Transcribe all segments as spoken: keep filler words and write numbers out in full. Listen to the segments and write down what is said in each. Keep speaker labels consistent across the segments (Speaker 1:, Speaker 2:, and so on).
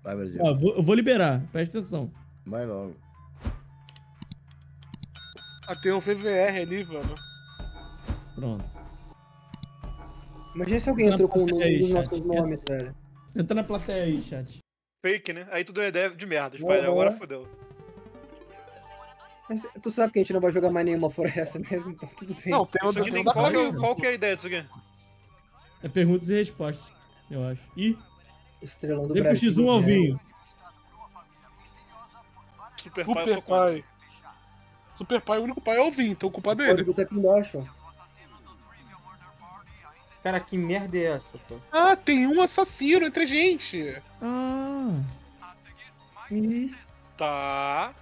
Speaker 1: Vai, Brasil.
Speaker 2: Ó, vou, eu vou liberar, presta atenção.
Speaker 1: Vai logo.
Speaker 3: Ah, tem um V V R ali, mano.
Speaker 2: Pronto.
Speaker 4: Imagina se alguém entrou com um
Speaker 2: Aí,
Speaker 4: dos
Speaker 2: chat.
Speaker 4: nossos nomes, velho.
Speaker 2: Entra na plateia aí, chat.
Speaker 5: Fake, né? Aí tu deu ideia de merda, Spider.
Speaker 4: Uhum.
Speaker 5: Agora fodeu.
Speaker 4: Mas tu sabe que a gente não vai jogar mais nenhuma floresta mesmo, então tudo bem.
Speaker 3: Não, tem o
Speaker 5: Isso aqui
Speaker 3: tem
Speaker 5: tem
Speaker 3: o da
Speaker 5: qual, que é,
Speaker 3: Carinha.
Speaker 5: qual que é a ideia disso aqui?
Speaker 2: É perguntas e respostas, eu acho. Ih,
Speaker 4: Estrelão do
Speaker 2: vem pro
Speaker 4: Brasil.
Speaker 2: X um ao
Speaker 4: né?
Speaker 2: vinho.
Speaker 5: Super pai, eu
Speaker 3: Super
Speaker 5: sou contra.
Speaker 3: pai. Super pai, o único pai é o Vim, então culpa
Speaker 4: O
Speaker 3: dele.
Speaker 4: código tá aqui embaixo, ó.
Speaker 6: Cara, que merda é essa, pô?
Speaker 3: Ah, tem um assassino entre a gente.
Speaker 2: Ah,
Speaker 4: Ih,
Speaker 5: Tá.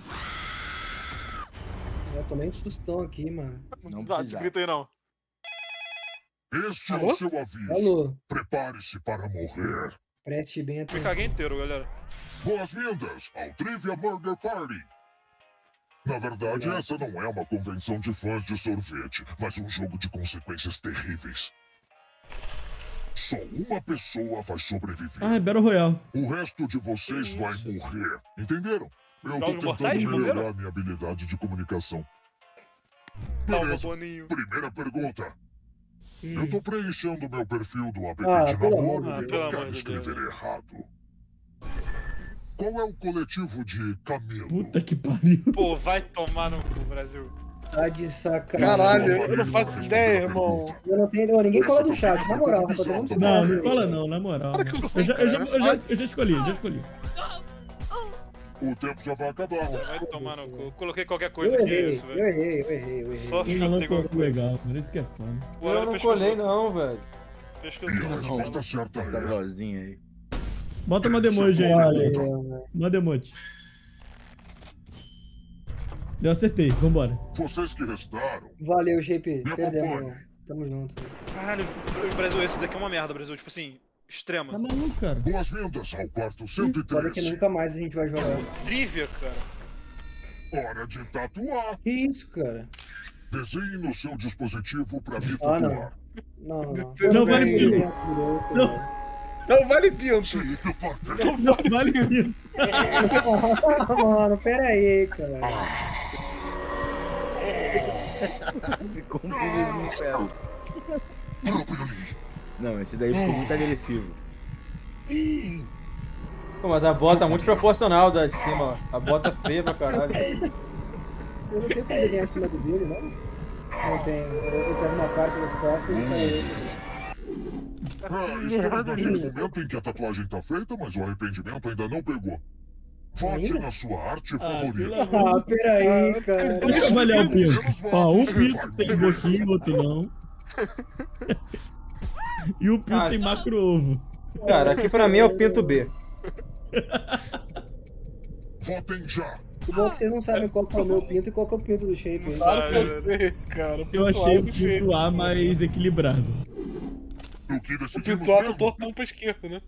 Speaker 4: eu tomei um sustão aqui, mano.
Speaker 1: Não
Speaker 5: Tá,
Speaker 1: precisava.
Speaker 5: grita aí não.
Speaker 7: Este é
Speaker 3: Alô?
Speaker 7: o seu aviso.
Speaker 4: Alô,
Speaker 7: Prepare-se para morrer.
Speaker 4: preste bem
Speaker 5: Me
Speaker 4: atenção.
Speaker 5: caguei inteiro, galera.
Speaker 7: Boas-vindas ao Trivia Murder Party. Na verdade, essa não é uma convenção de fãs de sorvete, mas um jogo de consequências terríveis. Só uma pessoa vai sobreviver.
Speaker 2: ah, é Battle Royale.
Speaker 7: O resto de vocês vai morrer. Entenderam? Eu tô
Speaker 5: Jogos mortais,
Speaker 7: tentando
Speaker 5: morreram?
Speaker 7: melhorar minha habilidade de comunicação.
Speaker 5: Calma,
Speaker 7: Beleza.
Speaker 5: Boninho.
Speaker 7: Primeira pergunta. Eu tô preenchendo meu perfil do app
Speaker 4: Ah,
Speaker 7: de
Speaker 4: pelo
Speaker 7: namoro
Speaker 5: amor-
Speaker 7: e
Speaker 5: ah, pelo
Speaker 7: não
Speaker 5: amor
Speaker 7: quero
Speaker 5: de
Speaker 7: escrever
Speaker 5: Deus.
Speaker 7: errado. Qual é o coletivo de Camilo?
Speaker 2: Puta que pariu.
Speaker 5: Pô, vai tomar no cu, Brasil.
Speaker 4: Tá de sacanagem.
Speaker 3: Caralho,
Speaker 7: Só
Speaker 3: eu não faço
Speaker 7: responder
Speaker 3: ideia,
Speaker 7: a
Speaker 3: irmão.
Speaker 7: pergunta.
Speaker 4: Eu não tenho. Ninguém fala do chat, na moral,
Speaker 7: Não,
Speaker 4: rapaziada. Vamos se
Speaker 2: Não, não
Speaker 4: fazer.
Speaker 2: fala não, na moral.
Speaker 3: Claro que eu
Speaker 2: Eu
Speaker 3: sei,
Speaker 2: já, eu, já,
Speaker 3: cara,
Speaker 2: eu, já, eu já escolhi, eu já escolhi.
Speaker 7: O tempo já vai acabar.
Speaker 5: Vai tomar no cu. Coloquei qualquer
Speaker 4: Eu
Speaker 5: coisa aqui,
Speaker 4: errei,
Speaker 5: isso,
Speaker 4: eu
Speaker 5: velho.
Speaker 4: errei, eu errei, eu errei.
Speaker 5: Só
Speaker 2: Ih, não
Speaker 5: chutei qualquer
Speaker 2: ficou
Speaker 5: coisa.
Speaker 2: legal, mano. Isso que é foda.
Speaker 5: O
Speaker 6: Eu
Speaker 5: horário
Speaker 6: não
Speaker 5: pesquisou.
Speaker 6: colei não, velho.
Speaker 7: E a
Speaker 5: Pesquisou.
Speaker 7: resposta certa
Speaker 1: Essa
Speaker 7: é...
Speaker 1: vozinha aí.
Speaker 2: Bota uma emoji aí,
Speaker 4: Olha,
Speaker 2: gente.
Speaker 4: eu-
Speaker 2: Manda emoji. Eu acertei, vambora.
Speaker 7: Vocês que restaram,
Speaker 4: Valeu, G P.
Speaker 7: Me
Speaker 4: Perdemos,
Speaker 7: acompanhe.
Speaker 4: mano. Tamo junto.
Speaker 5: Caralho, Brasil, esse daqui é uma merda, Brasil. Tipo assim, extrema.
Speaker 2: Tá maluco, cara.
Speaker 7: boas-vindas ao quarto cento e
Speaker 4: Olha que
Speaker 7: treze.
Speaker 4: nunca mais a gente vai jogar.
Speaker 5: Trivia, cara.
Speaker 7: Hora de tatuar.
Speaker 4: Que isso, cara?
Speaker 7: Desenhe no seu dispositivo para me
Speaker 4: Ah, não.
Speaker 7: tatuar.
Speaker 4: Não, não.
Speaker 3: Não
Speaker 2: vale
Speaker 4: Não,
Speaker 2: pinto.
Speaker 4: não.
Speaker 2: Não.
Speaker 3: Não vale pinto.
Speaker 7: Chique forte.
Speaker 2: Não vale pinto.
Speaker 4: Mano, pera aí, cara.
Speaker 1: Ficou um perigo no ferro.
Speaker 7: Próprio ali.
Speaker 1: Não, esse daí ficou muito agressivo.
Speaker 6: Pô, mas a bota é muito proporcional da de cima, ó. A bota é feia pra caralho.
Speaker 4: Eu não tenho como desenhar em cima do dele, não? Não tenho. Eu tenho uma parte das costas e tá outra.
Speaker 7: Ah, estamos naquele momento em que a tatuagem tá feita, mas o arrependimento ainda não pegou. Vote
Speaker 4: Ainda?
Speaker 7: na sua arte
Speaker 2: Ah, pelo
Speaker 7: favorita.
Speaker 2: amor
Speaker 4: Ah, pera aí, cara.
Speaker 2: Deixa eu avaliar o pinto.
Speaker 7: Menos
Speaker 2: Ó, um
Speaker 7: votos,
Speaker 2: pinto
Speaker 7: vai
Speaker 2: tem
Speaker 7: morrer.
Speaker 2: boquinha, o outro não. E o pinto
Speaker 6: Ah,
Speaker 2: tem macro ovo.
Speaker 6: Cara, aqui pra mim é o pinto B.
Speaker 7: Votem já.
Speaker 4: O bom é que vocês não sabem qual que é o meu pinto e qual que é o pinto do Shape.
Speaker 5: Não
Speaker 4: hein?
Speaker 5: sabe.
Speaker 3: Claro que eu sei, cara. O
Speaker 2: Eu achei o pinto A mais equilibrado.
Speaker 7: Do que
Speaker 3: O
Speaker 7: decidimos
Speaker 3: pinto alto
Speaker 7: mesmo?
Speaker 3: tortão pra esquerda, né?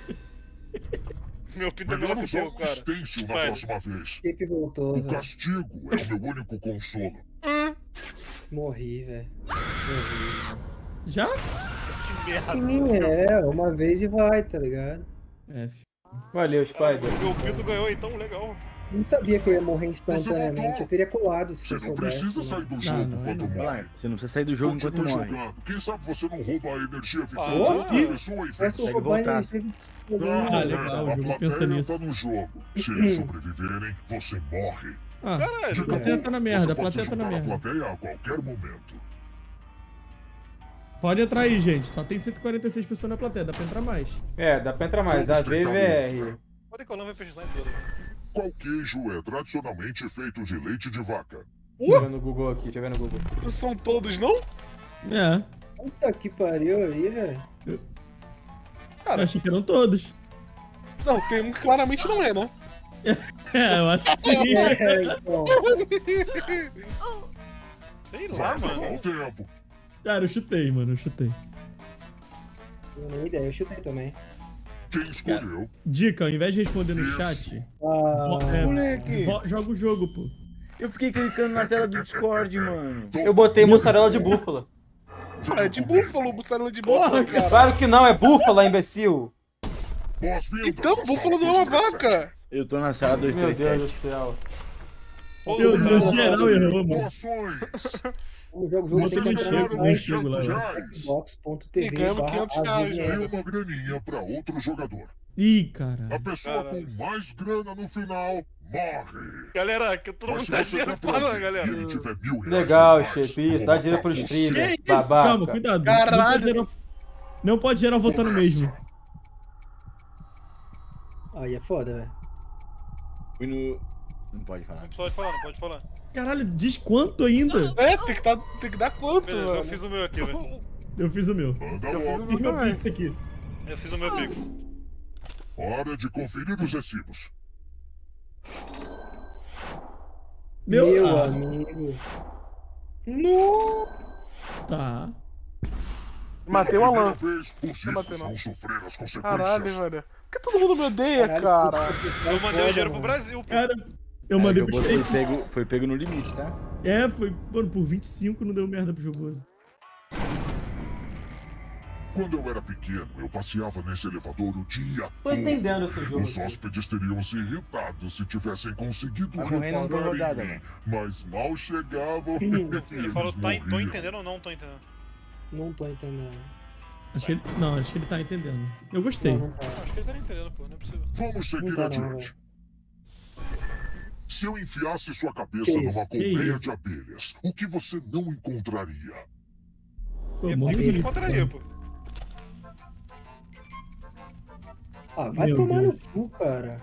Speaker 5: Meu pinto é
Speaker 7: Melhor
Speaker 5: melhor que o
Speaker 7: usar
Speaker 5: teu,
Speaker 7: um
Speaker 5: cara.
Speaker 7: stencil na
Speaker 5: Vai.
Speaker 7: próxima vez.
Speaker 4: Shape voltou,
Speaker 7: O
Speaker 4: velho.
Speaker 7: castigo é o meu único consolo.
Speaker 5: Hum,
Speaker 4: Morri, velho. Morri.
Speaker 2: Já?
Speaker 5: que merda.
Speaker 4: Sim, é, uma vez e vai, tá ligado?
Speaker 2: É.
Speaker 6: Valeu, Spider.
Speaker 5: Meu pinto ganhou, então legal.
Speaker 4: Não sabia que eu ia morrer instantaneamente. Eu teria colado se
Speaker 7: Você
Speaker 4: eu
Speaker 7: não
Speaker 4: soubesse.
Speaker 7: precisa
Speaker 4: né?
Speaker 7: sair do
Speaker 2: Não,
Speaker 7: jogo
Speaker 2: não é
Speaker 7: quando
Speaker 2: não.
Speaker 7: morre.
Speaker 1: Você não precisa sair do jogo enquanto
Speaker 7: Continue
Speaker 1: morre.
Speaker 7: jogando. Quem sabe você não rouba a energia vital
Speaker 5: Ah,
Speaker 7: de outra
Speaker 2: ih.
Speaker 7: pessoa e
Speaker 4: Posso
Speaker 7: vence.
Speaker 1: Consegue
Speaker 4: roubar
Speaker 1: voltar.
Speaker 4: ele?
Speaker 7: Não,
Speaker 2: Ah,
Speaker 7: é,
Speaker 2: legal, o
Speaker 7: a
Speaker 2: jogo pensa
Speaker 7: plateia
Speaker 2: nisso.
Speaker 7: tá no jogo. Se eles sobreviverem, você morre.
Speaker 2: Ah,
Speaker 5: Caralho.
Speaker 2: a plateia tá na merda,
Speaker 7: Você
Speaker 2: a
Speaker 7: pode
Speaker 2: plateia tá na
Speaker 7: ajudar a
Speaker 2: merda.
Speaker 7: plateia a qualquer momento.
Speaker 2: Pode entrar aí, gente. Só tem cento e quarenta e seis pessoas na plateia, dá pra entrar mais.
Speaker 6: É, dá pra entrar mais. Dá V V R.
Speaker 5: Pode que o Alan vai pesquisar em tudo.
Speaker 7: Qual queijo é tradicionalmente feito de leite de vaca?
Speaker 6: Deixa eu ver no Google aqui, deixa eu ver no Google.
Speaker 3: Não são todos, não?
Speaker 2: É,
Speaker 4: Puta que pariu aí, velho.
Speaker 2: eu
Speaker 3: Cara,
Speaker 2: achei que eram todos.
Speaker 3: não, tem um que claramente não é, né?
Speaker 2: É, eu acho que sim.
Speaker 4: É, então.
Speaker 5: Sei lá,
Speaker 7: Vai acabar
Speaker 5: mano.
Speaker 7: o tempo.
Speaker 2: Cara, eu chutei, mano, eu chutei.
Speaker 4: Não tenho nem ideia, eu chutei também.
Speaker 7: Quem escolheu?
Speaker 2: Dica, ao invés de responder no
Speaker 7: Isso.
Speaker 2: chat,
Speaker 4: Ah,
Speaker 2: vo- é,
Speaker 1: Moleque.
Speaker 2: vo- joga o jogo, pô.
Speaker 1: Eu fiquei clicando na tela do Discord, mano.
Speaker 6: Eu botei mussarela de búfala.
Speaker 3: Ah, é de búfalo, mussarela de
Speaker 2: Porra,
Speaker 3: búfalo, cara.
Speaker 6: Claro que não, é búfala, imbecil.
Speaker 7: Boas-vindas
Speaker 3: Então,
Speaker 7: à
Speaker 3: Búfalo
Speaker 7: sala
Speaker 3: não é uma
Speaker 7: duzentos e trinta e sete.
Speaker 3: vaca.
Speaker 1: Eu tô na sala dois
Speaker 6: Meu
Speaker 1: três
Speaker 6: Deus
Speaker 1: sete.
Speaker 6: do céu.
Speaker 2: Meu Deus, geral errou, mano.
Speaker 7: Pontuações.
Speaker 4: O jogo, o jogo
Speaker 7: Vocês
Speaker 4: tem que
Speaker 7: ganharam
Speaker 2: chego, eu
Speaker 7: quinhentos
Speaker 2: chego lá,
Speaker 7: reais
Speaker 4: box ponto t v
Speaker 3: E ganhamos
Speaker 4: barra
Speaker 3: quinhentos reais,
Speaker 7: e
Speaker 3: né?
Speaker 7: uma graninha pra outro jogador.
Speaker 2: Ih, caralho.
Speaker 7: A pessoa
Speaker 5: Caralho.
Speaker 7: com mais grana no final morre.
Speaker 5: Galera, que todo
Speaker 7: Mas
Speaker 5: mundo
Speaker 7: se
Speaker 5: tá
Speaker 7: você
Speaker 5: dinheiro
Speaker 7: der pra
Speaker 5: falando,
Speaker 7: alguém
Speaker 5: galera.
Speaker 7: e ele tiver mil reais
Speaker 6: Legal,
Speaker 7: ou mais,
Speaker 6: chefe.
Speaker 7: eu
Speaker 6: Isso,
Speaker 7: vou
Speaker 6: dá
Speaker 7: matar
Speaker 6: dinheiro pros
Speaker 7: você.
Speaker 6: streamers.
Speaker 2: Que isso?
Speaker 6: Babaca.
Speaker 2: Calma, cuidado.
Speaker 3: Caralho.
Speaker 2: Não pode gerar, não pode gerar votando
Speaker 7: Começa.
Speaker 2: mesmo.
Speaker 4: Aí é foda, velho.
Speaker 1: Fui no... Não pode falar.
Speaker 5: Não pode falar, não pode falar.
Speaker 2: Caralho, diz quanto ainda?
Speaker 3: É, tem que, tá, tem que dar quanto,
Speaker 5: Beleza,
Speaker 3: mano?
Speaker 5: eu fiz o meu aqui, velho.
Speaker 2: Eu fiz o meu.
Speaker 7: Anda
Speaker 3: Eu fiz
Speaker 7: logo.
Speaker 3: o
Speaker 2: Fiz meu
Speaker 3: também.
Speaker 2: pix aqui.
Speaker 5: Eu fiz o meu Pix.
Speaker 7: Hora de conferir os recibos.
Speaker 2: Meu,
Speaker 4: Meu
Speaker 2: ah,
Speaker 4: amigo. No.
Speaker 2: tá.
Speaker 3: Matei o
Speaker 7: Pela
Speaker 3: Alan.
Speaker 7: primeira vez, os
Speaker 3: Não
Speaker 7: ricos
Speaker 3: matei, não.
Speaker 7: vão sofrer as consequências.
Speaker 3: Caralho, velho. Por que todo mundo me odeia,
Speaker 4: Caralho,
Speaker 3: cara?
Speaker 4: puta, você tá
Speaker 5: Eu mandei o
Speaker 4: foda,
Speaker 5: dinheiro pro
Speaker 4: mano.
Speaker 5: Brasil, pô.
Speaker 2: Cara, eu
Speaker 1: É,
Speaker 2: mandei
Speaker 1: o
Speaker 2: pro
Speaker 1: jogo foi
Speaker 2: Shake.
Speaker 1: pego, foi pego no limite, tá?
Speaker 2: É, foi, mano, por vinte e cinco não deu merda pro jogoso.
Speaker 7: Quando eu era pequeno, eu passeava nesse elevador o dia
Speaker 6: Tô
Speaker 7: todo.
Speaker 6: entendendo esse jogo.
Speaker 7: Os hóspedes teriam se irritado se tivessem conseguido
Speaker 1: Mas morrer não foi
Speaker 7: reparar
Speaker 1: rodada,
Speaker 7: em mim.
Speaker 1: mano.
Speaker 7: Mas mal chegavam,
Speaker 5: Ele
Speaker 7: eles
Speaker 5: falou, tá, tô
Speaker 7: morriam.
Speaker 5: entendendo ou não tô entendendo?
Speaker 4: Não tô entendendo.
Speaker 2: Acho que ele, não, acho que ele tá entendendo. Eu gostei.
Speaker 4: Não, não tá.
Speaker 5: Acho que ele tá entendendo, pô, não é possível.
Speaker 7: Vamos seguir
Speaker 4: Não dá, não,
Speaker 7: adiante. Se eu enfiasse sua cabeça
Speaker 4: Que
Speaker 7: numa
Speaker 4: isso?
Speaker 2: Que
Speaker 7: colmeia
Speaker 2: isso?
Speaker 7: de abelhas, o que você não encontraria?
Speaker 2: Pô,
Speaker 5: E
Speaker 2: morri
Speaker 5: por que
Speaker 2: de
Speaker 5: ele encontraria, pô?
Speaker 4: Ah, vai
Speaker 2: Meu
Speaker 4: tomar
Speaker 2: Deus.
Speaker 4: no cu, cara.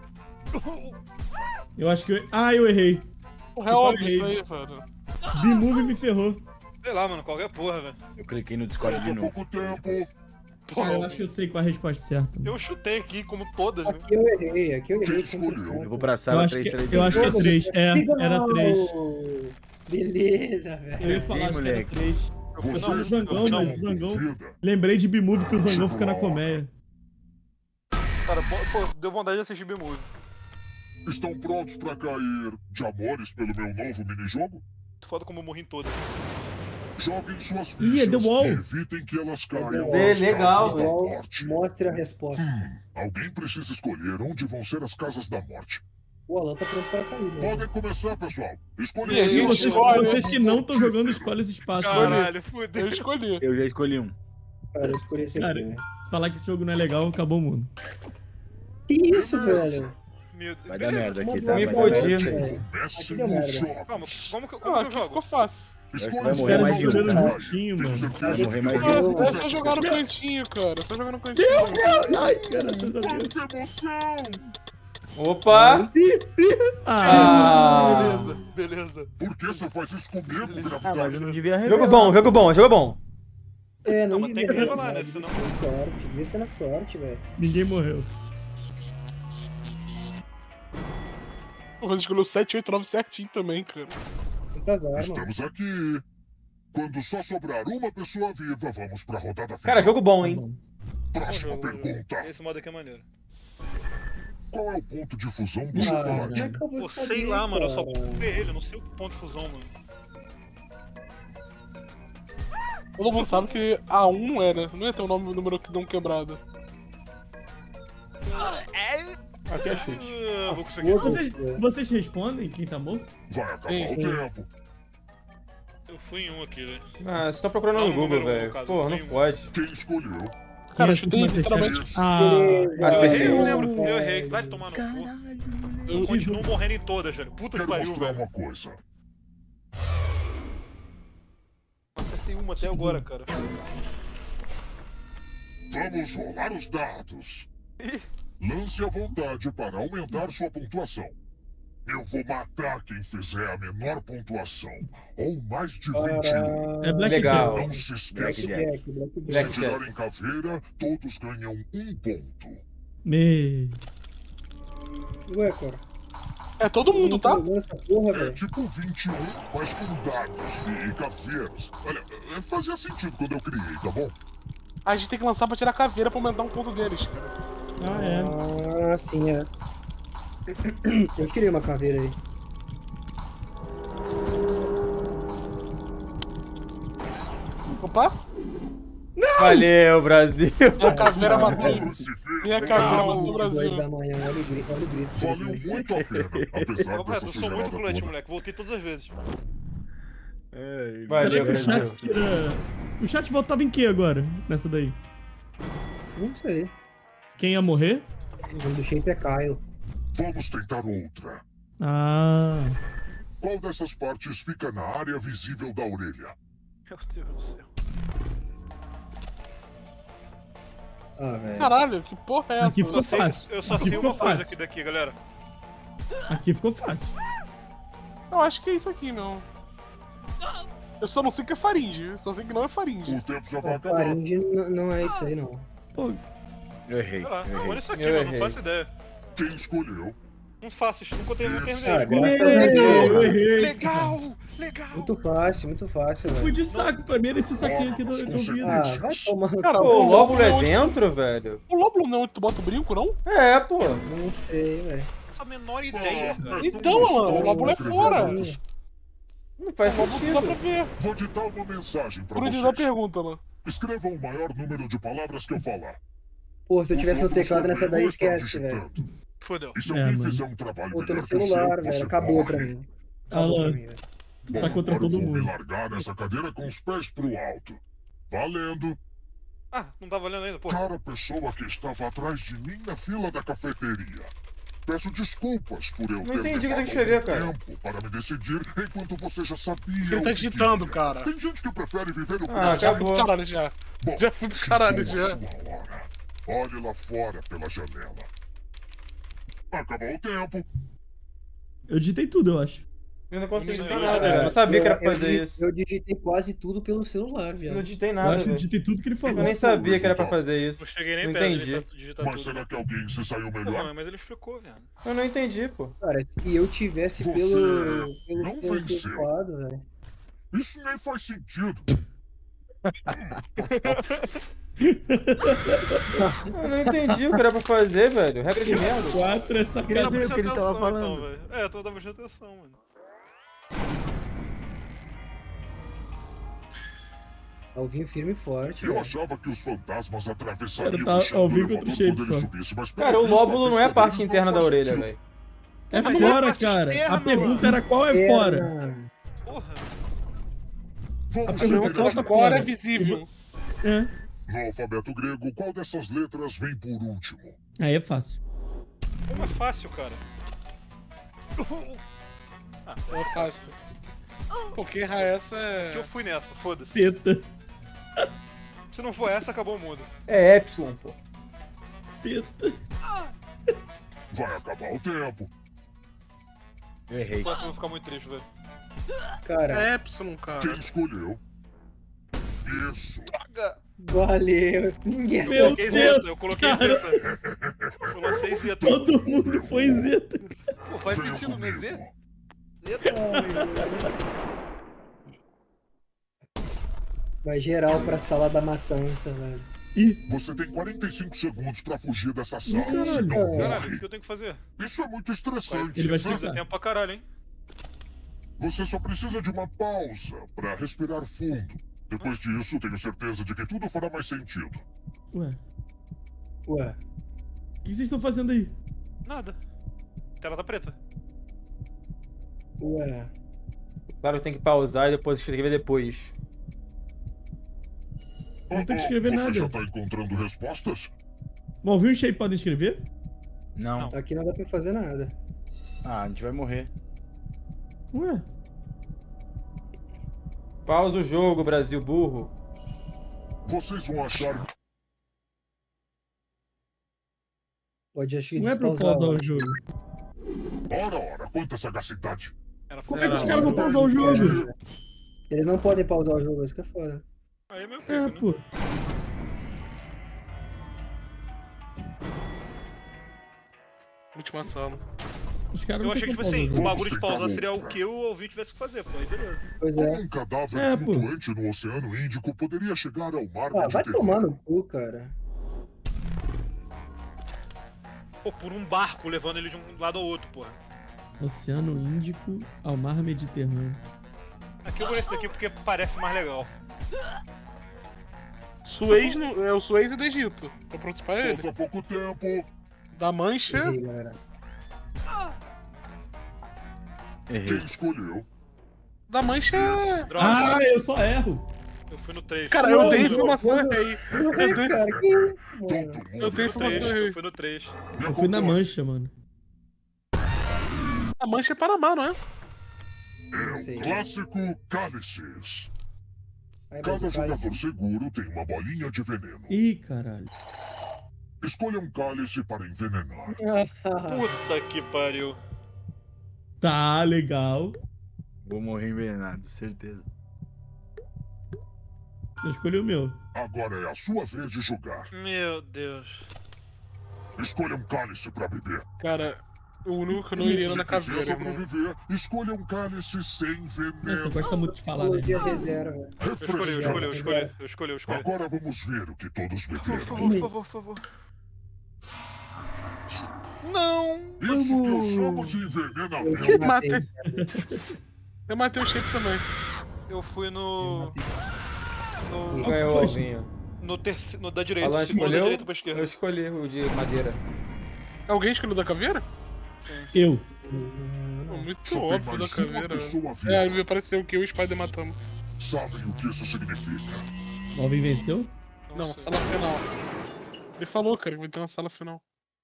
Speaker 2: Eu acho que eu... Ah, eu errei.
Speaker 3: É óbvio isso aí, velho.
Speaker 2: B-Move me ferrou.
Speaker 5: Sei lá, mano, qualquer porra, velho.
Speaker 1: Eu cliquei no Discord de
Speaker 7: Falta
Speaker 1: novo.
Speaker 7: pouco tempo.
Speaker 5: Porra,
Speaker 2: Cara, eu acho que eu sei qual é a resposta certa.
Speaker 5: eu chutei aqui, como todas, né?
Speaker 4: Aqui eu errei, aqui eu errei.
Speaker 7: Quem
Speaker 4: cem por
Speaker 7: escolheu?
Speaker 4: cento.
Speaker 1: Eu vou pra
Speaker 2: Eu
Speaker 1: sala
Speaker 2: acho que,
Speaker 1: três três
Speaker 2: eu acho que é
Speaker 4: Todo
Speaker 2: três.
Speaker 4: mundo-
Speaker 2: É,
Speaker 4: Legal!
Speaker 2: era três.
Speaker 4: Beleza, velho.
Speaker 2: Eu ia falar, acho que era
Speaker 1: moleque.
Speaker 2: três.
Speaker 7: Você
Speaker 2: Não, o Zangão,
Speaker 7: não
Speaker 2: mas o Zangão...
Speaker 7: duvida?
Speaker 2: Lembrei de B-Move que o Zangão fica na colmeia.
Speaker 5: Cara, pô, pô, deu vontade de assistir B-Movie.
Speaker 7: Estão prontos pra cair de amores pelo meu novo minijogo?
Speaker 5: Foda como eu morri em todas.
Speaker 7: Joguem suas
Speaker 2: Ih,
Speaker 7: fichas
Speaker 2: é The Wall.
Speaker 7: e evitem que elas caiam
Speaker 6: É
Speaker 7: nas
Speaker 6: legal,
Speaker 7: casas da
Speaker 6: velho.
Speaker 7: morte.
Speaker 4: Mostre a resposta.
Speaker 7: Hum, alguém precisa escolher onde vão ser as casas da morte.
Speaker 4: O Alan tá pronto pra cair, né?
Speaker 7: Podem começar, pessoal. Escolham
Speaker 3: E aí,
Speaker 2: E
Speaker 7: as
Speaker 2: vocês,
Speaker 3: escolhe.
Speaker 2: vocês que não estão jogando, escolhe os espaços.
Speaker 5: Caralho,
Speaker 3: Eu
Speaker 5: fudeu.
Speaker 3: escolhi.
Speaker 1: Eu já escolhi um.
Speaker 4: Cara, eu escolhi esse
Speaker 2: Cara,
Speaker 4: aqui, né?
Speaker 2: falar que esse jogo não é legal, acabou o mundo.
Speaker 4: Que isso, velho?
Speaker 5: Meu Deus.
Speaker 1: Vai dar
Speaker 5: Beleza.
Speaker 1: merda aqui,
Speaker 4: Mandou
Speaker 1: tá?
Speaker 6: Me
Speaker 1: Vai
Speaker 4: bem,
Speaker 1: dar
Speaker 6: fodi.
Speaker 1: merda.
Speaker 4: velho.
Speaker 7: Comece
Speaker 4: Aqui deu
Speaker 7: nos
Speaker 4: merda.
Speaker 7: jogos.
Speaker 5: Calma, como que, como
Speaker 3: Ah,
Speaker 5: que eu
Speaker 3: o que, que eu
Speaker 5: jogo?
Speaker 3: faço?
Speaker 7: Escolha
Speaker 1: vai
Speaker 7: os
Speaker 1: morrer mais de um,
Speaker 7: jogos.
Speaker 2: cara.
Speaker 7: Tenho
Speaker 2: Mano.
Speaker 7: certeza
Speaker 1: Vai morrer
Speaker 7: que
Speaker 1: mais de
Speaker 7: vai
Speaker 1: um.
Speaker 7: dar
Speaker 3: É
Speaker 7: certo.
Speaker 3: só jogar no cantinho, cara. É só jogar no cantinho.
Speaker 2: Ai, graças a Deus.
Speaker 7: Quanta emoção!
Speaker 6: Opa!
Speaker 2: Ah,
Speaker 6: Ah!
Speaker 5: Beleza, beleza.
Speaker 7: Por que você faz isso comigo,
Speaker 1: Ah, mas eu
Speaker 7: gravidade?
Speaker 1: não devia revelar.
Speaker 6: Jogo bom, jogo bom, jogo bom.
Speaker 4: É, não,
Speaker 5: Não, mas tem
Speaker 4: devia
Speaker 5: que revelar,
Speaker 4: ser,
Speaker 5: né,
Speaker 4: devia
Speaker 5: senão-
Speaker 4: ser na sorte, devia ser na sorte, velho.
Speaker 2: ninguém morreu.
Speaker 3: Você escolheu sete, oito, nove certinho também, cara.
Speaker 4: Tem que azar, mano.
Speaker 7: Estamos aqui. Quando só sobrar uma pessoa viva, vamos pra rodada final.
Speaker 6: Cara, jogo bom,
Speaker 2: Tá
Speaker 6: hein?
Speaker 2: bom.
Speaker 7: Próxima
Speaker 5: Bom jogo,
Speaker 7: pergunta.
Speaker 5: Esse modo aqui é maneiro.
Speaker 7: Qual é o ponto de fusão do
Speaker 4: Ah,
Speaker 7: chocolate?
Speaker 4: como é que eu vou
Speaker 5: Pô, sei
Speaker 4: escolher,
Speaker 5: lá, mano, eu só
Speaker 4: cara?
Speaker 5: comprei ele, eu não sei o ponto de fusão, mano.
Speaker 3: Todo mundo sabe que A um não é, né? Não ia ter o nome do número que dão quebrado.
Speaker 5: É.
Speaker 3: Aqui é chute.
Speaker 5: Eu vou conseguir.
Speaker 2: Vocês, vocês respondem quem tá morto?
Speaker 7: Vai acabar
Speaker 3: Sim,
Speaker 7: o
Speaker 3: sim.
Speaker 7: tempo.
Speaker 5: Eu fui em um aqui, velho.
Speaker 6: Ah, vocês estão procurando
Speaker 5: Não,
Speaker 6: no Google,
Speaker 5: número um, no
Speaker 6: velho.
Speaker 5: caso,
Speaker 6: Porra, não
Speaker 5: nenhum.
Speaker 6: fode.
Speaker 7: Quem escolheu?
Speaker 3: Cara, eu
Speaker 2: Quem
Speaker 3: chutei
Speaker 2: assiste
Speaker 3: literalmente.
Speaker 7: Isso.
Speaker 2: Ah,
Speaker 6: Ah,
Speaker 5: Eu
Speaker 6: você
Speaker 5: errei, eu
Speaker 6: errou.
Speaker 5: lembro. Eu errei. Vai tomar no cu. Eu
Speaker 3: Eu,
Speaker 5: continuo morrendo em todas, velho. Puta que
Speaker 7: Quero
Speaker 5: pariu,
Speaker 7: mostrar
Speaker 5: velho.
Speaker 7: uma coisa.
Speaker 5: Acertei uma até agora, cara.
Speaker 7: Vamos rolar os dados. Lance à vontade para aumentar sua pontuação. Eu vou matar quem fizer a menor pontuação, ou mais de vinte e um.
Speaker 2: é Black
Speaker 6: Legal.
Speaker 7: Não se esqueça,
Speaker 4: Black, Black,
Speaker 7: se
Speaker 4: Black.
Speaker 7: tirarem caveira, todos ganham um ponto.
Speaker 2: Me...
Speaker 4: Ué, cara.
Speaker 3: é todo mundo, tá?
Speaker 4: jogando essa porra,
Speaker 7: É
Speaker 4: velho.
Speaker 7: tipo vinte e um, mas com dados e caveiras. Olha, é, fazia sentido quando eu criei, tá bom?
Speaker 3: A gente tem que lançar pra tirar caveira pra aumentar um ponto deles, cara.
Speaker 2: Ah, é.
Speaker 4: Ah, sim, é. Eu queria uma caveira aí.
Speaker 3: Opa!
Speaker 6: Valeu, Brasil.
Speaker 3: Minha caveira matou.
Speaker 7: Vamos se ver.
Speaker 3: Minha caveira
Speaker 7: Valeu
Speaker 3: matou o
Speaker 4: Duas
Speaker 3: Brasil.
Speaker 4: da manhã, olha o grito. Olha o grito.
Speaker 7: Valeu muito a pena, apesar
Speaker 5: Ô, Beto,
Speaker 7: dessa
Speaker 5: eu sou muito
Speaker 7: sujeirada
Speaker 5: influente,
Speaker 7: toda.
Speaker 5: moleque. Voltei todas as vezes.
Speaker 1: É,
Speaker 6: Valeu,
Speaker 2: Será que o
Speaker 6: Brasil.
Speaker 2: chat tira... O chat votava em que agora, nessa daí?
Speaker 4: Não sei.
Speaker 2: Quem ia morrer?
Speaker 4: O nome do shape é Caio.
Speaker 7: Vamos tentar outra.
Speaker 2: Ah...
Speaker 7: Qual dessas partes fica na área visível da orelha?
Speaker 5: Meu Deus do céu.
Speaker 4: Ah, velho.
Speaker 3: Caralho, que porra é essa?
Speaker 2: Aqui ficou
Speaker 5: Eu sei-
Speaker 2: fácil.
Speaker 5: Eu só
Speaker 2: Aqui
Speaker 5: sei
Speaker 2: ficou
Speaker 5: uma coisa
Speaker 2: fácil.
Speaker 5: aqui daqui, galera.
Speaker 2: Aqui ficou fácil.
Speaker 3: Eu acho que é isso aqui, não. Eu só não sei que é faringe. Eu só sei que não é faringe.
Speaker 7: O tempo já vai
Speaker 4: A
Speaker 7: acabar.
Speaker 4: faringe n- não é isso aí, não.
Speaker 2: Pô,
Speaker 1: Eu errei.
Speaker 5: Sei lá.
Speaker 1: eu
Speaker 5: Não,
Speaker 1: errei.
Speaker 5: olha isso aqui,
Speaker 6: Eu
Speaker 5: mano. Não
Speaker 6: errei.
Speaker 5: faço ideia.
Speaker 7: Quem escolheu?
Speaker 5: Não faço, nunca terminei, não terminei.
Speaker 4: Ah,
Speaker 5: a escola.
Speaker 4: graças a
Speaker 2: eu
Speaker 4: Deus.
Speaker 2: errei.
Speaker 5: Legal! Legal!
Speaker 4: Muito fácil, muito fácil,
Speaker 2: Fui
Speaker 4: velho.
Speaker 2: de saco, pra mim era esse saquinho aqui do, do ouvido.
Speaker 4: Ah, vai tomar no
Speaker 3: Cara,
Speaker 4: cu.
Speaker 6: Pô, o lóbulo é
Speaker 3: onde-
Speaker 6: dentro, velho?
Speaker 3: O lóbulo não é onde tu bota o brinco, não?
Speaker 6: É, pô.
Speaker 4: Não sei, velho.
Speaker 5: Essa menor ideia, cara.
Speaker 7: É
Speaker 3: Então,
Speaker 7: tão
Speaker 3: mano,
Speaker 7: gostoso
Speaker 3: o lóbulo é
Speaker 7: escrever
Speaker 3: fora.
Speaker 7: dados.
Speaker 6: Não faz
Speaker 3: O lóbulo dá pra
Speaker 6: sentido.
Speaker 3: ver.
Speaker 7: Vou ditar uma mensagem pra
Speaker 3: Por isso da
Speaker 7: vocês.
Speaker 3: pergunta, mano.
Speaker 7: Escrevam o maior número de palavras que eu falar.
Speaker 4: Pô, se eu tivesse no
Speaker 7: Os outros
Speaker 4: teclado nessa
Speaker 7: também
Speaker 4: daí,
Speaker 7: vão estar
Speaker 4: esquece, velho.
Speaker 7: digitando.
Speaker 5: Fodeu.
Speaker 7: E se
Speaker 2: É,
Speaker 7: alguém
Speaker 2: mano.
Speaker 7: fizer um trabalho
Speaker 4: Pô, tô
Speaker 7: melhor
Speaker 4: no
Speaker 7: que o seu,
Speaker 4: celular, velho.
Speaker 7: você
Speaker 4: Acabou
Speaker 7: morre.
Speaker 4: pra mim. Acabou
Speaker 2: Alan,
Speaker 4: pra mim, velho.
Speaker 2: tu
Speaker 7: Bom,
Speaker 2: tá contra
Speaker 7: agora
Speaker 2: todo
Speaker 7: eu vou me
Speaker 2: mundo.
Speaker 7: largar nessa cadeira com os pés pro alto. Valendo.
Speaker 5: Ah, não tá valendo ainda, pô.
Speaker 7: Cara, pessoa que estava atrás de mim na fila da cafeteria. Peço desculpas por eu
Speaker 6: Não
Speaker 7: ter
Speaker 6: entendi o que
Speaker 7: levado
Speaker 6: tem que escrever,
Speaker 7: algum
Speaker 6: cara.
Speaker 7: tempo para me decidir enquanto você já sabia
Speaker 3: Ele
Speaker 7: o
Speaker 3: tá
Speaker 7: que
Speaker 3: digitando,
Speaker 7: queria.
Speaker 3: cara.
Speaker 7: Tem gente que prefere viver o
Speaker 6: Ah,
Speaker 7: presente.
Speaker 3: Já fui
Speaker 6: acabou.
Speaker 3: pro caralho já.
Speaker 7: Bom,
Speaker 3: Já fui pro caralho
Speaker 7: chegou a
Speaker 3: já.
Speaker 7: sua hora. Olhe lá fora pela janela. Acabou o tempo.
Speaker 2: Eu digitei tudo, eu acho.
Speaker 6: Eu não consegui
Speaker 5: Não,
Speaker 6: digitar
Speaker 5: não,
Speaker 6: nada,
Speaker 5: não,
Speaker 6: velho. Eu não sabia que era pra
Speaker 4: Eu- eu
Speaker 6: fazer
Speaker 4: digi-
Speaker 6: isso.
Speaker 4: Eu digitei quase tudo pelo celular,
Speaker 6: Eu
Speaker 4: viado.
Speaker 6: não digitei
Speaker 2: Eu
Speaker 6: nada,
Speaker 2: acho que eu
Speaker 6: velho.
Speaker 2: digitei tudo que ele
Speaker 6: Eu
Speaker 2: falou.
Speaker 6: nem sabia que era pra fazer isso.
Speaker 5: Não cheguei nem
Speaker 6: Não
Speaker 5: perto
Speaker 6: entendi.
Speaker 5: de digitar- digitar
Speaker 7: Mas
Speaker 5: tudo.
Speaker 7: será que alguém se saiu
Speaker 5: Pô,
Speaker 7: melhor?
Speaker 5: mano, mas ele explicou, velho.
Speaker 6: Eu não entendi, pô.
Speaker 4: Cara, se eu tivesse
Speaker 7: Você
Speaker 4: pelo, pelo,
Speaker 7: não
Speaker 4: pelo
Speaker 7: venceu.
Speaker 4: teclado, velho.
Speaker 7: Isso nem faz sentido.
Speaker 6: Eu não entendi o que era pra fazer, velho. Regra de merda.
Speaker 2: quatro é
Speaker 5: Tá
Speaker 2: sacanagem.
Speaker 5: prestando
Speaker 1: que ele tava
Speaker 5: atenção,
Speaker 1: falando.
Speaker 5: então, velho. É, eu tô prestando atenção, mano.
Speaker 4: Alvinho firme e forte,
Speaker 7: Eu
Speaker 4: velho.
Speaker 7: achava que os fantasmas atravessariam
Speaker 2: Cara, tá
Speaker 7: o chão
Speaker 2: ao
Speaker 7: do
Speaker 2: vivo
Speaker 7: elevador
Speaker 2: contra o shape
Speaker 7: quando ele
Speaker 2: só.
Speaker 7: subisse, mas pelo
Speaker 6: Cara, o
Speaker 7: visto, a
Speaker 6: lóbulo não é a
Speaker 7: vista
Speaker 6: parte
Speaker 7: deles
Speaker 6: interna
Speaker 7: não
Speaker 6: da
Speaker 7: faz
Speaker 6: orelha,
Speaker 7: sentido.
Speaker 6: velho.
Speaker 2: É
Speaker 5: Mas é a
Speaker 2: fora,
Speaker 5: parte
Speaker 2: cara.
Speaker 5: externa,
Speaker 2: A pergunta
Speaker 5: mano.
Speaker 2: era qual é fora.
Speaker 4: Era-
Speaker 5: Porra.
Speaker 7: Vamos
Speaker 2: A
Speaker 7: seguir
Speaker 2: pergunta
Speaker 7: a
Speaker 2: tá
Speaker 7: dica.
Speaker 3: Agora
Speaker 2: fora.
Speaker 3: é visível.
Speaker 2: É.
Speaker 7: No alfabeto grego, qual dessas letras vem por último?
Speaker 2: Aí é fácil.
Speaker 5: Como é fácil, cara. Ah,
Speaker 3: É fácil. Porque errar essa
Speaker 5: que eu
Speaker 3: é.
Speaker 5: fui nessa, foda-se.
Speaker 2: Teta.
Speaker 5: Se não for essa, acabou o mundo.
Speaker 6: É Epsilon, pô.
Speaker 2: Teta.
Speaker 7: Vai acabar o tempo.
Speaker 1: Eu errei.
Speaker 5: Próximo eu vou ficar muito triste, velho.
Speaker 4: Cara,
Speaker 3: É Epsilon, cara.
Speaker 7: Quem escolheu? Isso.
Speaker 4: valeu. Ninguém
Speaker 2: Meu
Speaker 4: acertou.
Speaker 5: Coloquei
Speaker 2: Deus,
Speaker 5: zeta, eu coloquei
Speaker 2: cara.
Speaker 5: zeta. Eu lancei zeta.
Speaker 2: Todo mundo foi zeta.
Speaker 5: Pô, faz
Speaker 7: Venha
Speaker 5: sentido, não é Z?
Speaker 7: comigo.
Speaker 5: Zeta.
Speaker 4: Vai geral pra sala da matança, velho.
Speaker 2: Ih,
Speaker 7: Você tem quarenta e cinco segundos pra fugir dessa sala,
Speaker 2: Caralho.
Speaker 7: senão
Speaker 5: Caralho, o
Speaker 7: morre.
Speaker 5: que eu tenho que fazer?
Speaker 7: Isso é muito estressante.
Speaker 2: Ele vai
Speaker 5: Precisa
Speaker 2: chegar.
Speaker 5: tempo pra caralho, hein?
Speaker 7: Você só precisa de uma pausa pra respirar fundo. Depois disso, tenho certeza de que tudo fará mais sentido.
Speaker 2: ué.
Speaker 4: Ué,
Speaker 2: O que vocês estão fazendo aí?
Speaker 5: Nada. Tela tá preta.
Speaker 4: ué.
Speaker 6: Claro, tem que pausar e depois escrever depois.
Speaker 2: Não tem que escrever
Speaker 7: Você
Speaker 2: nada.
Speaker 7: já tá encontrando respostas?
Speaker 2: Malvin e Shape podem escrever?
Speaker 1: Não.
Speaker 4: Aqui não dá pra fazer nada.
Speaker 1: Ah, a gente vai morrer.
Speaker 2: Ué.
Speaker 6: Pausa o jogo, Brasil burro.
Speaker 7: Vocês vão achar
Speaker 4: Pode achar que
Speaker 2: Não é pra
Speaker 4: despausar,
Speaker 2: pausar
Speaker 4: ó.
Speaker 2: o jogo.
Speaker 7: Ora, ora, quanta sagacidade.
Speaker 5: Era
Speaker 2: Como é que
Speaker 5: foda.
Speaker 2: os caras vão pausar o jogo?
Speaker 4: Eles não podem pausar o jogo, isso que é foda.
Speaker 5: Aí é meu pico,
Speaker 2: É,
Speaker 5: né?
Speaker 2: pô.
Speaker 3: Última sala.
Speaker 2: Os caras
Speaker 5: Eu
Speaker 2: não
Speaker 5: achei
Speaker 2: tem
Speaker 5: que,
Speaker 2: como
Speaker 5: tipo assim,
Speaker 2: pausar
Speaker 5: o
Speaker 2: o jogo.
Speaker 5: bagulho de pausar seria o que o ouvinte tivesse que fazer, pô. Aí beleza.
Speaker 4: Pois
Speaker 7: Como
Speaker 4: é.
Speaker 7: um cadáver
Speaker 2: É, pô.
Speaker 7: flutuante no Oceano Índico poderia chegar ao mar
Speaker 4: Ah, vai
Speaker 7: Mediterrâneo?
Speaker 4: tomar no cu, cara.
Speaker 5: Pô, por um barco levando ele de um lado ao outro, porra.
Speaker 2: Oceano Índico ao Mar Mediterrâneo.
Speaker 5: Aqui eu vou nesse daqui porque parece mais legal.
Speaker 3: Suez no- é o Suez é do Egito. Tô pronto pra ele.
Speaker 7: Falta pouco tempo.
Speaker 3: Da Mancha.
Speaker 4: Errei, galera.
Speaker 1: Errei.
Speaker 7: Quem escolheu?
Speaker 3: Da Mancha é.
Speaker 5: Droga,
Speaker 2: Ah, eu só erro.
Speaker 5: eu fui no três.
Speaker 3: Cara, eu
Speaker 4: Não,
Speaker 3: dei
Speaker 4: não,
Speaker 3: informação
Speaker 4: não.
Speaker 3: errei. Eu
Speaker 4: Errei,
Speaker 3: dei,
Speaker 4: cara, que isso,
Speaker 7: Todo
Speaker 4: mano?
Speaker 7: mundo.
Speaker 3: eu dei
Speaker 5: Eu fui no três,
Speaker 3: informação
Speaker 5: eu
Speaker 3: errei.
Speaker 5: fui no três.
Speaker 7: Me
Speaker 2: Eu fui na
Speaker 7: acompanhe.
Speaker 2: mancha, mano.
Speaker 3: A Mancha é Panamá, não é?
Speaker 4: Não sei.
Speaker 7: Clássico Cálices.
Speaker 4: Aí,
Speaker 7: Cada
Speaker 4: mas o cara-
Speaker 7: jogador seguro tem uma bolinha de veneno.
Speaker 2: Ih, caralho.
Speaker 7: Escolha um cálice para envenenar.
Speaker 5: Puta que pariu.
Speaker 2: Tá, legal.
Speaker 1: Vou morrer envenenado, certeza.
Speaker 2: Eu escolhi o meu.
Speaker 7: Agora é a sua vez de jogar.
Speaker 5: Meu Deus.
Speaker 7: Escolha um cálice para beber.
Speaker 3: Cara, o único que eu não iria
Speaker 7: Se
Speaker 3: na
Speaker 7: quiser
Speaker 3: caveira, irmão.
Speaker 7: sobreviver, escolha um cálice sem
Speaker 2: Nossa,
Speaker 7: veneno.
Speaker 2: gosta muito de falar, né?
Speaker 4: Dia reserva, velho.
Speaker 5: Eu escolhi, eu escolhi, eu escolhi, eu escolhi, eu escolhi.
Speaker 7: Agora vamos ver o que todos
Speaker 5: Por
Speaker 7: beberam.
Speaker 5: favor, por favor, por favor. Não!
Speaker 7: Isso que eu chamo de
Speaker 4: Eu
Speaker 7: envenenamento.
Speaker 4: já
Speaker 3: matei.
Speaker 4: matei.
Speaker 3: Eu matei o shape também.
Speaker 5: Eu fui no. No.
Speaker 6: Ganhou o
Speaker 2: foi?
Speaker 6: ovinho.
Speaker 5: No, terce... no da direita,
Speaker 6: Alan
Speaker 5: o segundo da
Speaker 6: escolheu?
Speaker 5: direita pra esquerda.
Speaker 6: Eu escolhi o de madeira.
Speaker 3: Alguém escolheu da caveira?
Speaker 2: Eu.
Speaker 3: Pô, muito
Speaker 7: Só tem
Speaker 3: óbvio da
Speaker 7: mais uma
Speaker 3: caveira. velho.
Speaker 7: pessoa viva.
Speaker 3: É, me apareceu que eu e o Spider matamos.
Speaker 7: Sabem o que isso significa?
Speaker 2: Alvin venceu?
Speaker 3: Não,
Speaker 5: sei.
Speaker 3: sala final. Ele falou, cara, que vai ter uma sala final.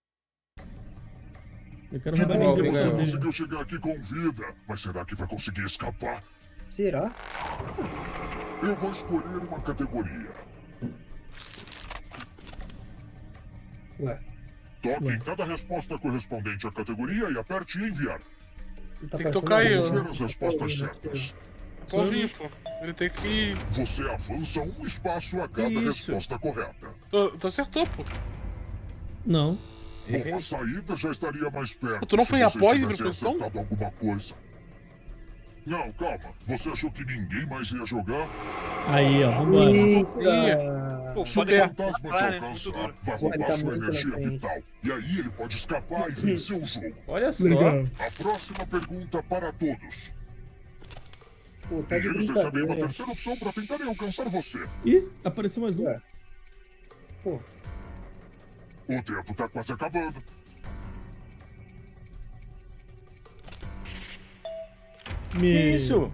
Speaker 2: Eu quero
Speaker 7: Que
Speaker 2: roubar
Speaker 7: bom
Speaker 2: ninguém.
Speaker 7: que você
Speaker 6: ganhou.
Speaker 7: conseguiu chegar aqui com vida. Mas será que vai conseguir escapar?
Speaker 4: Será?
Speaker 7: Eu vou escolher uma categoria.
Speaker 4: Ué,
Speaker 7: Toque
Speaker 2: Ué.
Speaker 7: em cada resposta correspondente à categoria e aperte enviar.
Speaker 4: não tá
Speaker 3: Tem que
Speaker 4: passando
Speaker 3: tocar aí,
Speaker 4: nada,
Speaker 3: ó.
Speaker 7: Vamos
Speaker 4: né?
Speaker 7: ver as respostas certas.
Speaker 3: Pode vir, pô. Ele tem que.
Speaker 7: Você avança um espaço a cada
Speaker 1: isso?
Speaker 7: resposta correta.
Speaker 3: Tu, tu acertou, pô.
Speaker 2: Não.
Speaker 7: Bom, a saída já estaria mais perto.
Speaker 3: Tu não
Speaker 7: se
Speaker 3: foi
Speaker 7: você
Speaker 3: após a
Speaker 7: tivesse
Speaker 3: impressão?
Speaker 7: acertado alguma coisa. Não, calma. Você achou que ninguém mais ia jogar?
Speaker 2: Aí, ó, vambora.
Speaker 4: Eita.
Speaker 5: Pô,
Speaker 7: Se
Speaker 5: pode
Speaker 7: o
Speaker 3: é.
Speaker 7: fantasma te
Speaker 5: Ah, né? Muito
Speaker 7: alcançar,
Speaker 5: duro.
Speaker 7: vai
Speaker 4: Pô, ele
Speaker 7: roubar
Speaker 4: tá
Speaker 7: sua
Speaker 4: muito na
Speaker 7: energia
Speaker 4: frente.
Speaker 7: vital. E aí ele pode escapar e vencer o jogo.
Speaker 6: Olha só.
Speaker 2: Legal.
Speaker 7: A próxima pergunta para todos.
Speaker 4: Pô, tá
Speaker 7: E
Speaker 4: de
Speaker 7: eles recebem uma
Speaker 4: brincadeira.
Speaker 7: terceira opção para tentarem alcançar você.
Speaker 2: Ih, apareceu mais um.
Speaker 4: Ué. Pô,
Speaker 7: O tempo tá quase acabando.
Speaker 6: Que
Speaker 2: Me...
Speaker 6: isso?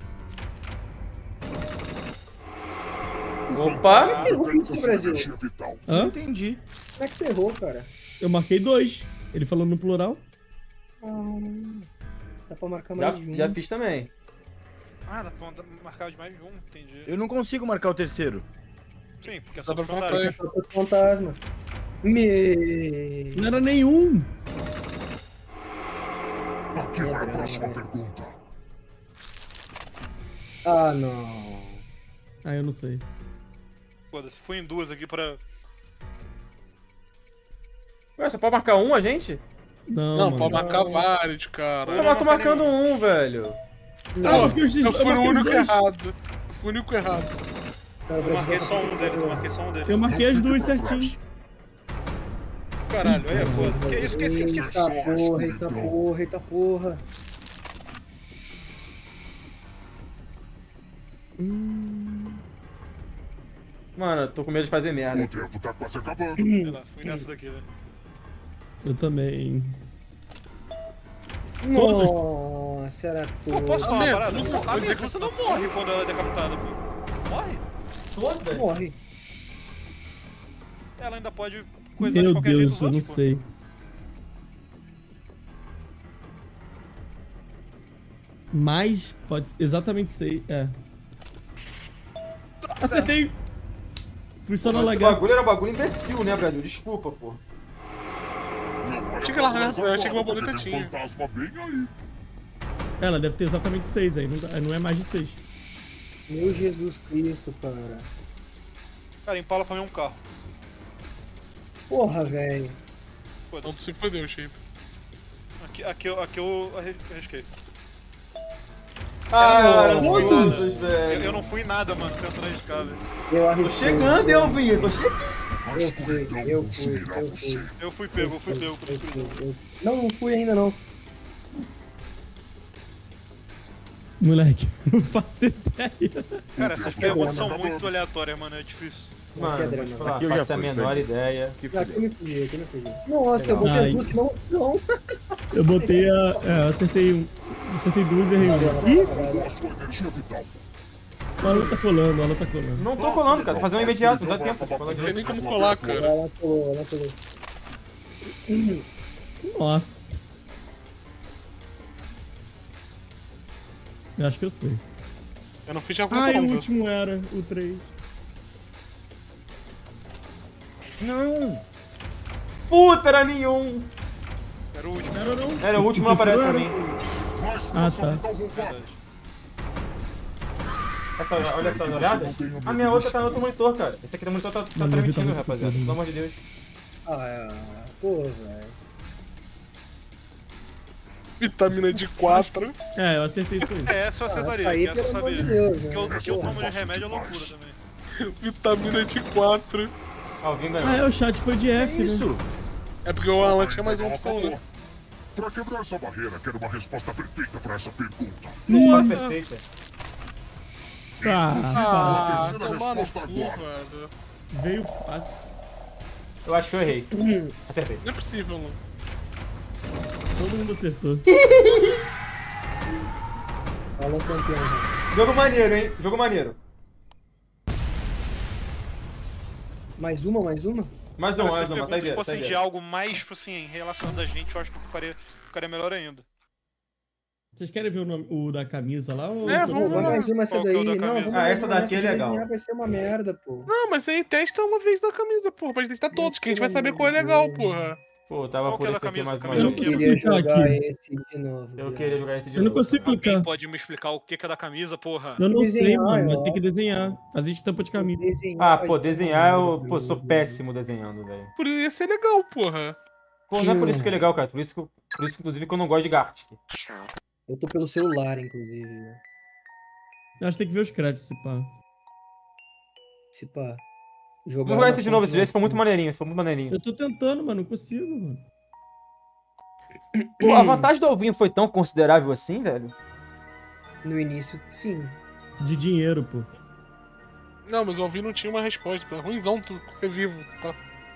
Speaker 7: O
Speaker 6: Opa!
Speaker 7: fantasma
Speaker 4: Que
Speaker 7: detecta
Speaker 4: isso,
Speaker 7: sua
Speaker 4: Brasil?
Speaker 7: energia vital.
Speaker 2: Hã?
Speaker 1: Entendi.
Speaker 4: como é que tu errou, cara?
Speaker 2: Eu marquei dois. Ele falou no plural.
Speaker 4: Ah, dá pra marcar
Speaker 6: Já,
Speaker 4: mais de um.
Speaker 6: já fiz também.
Speaker 5: Ah, dá pra marcar de mais de um, entendi.
Speaker 1: Eu não consigo marcar o terceiro.
Speaker 5: Sim, porque é
Speaker 3: Só
Speaker 5: só
Speaker 3: pra
Speaker 5: pro
Speaker 3: contar
Speaker 5: fantasma.
Speaker 3: aí.
Speaker 4: Só pro fantasma. Me...
Speaker 2: Não era nenhum.
Speaker 7: Aqui vai a próxima pergunta.
Speaker 4: Ah, não.
Speaker 2: Ah, eu não sei.
Speaker 5: Foda-se, fui em duas aqui pra.
Speaker 6: Ué, só pode marcar um, a gente?
Speaker 2: Não,
Speaker 3: Não,
Speaker 2: mano.
Speaker 3: pode marcar vários, cara.
Speaker 6: Eu só tô marcando um, velho.
Speaker 2: Ah, porque os
Speaker 3: Eu fui o
Speaker 2: marquei os
Speaker 3: único
Speaker 2: dois.
Speaker 3: errado. Eu fui o único errado.
Speaker 4: Cara, o
Speaker 5: Eu
Speaker 4: Brasil
Speaker 5: marquei
Speaker 4: vai
Speaker 5: só um
Speaker 4: pra-
Speaker 5: deles, eu marquei só um deles.
Speaker 2: Eu marquei
Speaker 7: Não
Speaker 2: as
Speaker 7: fique
Speaker 2: duas
Speaker 7: pra
Speaker 2: certinho.
Speaker 7: trás.
Speaker 5: Caralho, aí é foda. Que isso, que que que-
Speaker 4: Eita porra, eita porra, eita porra.
Speaker 6: Mano, eu tô com medo de fazer merda.
Speaker 7: O tempo tá quase acabando.
Speaker 5: Sei lá, fui nessa daqui, velho.
Speaker 2: Eu também.
Speaker 4: Nossa, era
Speaker 5: Pô,
Speaker 4: tudo.
Speaker 5: posso falar uma
Speaker 3: Medo,
Speaker 5: parada?
Speaker 3: usa-
Speaker 5: A
Speaker 3: usa
Speaker 5: Medusa não morre quando ela é decapitada, pô. Morre?
Speaker 6: Toda?
Speaker 4: Morre.
Speaker 5: Ela ainda pode coisar de
Speaker 2: Meu
Speaker 5: qualquer jeito
Speaker 2: Deus,
Speaker 5: os
Speaker 2: eu não
Speaker 5: outros, pô.
Speaker 2: sei. Mas pode exatamente sei. É. Acertei. Fui só na
Speaker 6: Esse
Speaker 2: lagar.
Speaker 6: bagulho era um bagulho imbecil, né, Brasil? Desculpa, pô.
Speaker 7: Não olha
Speaker 3: Tinha que
Speaker 7: pra
Speaker 3: largar,
Speaker 7: trás
Speaker 3: eu achei que
Speaker 7: agora,
Speaker 3: uma boleta
Speaker 7: porque tem um
Speaker 3: tinha.
Speaker 7: fantasma bem aí.
Speaker 2: Ela deve ter exatamente seis aí. Não, dá- não é mais de seis.
Speaker 4: Meu Jesus Cristo, cara.
Speaker 5: Cara, empala pra mim um carro.
Speaker 4: Porra, velho.
Speaker 3: Não
Speaker 5: Foda-se.
Speaker 3: se fodeu, shape.
Speaker 5: Aqui, aqui, eu- aqui eu arri- arrisquei.
Speaker 6: Ah,
Speaker 5: eu não fui
Speaker 6: todos,
Speaker 5: nada. Eu,
Speaker 6: velho.
Speaker 5: eu não fui nada, mano, tentando arriscar, velho.
Speaker 4: Eu
Speaker 6: Tô
Speaker 4: arrisquei.
Speaker 6: chegando, Elvinho, tô chegando.
Speaker 7: A
Speaker 4: Eu fui,
Speaker 7: escuridão
Speaker 4: eu fui,
Speaker 7: consumirá
Speaker 4: eu
Speaker 7: você.
Speaker 4: fui.
Speaker 5: Eu fui pego, eu fui pego por
Speaker 4: Eu
Speaker 5: escuridão.
Speaker 4: fui, eu- Não, não fui ainda não.
Speaker 2: Moleque, não faço ideia.
Speaker 5: Cara, essas perguntas são muito aleatórias, mano, é difícil.
Speaker 6: Mano, vou te falar,
Speaker 1: Aqui eu já
Speaker 6: faço a
Speaker 1: fui,
Speaker 6: menor
Speaker 1: perdi.
Speaker 6: ideia.
Speaker 1: Que
Speaker 4: Aqui eu
Speaker 1: fudeu.
Speaker 4: me fugi, aqui eu me fugi. Nossa, eu
Speaker 6: Legal.
Speaker 4: botei
Speaker 2: Ai.
Speaker 4: duas que não. Não.
Speaker 2: Eu botei a. É, eu acertei um. Acertei duas e errei uma. Ih,
Speaker 7: Recuar sua energia vital.
Speaker 2: o Alan tá colando, o Alan tá colando.
Speaker 6: Não tô colando, cara. Tô fazendo um imediato, não dá tempo. Fala
Speaker 3: Não sei
Speaker 6: aqui.
Speaker 3: nem como colar, cara.
Speaker 4: Ela pulou, ela pulou.
Speaker 2: Nossa. Eu acho que eu sei.
Speaker 3: Eu não fiz a
Speaker 2: Ah,
Speaker 3: conta
Speaker 2: e o
Speaker 3: não, viu?
Speaker 2: último era o três.
Speaker 1: Não!
Speaker 6: Puta, era nenhum.
Speaker 5: Era o último.
Speaker 2: Era ou não?
Speaker 6: Era o último, não aparece pra mim.
Speaker 7: Mais
Speaker 2: Ah,
Speaker 7: força
Speaker 2: tá.
Speaker 7: vital roubada.
Speaker 6: Essa, olha
Speaker 7: Espero
Speaker 6: essa
Speaker 7: que você
Speaker 6: olhada.
Speaker 7: não tenha medo
Speaker 6: A minha
Speaker 7: de
Speaker 6: outra tá no
Speaker 7: escuro.
Speaker 6: outro monitor, cara. Esse aqui do monitor tá, tá
Speaker 2: Não, meu vídeo tá
Speaker 6: transmitindo,
Speaker 2: muito
Speaker 6: rapaziada.
Speaker 2: pequeno.
Speaker 6: Pelo amor de Deus.
Speaker 4: Ah, pô, velho.
Speaker 3: Vitamina D quatro.
Speaker 2: É, eu acertei isso aí.
Speaker 5: É, só
Speaker 4: Ah,
Speaker 5: acertaria,
Speaker 4: tá aí,
Speaker 5: que essa eu
Speaker 4: pelo amor
Speaker 5: sabia.
Speaker 4: de Deus,
Speaker 5: Que
Speaker 4: né?
Speaker 5: eu, que eu tomo de remédio é loucura também.
Speaker 3: Vitamina D quatro.
Speaker 6: Alguém
Speaker 2: Ah,
Speaker 6: ganhou.
Speaker 2: é, o chat foi de F, né?
Speaker 1: Isso!
Speaker 3: É porque o Alan tinha mais uma opção, né?
Speaker 7: Pra quebrar essa barreira, quero uma resposta perfeita pra essa pergunta.
Speaker 6: Resposta perfeita.
Speaker 2: Tá,
Speaker 3: Ah,
Speaker 7: terceira
Speaker 3: tomar no
Speaker 7: resposta
Speaker 3: cu,
Speaker 7: agora.
Speaker 3: velho.
Speaker 2: veio fácil.
Speaker 6: Eu acho que eu errei. Acertei.
Speaker 3: Não é possível, Alan.
Speaker 2: Todo mundo acertou.
Speaker 4: Alan campeão, né?
Speaker 6: Jogo maneiro, hein? Jogo maneiro.
Speaker 4: Mais uma, mais uma?
Speaker 6: Mais
Speaker 5: Cara,
Speaker 6: um,
Speaker 5: se
Speaker 6: mais
Speaker 5: a
Speaker 6: uma.
Speaker 5: pergunta
Speaker 6: Saideira,
Speaker 5: fosse de
Speaker 6: saideira.
Speaker 5: algo mais, tipo assim, relacionado a gente, eu acho que faria, ficaria melhor ainda.
Speaker 2: Vocês querem ver o, nome, o da camisa lá? Ou
Speaker 3: É,
Speaker 2: todo
Speaker 3: vamos
Speaker 2: mundo-
Speaker 4: Vai
Speaker 3: lá.
Speaker 4: mais uma essa
Speaker 5: Qual que é o
Speaker 4: daí.
Speaker 5: da
Speaker 4: Não,
Speaker 5: camisa?
Speaker 4: vamos
Speaker 6: Ah,
Speaker 4: mais
Speaker 6: essa
Speaker 4: uma
Speaker 6: daqui é
Speaker 4: de
Speaker 6: legal.
Speaker 4: desenhar, vai ser uma merda, pô.
Speaker 3: Não, mas aí testa uma vez da camisa, porra. Pra testar todos, que a gente vai saber qual é legal, porra.
Speaker 6: Pô, eu tava
Speaker 5: Qual que
Speaker 6: por
Speaker 5: é da
Speaker 6: esse aqui
Speaker 5: camisa?
Speaker 6: mais uma
Speaker 5: Camisa
Speaker 2: Eu
Speaker 6: vez.
Speaker 2: não
Speaker 4: Eu
Speaker 2: consigo
Speaker 4: queria
Speaker 2: clicar
Speaker 4: jogar
Speaker 2: aqui.
Speaker 4: esse de novo.
Speaker 6: Eu
Speaker 4: viu?
Speaker 6: queria jogar esse de
Speaker 2: Eu não
Speaker 6: novo.
Speaker 2: consigo clicar.
Speaker 5: Alguém pode me explicar o que que é da camisa, porra?
Speaker 2: Eu não sei,
Speaker 4: Desenhar,
Speaker 2: mano, mas
Speaker 4: eu
Speaker 2: tem que desenhar. Fazer estampa de camisa.
Speaker 4: Desenhar
Speaker 6: Ah,
Speaker 4: vai
Speaker 6: pô,
Speaker 4: ser
Speaker 6: desenhar
Speaker 4: uma
Speaker 6: eu
Speaker 4: merda,
Speaker 6: pô, sou
Speaker 4: viu?
Speaker 6: péssimo desenhando, velho.
Speaker 3: Por isso ia ser legal, porra.
Speaker 6: Pô, não é por isso que é legal, cara. Por isso, que eu- por isso inclusive, que eu não gosto de Gartic.
Speaker 4: Eu tô pelo celular, inclusive.
Speaker 2: Acho que tem que ver os créditos, se pá.
Speaker 4: Se pá.
Speaker 6: Vou jogar esse de novo, esse esse foi muito maneirinho, esse foi muito maneirinho.
Speaker 2: Eu tô tentando, mano, não consigo, mano.
Speaker 6: Pô, a vantagem do Alvinho foi tão considerável assim, velho?
Speaker 4: No início, sim.
Speaker 2: De dinheiro, pô.
Speaker 3: Não, mas o Alvin não tinha uma resposta. É ruimzão tu ser vivo. Tá?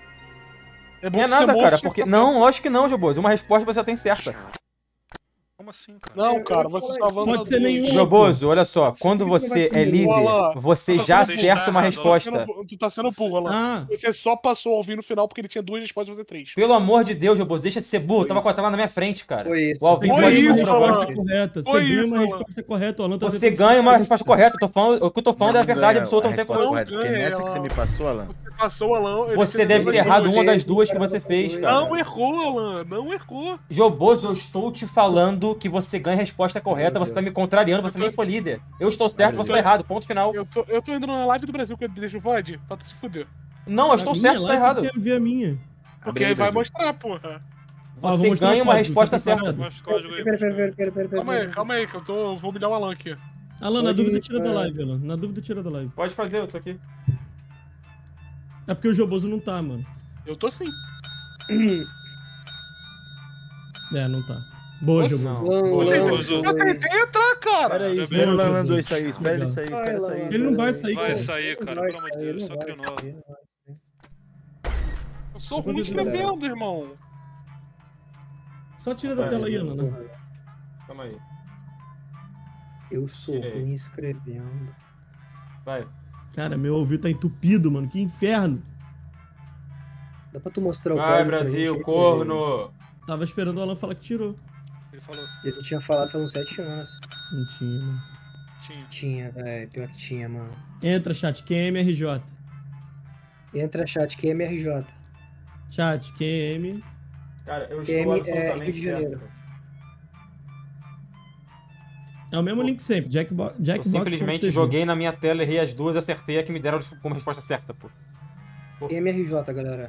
Speaker 3: É
Speaker 6: Não é
Speaker 3: tu
Speaker 6: nada,
Speaker 3: ser
Speaker 6: cara,
Speaker 3: monstro,
Speaker 6: porque...
Speaker 3: fica
Speaker 6: Não, lógico que não, Joboso. Uma resposta você já tem certa.
Speaker 5: Como assim, cara?
Speaker 3: Não, cara, você tá avançando.
Speaker 2: Pode ser nenhum.
Speaker 6: Joboso, olha só. Quando
Speaker 4: que
Speaker 6: você
Speaker 4: vai
Speaker 6: é
Speaker 4: comigo?
Speaker 6: líder,
Speaker 3: Olha lá.
Speaker 6: você
Speaker 3: Você
Speaker 6: já
Speaker 3: está
Speaker 6: acerta uma
Speaker 5: errado,
Speaker 6: resposta.
Speaker 3: Tu tá sendo burro, Alan.
Speaker 2: Ah,
Speaker 3: Você só passou o Alvin no final porque ele tinha duas respostas e você três.
Speaker 6: Pelo amor de Deus, Joboso, deixa de ser burro.
Speaker 1: Foi
Speaker 6: Tava
Speaker 1: isso.
Speaker 6: com a tela na minha frente, cara.
Speaker 4: Foi isso.
Speaker 6: O Alvinho
Speaker 3: Foi
Speaker 6: pode
Speaker 3: isso,
Speaker 2: uma
Speaker 6: comprovar.
Speaker 3: Alan.
Speaker 2: resposta correta. Você
Speaker 3: Foi
Speaker 2: ganha
Speaker 3: isso,
Speaker 2: uma
Speaker 3: Alan.
Speaker 2: resposta correta. O Alan tá
Speaker 6: Você
Speaker 2: tentando
Speaker 6: ganha uma
Speaker 2: explicar
Speaker 6: resposta
Speaker 2: isso.
Speaker 6: correta. Eu tô falando, o que eu tô falando é a
Speaker 1: Não
Speaker 6: verdade
Speaker 1: ganha
Speaker 6: absoluta,
Speaker 1: a
Speaker 6: não tem
Speaker 1: resposta
Speaker 6: como.
Speaker 1: correta, porque
Speaker 3: ganha,
Speaker 1: nessa que você
Speaker 3: ela-
Speaker 1: me passou, Alan.
Speaker 3: Você passou, Alan. ele
Speaker 6: Você
Speaker 3: tinha
Speaker 6: deve ter
Speaker 3: duas
Speaker 6: errado uma das
Speaker 4: esse
Speaker 6: duas que
Speaker 4: cara
Speaker 6: você
Speaker 4: tá
Speaker 6: fez,
Speaker 4: doido.
Speaker 6: cara.
Speaker 3: Não errou, Alan. Não errou.
Speaker 6: Joboso, eu estou te falando que você ganha a resposta correta, você tá me contrariando, você nem foi líder. Eu estou certo, você tá errado, ponto final.
Speaker 3: Eu tô, eu tô indo na live do Brasil que eu deixo o V O D pra tu se fuder.
Speaker 6: Não, eu estou
Speaker 2: A minha
Speaker 6: certo, você tá
Speaker 2: live,
Speaker 6: errado.
Speaker 2: eu quero ver a minha.
Speaker 3: Porque
Speaker 1: Abre
Speaker 3: aí
Speaker 1: aí,
Speaker 3: vai
Speaker 1: Brasil.
Speaker 3: mostrar, porra.
Speaker 2: Ó, vou
Speaker 6: Você
Speaker 2: mostrar
Speaker 6: ganha
Speaker 2: o
Speaker 6: uma
Speaker 2: código,
Speaker 6: resposta
Speaker 2: tá
Speaker 6: certa.
Speaker 2: preparado?
Speaker 5: Mostra o código aí.
Speaker 4: Pera, pera, pera, pera, pera,
Speaker 3: Calma aí,
Speaker 4: pera.
Speaker 3: calma aí, que eu tô, vou humilhar o Alan aqui.
Speaker 2: Alan, na
Speaker 4: Pode
Speaker 2: dúvida
Speaker 4: ir,
Speaker 2: tira da
Speaker 4: é.
Speaker 2: live, Alan. Na dúvida tira da live.
Speaker 6: Pode fazer, eu tô aqui.
Speaker 2: É porque o Joboso não tá, mano.
Speaker 3: Eu tô sim.
Speaker 2: É, não tá. Boa,
Speaker 3: Nossa,
Speaker 2: Joboso.
Speaker 6: Não.
Speaker 4: Não,
Speaker 6: Boa,
Speaker 4: não,
Speaker 6: Joboso.
Speaker 4: não.
Speaker 3: Eu tentei entrar, cara.
Speaker 1: Espera aí,
Speaker 5: Boa,
Speaker 1: espera o
Speaker 2: Joboso.
Speaker 1: Lan dois sair, espera ele sair,
Speaker 4: Vai,
Speaker 1: espera
Speaker 4: Lan.
Speaker 1: sair.
Speaker 2: Ele não vai sair,
Speaker 5: Vai
Speaker 2: cara.
Speaker 5: sair, cara,
Speaker 4: Vai
Speaker 5: pelo amor de
Speaker 4: sair,
Speaker 5: Deus,
Speaker 4: não
Speaker 5: só
Speaker 4: vai
Speaker 5: criminoso.
Speaker 4: sair, não vai sair.
Speaker 3: Eu sou
Speaker 2: Eu
Speaker 3: ruim
Speaker 2: vou
Speaker 3: escrevendo, irmão.
Speaker 2: Só tira da
Speaker 6: Vai,
Speaker 2: tela aí, Ana. né?
Speaker 6: Calma aí.
Speaker 4: Eu sou
Speaker 6: Tirei.
Speaker 4: ruim escrevendo.
Speaker 6: Vai.
Speaker 2: Cara, meu ouvido tá entupido, mano. Que inferno.
Speaker 4: Dá pra tu mostrar o
Speaker 6: Vai,
Speaker 4: código pra
Speaker 6: Brasil,
Speaker 4: gente aí,
Speaker 6: corno.
Speaker 2: Tava esperando o Alan falar que tirou.
Speaker 5: Ele falou,
Speaker 4: Ele tinha falado faz uns sete anos.
Speaker 2: Não tinha, mano.
Speaker 5: tinha.
Speaker 4: Tinha, velho. Pior que tinha, mano.
Speaker 2: Entra, chat. Q M R J.
Speaker 4: Entra chat, Q M R J.
Speaker 2: Chat, Q M.
Speaker 6: Cara, eu
Speaker 4: M
Speaker 6: estou
Speaker 4: é
Speaker 6: absolutamente
Speaker 4: Rio de
Speaker 6: certo.
Speaker 4: Janeiro.
Speaker 6: cara.
Speaker 2: É o mesmo link sempre. Jackbo
Speaker 6: Eu
Speaker 2: Jackbox.
Speaker 6: simplesmente joguei na minha tela, errei as duas, acertei a que me deram como resposta certa, pô.
Speaker 4: Q M R J, galera.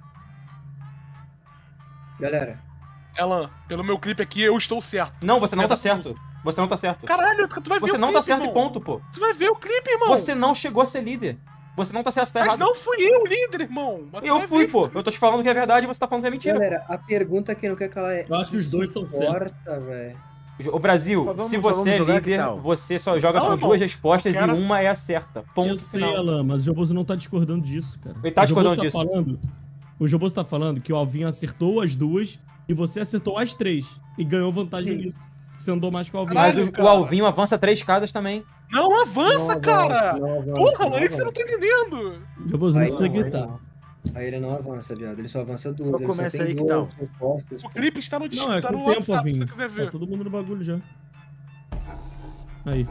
Speaker 4: Galera.
Speaker 3: Alan, pelo meu clipe aqui, eu estou certo.
Speaker 6: Não, você não
Speaker 3: Filha
Speaker 6: tá
Speaker 3: da
Speaker 6: certo. Você não tá certo.
Speaker 3: Caralho, tu vai ver
Speaker 6: Você
Speaker 3: o
Speaker 6: não
Speaker 3: clipe,
Speaker 6: tá certo e
Speaker 3: irmão.
Speaker 6: ponto, pô.
Speaker 3: Tu vai ver o clipe, irmão.
Speaker 6: Você não chegou a ser líder. Você não tá certo, você tá
Speaker 3: Mas
Speaker 6: errado.
Speaker 3: não fui eu o líder, irmão. Mas tu
Speaker 6: Eu
Speaker 3: vai
Speaker 6: fui,
Speaker 3: ver.
Speaker 6: pô. Eu tô te falando que é verdade e você tá falando que é mentira.
Speaker 4: Galera, a pergunta que não quer calar é.
Speaker 2: Eu acho que os dois tão
Speaker 4: Importa, velho.
Speaker 6: O Brasil,
Speaker 1: Mas vamos-
Speaker 6: se
Speaker 1: vamos
Speaker 6: você é
Speaker 1: jogar, que
Speaker 6: líder,
Speaker 1: tal?
Speaker 6: você só joga
Speaker 3: Não,
Speaker 6: com
Speaker 3: irmão.
Speaker 6: duas respostas
Speaker 3: Quero-
Speaker 6: e uma é a certa. Ponto
Speaker 2: Eu sei,
Speaker 6: final.
Speaker 2: Alan, mas o Joboso não tá discordando disso, cara.
Speaker 6: Ele tá
Speaker 2: O Joboso
Speaker 6: discordando disso.
Speaker 2: Falando, o Joboso tá falando que o Alvinho acertou as duas e você acertou as três. E ganhou vantagem nisso. Você andou mais que o Alvinho.
Speaker 6: Mas
Speaker 3: Caralho,
Speaker 6: o, o
Speaker 3: cara.
Speaker 6: Alvinho avança três casas também.
Speaker 3: Não avança,
Speaker 4: Não
Speaker 3: cara!
Speaker 4: avança, não avança,
Speaker 3: Porra,
Speaker 4: não
Speaker 3: mano, isso você não
Speaker 4: avança.
Speaker 3: tá entendendo!
Speaker 2: O Joboso não
Speaker 4: Aí
Speaker 2: precisa
Speaker 4: não, aí
Speaker 2: gritar.
Speaker 4: não. Aí ele não avança, viado. Ele só avança duas.
Speaker 1: Então
Speaker 4: Ele só
Speaker 1: começa
Speaker 4: tem
Speaker 1: aí, que
Speaker 4: duas
Speaker 1: tal?
Speaker 4: respostas.
Speaker 3: O clipe está no,
Speaker 2: Não, é
Speaker 3: tá
Speaker 2: com
Speaker 3: no
Speaker 2: o tempo,
Speaker 3: WhatsApp, se
Speaker 2: Alvinho.
Speaker 3: você quiser
Speaker 2: Tá
Speaker 3: ver.
Speaker 2: todo mundo no bagulho já. Aí.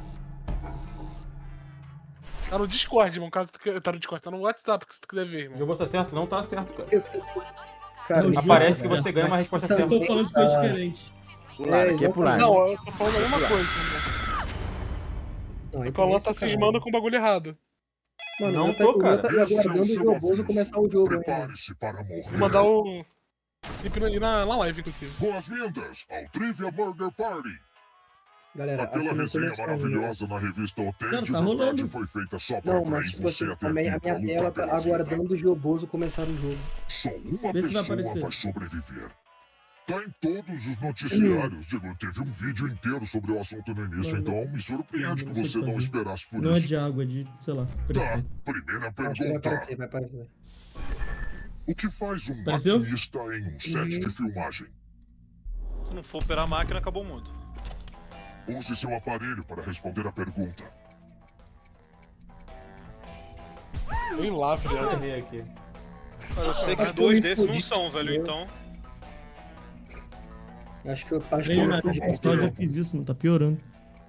Speaker 3: Tá no Discord, irmão. Caso tu que- tá no Discord, tá no WhatsApp, se tu quiser ver,
Speaker 6: O
Speaker 3: irmão.
Speaker 6: jogo tá certo? Não tá certo, cara.
Speaker 4: Isso. Cara,
Speaker 2: Não,
Speaker 4: os
Speaker 6: Aparece que
Speaker 2: Jogo,
Speaker 6: você ganha uma resposta
Speaker 2: Vocês
Speaker 6: certa.
Speaker 2: estão falando de coisas diferentes.
Speaker 1: Pular, aqui é pular.
Speaker 3: Não, eu tô falando a mesma coisa, irmão.
Speaker 4: Não, aí
Speaker 3: O Colan
Speaker 4: também
Speaker 3: tá
Speaker 4: é sacanagem.
Speaker 3: cismando com o bagulho errado.
Speaker 4: Mano,
Speaker 6: Não
Speaker 4: eu
Speaker 6: tô,
Speaker 4: tô,
Speaker 6: cara.
Speaker 4: eu tô
Speaker 7: Este é
Speaker 4: aguardando
Speaker 7: o
Speaker 4: o
Speaker 7: seu
Speaker 4: Joboso
Speaker 7: aviso.
Speaker 4: começar o jogo ainda.
Speaker 7: Prepare-se para morrer.
Speaker 3: Vou mandar o clipe na, na, na live, inclusive.
Speaker 7: Boas-vindas ao Trivia Murder Party.
Speaker 4: Galera, aqui
Speaker 7: Aquela
Speaker 4: não
Speaker 7: resenha
Speaker 4: começou ainda.
Speaker 7: maravilhosa na revista Hotéis
Speaker 2: Cara,
Speaker 7: de
Speaker 2: tá
Speaker 7: Verdade
Speaker 2: rolando.
Speaker 7: foi feita só para
Speaker 4: Não,
Speaker 7: atrair
Speaker 4: mas tipo
Speaker 7: você
Speaker 4: assim,
Speaker 7: até
Speaker 4: a minha, a
Speaker 7: aqui
Speaker 4: minha
Speaker 7: pra
Speaker 4: tela
Speaker 7: lutar
Speaker 4: tá
Speaker 7: pela vida.
Speaker 4: aguardando o Joboso começar o jogo.
Speaker 7: Só uma
Speaker 2: Vê se vai
Speaker 7: pessoa
Speaker 2: aparecer.
Speaker 7: vai sobreviver. Tá em todos os noticiários. Digo, teve um vídeo inteiro sobre o assunto no início,
Speaker 2: Não,
Speaker 7: então me surpreende
Speaker 2: não
Speaker 7: que
Speaker 2: sei
Speaker 7: você não
Speaker 2: fazer.
Speaker 7: esperasse por
Speaker 2: Não é
Speaker 7: isso.
Speaker 2: de água, é de, sei lá,
Speaker 7: Tá,
Speaker 2: pressão.
Speaker 7: primeira
Speaker 4: Acho que vai
Speaker 7: pergunta.
Speaker 4: aparecer, vai aparecer.
Speaker 7: O que faz um
Speaker 2: Apareceu?
Speaker 7: maquinista em um set
Speaker 4: Uhum.
Speaker 7: de filmagem?
Speaker 5: Se não for operar a máquina, acabou o mundo.
Speaker 7: Use seu aparelho para responder a pergunta.
Speaker 3: Sei lá,
Speaker 6: Eu
Speaker 3: viado.
Speaker 6: errei aqui.
Speaker 5: Cara, eu sei que
Speaker 4: Acho que
Speaker 5: dois
Speaker 4: eu me
Speaker 5: desses não
Speaker 4: fudi.
Speaker 5: são, velho, então...
Speaker 4: Acho que eu acho que
Speaker 2: Nem
Speaker 4: eu
Speaker 2: na
Speaker 4: me fudi.
Speaker 2: digital já fiz isso, mano. Tá piorando.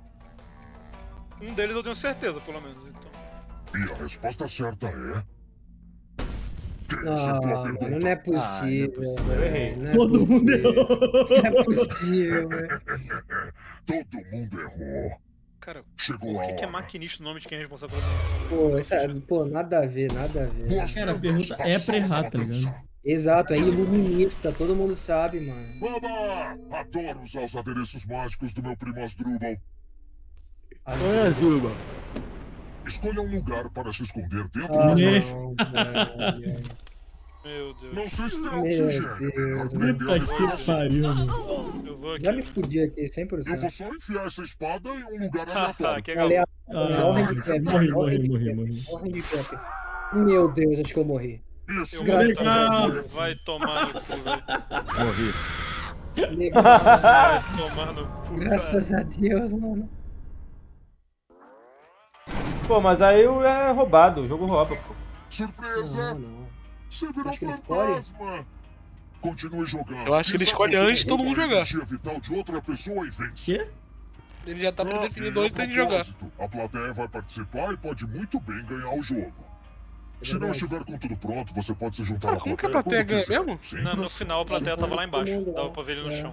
Speaker 5: Um deles eu tenho certeza, pelo menos, então...
Speaker 7: E a resposta certa é. Quem
Speaker 4: Ah,
Speaker 7: acertou a
Speaker 4: mano,
Speaker 7: pergunta?
Speaker 4: não é possível,
Speaker 6: Eu
Speaker 4: velho.
Speaker 6: errei.
Speaker 4: Não é
Speaker 2: Todo mundo
Speaker 4: possível.
Speaker 2: errou.
Speaker 4: Não é possível, velho.
Speaker 7: Todo mundo errou.
Speaker 5: Cara,
Speaker 7: Chegou
Speaker 5: por
Speaker 7: a
Speaker 5: que, que é
Speaker 7: hora.
Speaker 5: maquinista o nome de quem é responsável pela demissão?
Speaker 4: Pô, essa, pô, nada a ver, nada a ver.
Speaker 7: Boas
Speaker 2: Cara, a
Speaker 7: vindas
Speaker 2: pergunta
Speaker 7: à
Speaker 2: é
Speaker 7: sala
Speaker 2: pra errar,
Speaker 7: da
Speaker 2: tá ligado?
Speaker 7: matança.
Speaker 4: Exato, é iluminista, todo mundo sabe, mano.
Speaker 7: Baba! Adoro usar os adereços mágicos do meu primo Asdrubal.
Speaker 1: Olha, Zuba.
Speaker 7: Escolha um lugar para se esconder dentro
Speaker 4: Ah,
Speaker 7: da
Speaker 2: né?
Speaker 7: casa.
Speaker 4: não, velho.
Speaker 5: Meu Deus.
Speaker 7: Não sei se tem
Speaker 4: Meu
Speaker 7: oxigênio.
Speaker 4: Deus.
Speaker 7: Melhor prender a
Speaker 2: Puta que
Speaker 7: respiração.
Speaker 2: pariu, mano.
Speaker 5: Eu vou aqui.
Speaker 4: Já me fudi aqui, cem por
Speaker 7: Eu
Speaker 4: cento.
Speaker 7: vou só enfiar essa espada em um lugar
Speaker 5: Haha,
Speaker 7: aleatório.
Speaker 5: que legal.
Speaker 4: Olha, olha o handicap,
Speaker 2: morri,
Speaker 4: olha o
Speaker 2: morri,
Speaker 4: handicap,
Speaker 2: morri, morri.
Speaker 4: olha o handicap. Meu Deus, acho que eu morri.
Speaker 7: Isso,
Speaker 5: Eu
Speaker 4: Graças
Speaker 5: vou
Speaker 2: a
Speaker 5: aqui.
Speaker 2: Deus.
Speaker 5: Vai tomar no cu, velho.
Speaker 1: Morri.
Speaker 4: Legal.
Speaker 5: Vai tomar no cu, cara.
Speaker 4: Graças a Deus, mano.
Speaker 6: Pô, mas aí é roubado, o jogo rouba, pô.
Speaker 7: Surpresa!
Speaker 4: Não, não.
Speaker 7: Você virou
Speaker 4: Acho que ele escolhe.
Speaker 7: fantasma! Continue jogando.
Speaker 3: Eu acho que ele
Speaker 7: Quem
Speaker 3: escolhe
Speaker 7: sabe você
Speaker 3: antes de todo
Speaker 7: rouba
Speaker 3: mundo
Speaker 7: a
Speaker 3: jogar.
Speaker 7: energia vital de outra pessoa e vence.
Speaker 2: Quê?
Speaker 3: Ele já tá
Speaker 7: Ah,
Speaker 3: predefinido
Speaker 7: e a
Speaker 3: antes de jogar.
Speaker 7: propósito, a plateia vai participar e pode muito bem ganhar o jogo.
Speaker 4: É
Speaker 7: Se não
Speaker 4: verdade.
Speaker 7: estiver com tudo pronto, você pode se juntar
Speaker 3: Cara,
Speaker 7: à
Speaker 3: como que a
Speaker 7: plateia
Speaker 3: plateia
Speaker 7: quando
Speaker 3: ganha
Speaker 7: quiser.
Speaker 3: mesmo?
Speaker 7: Sempre
Speaker 5: Não, no
Speaker 7: assim.
Speaker 5: final a plateia tava lá embaixo.
Speaker 4: mundo lá.
Speaker 5: Dava pra ver ele no
Speaker 4: É.
Speaker 5: chão.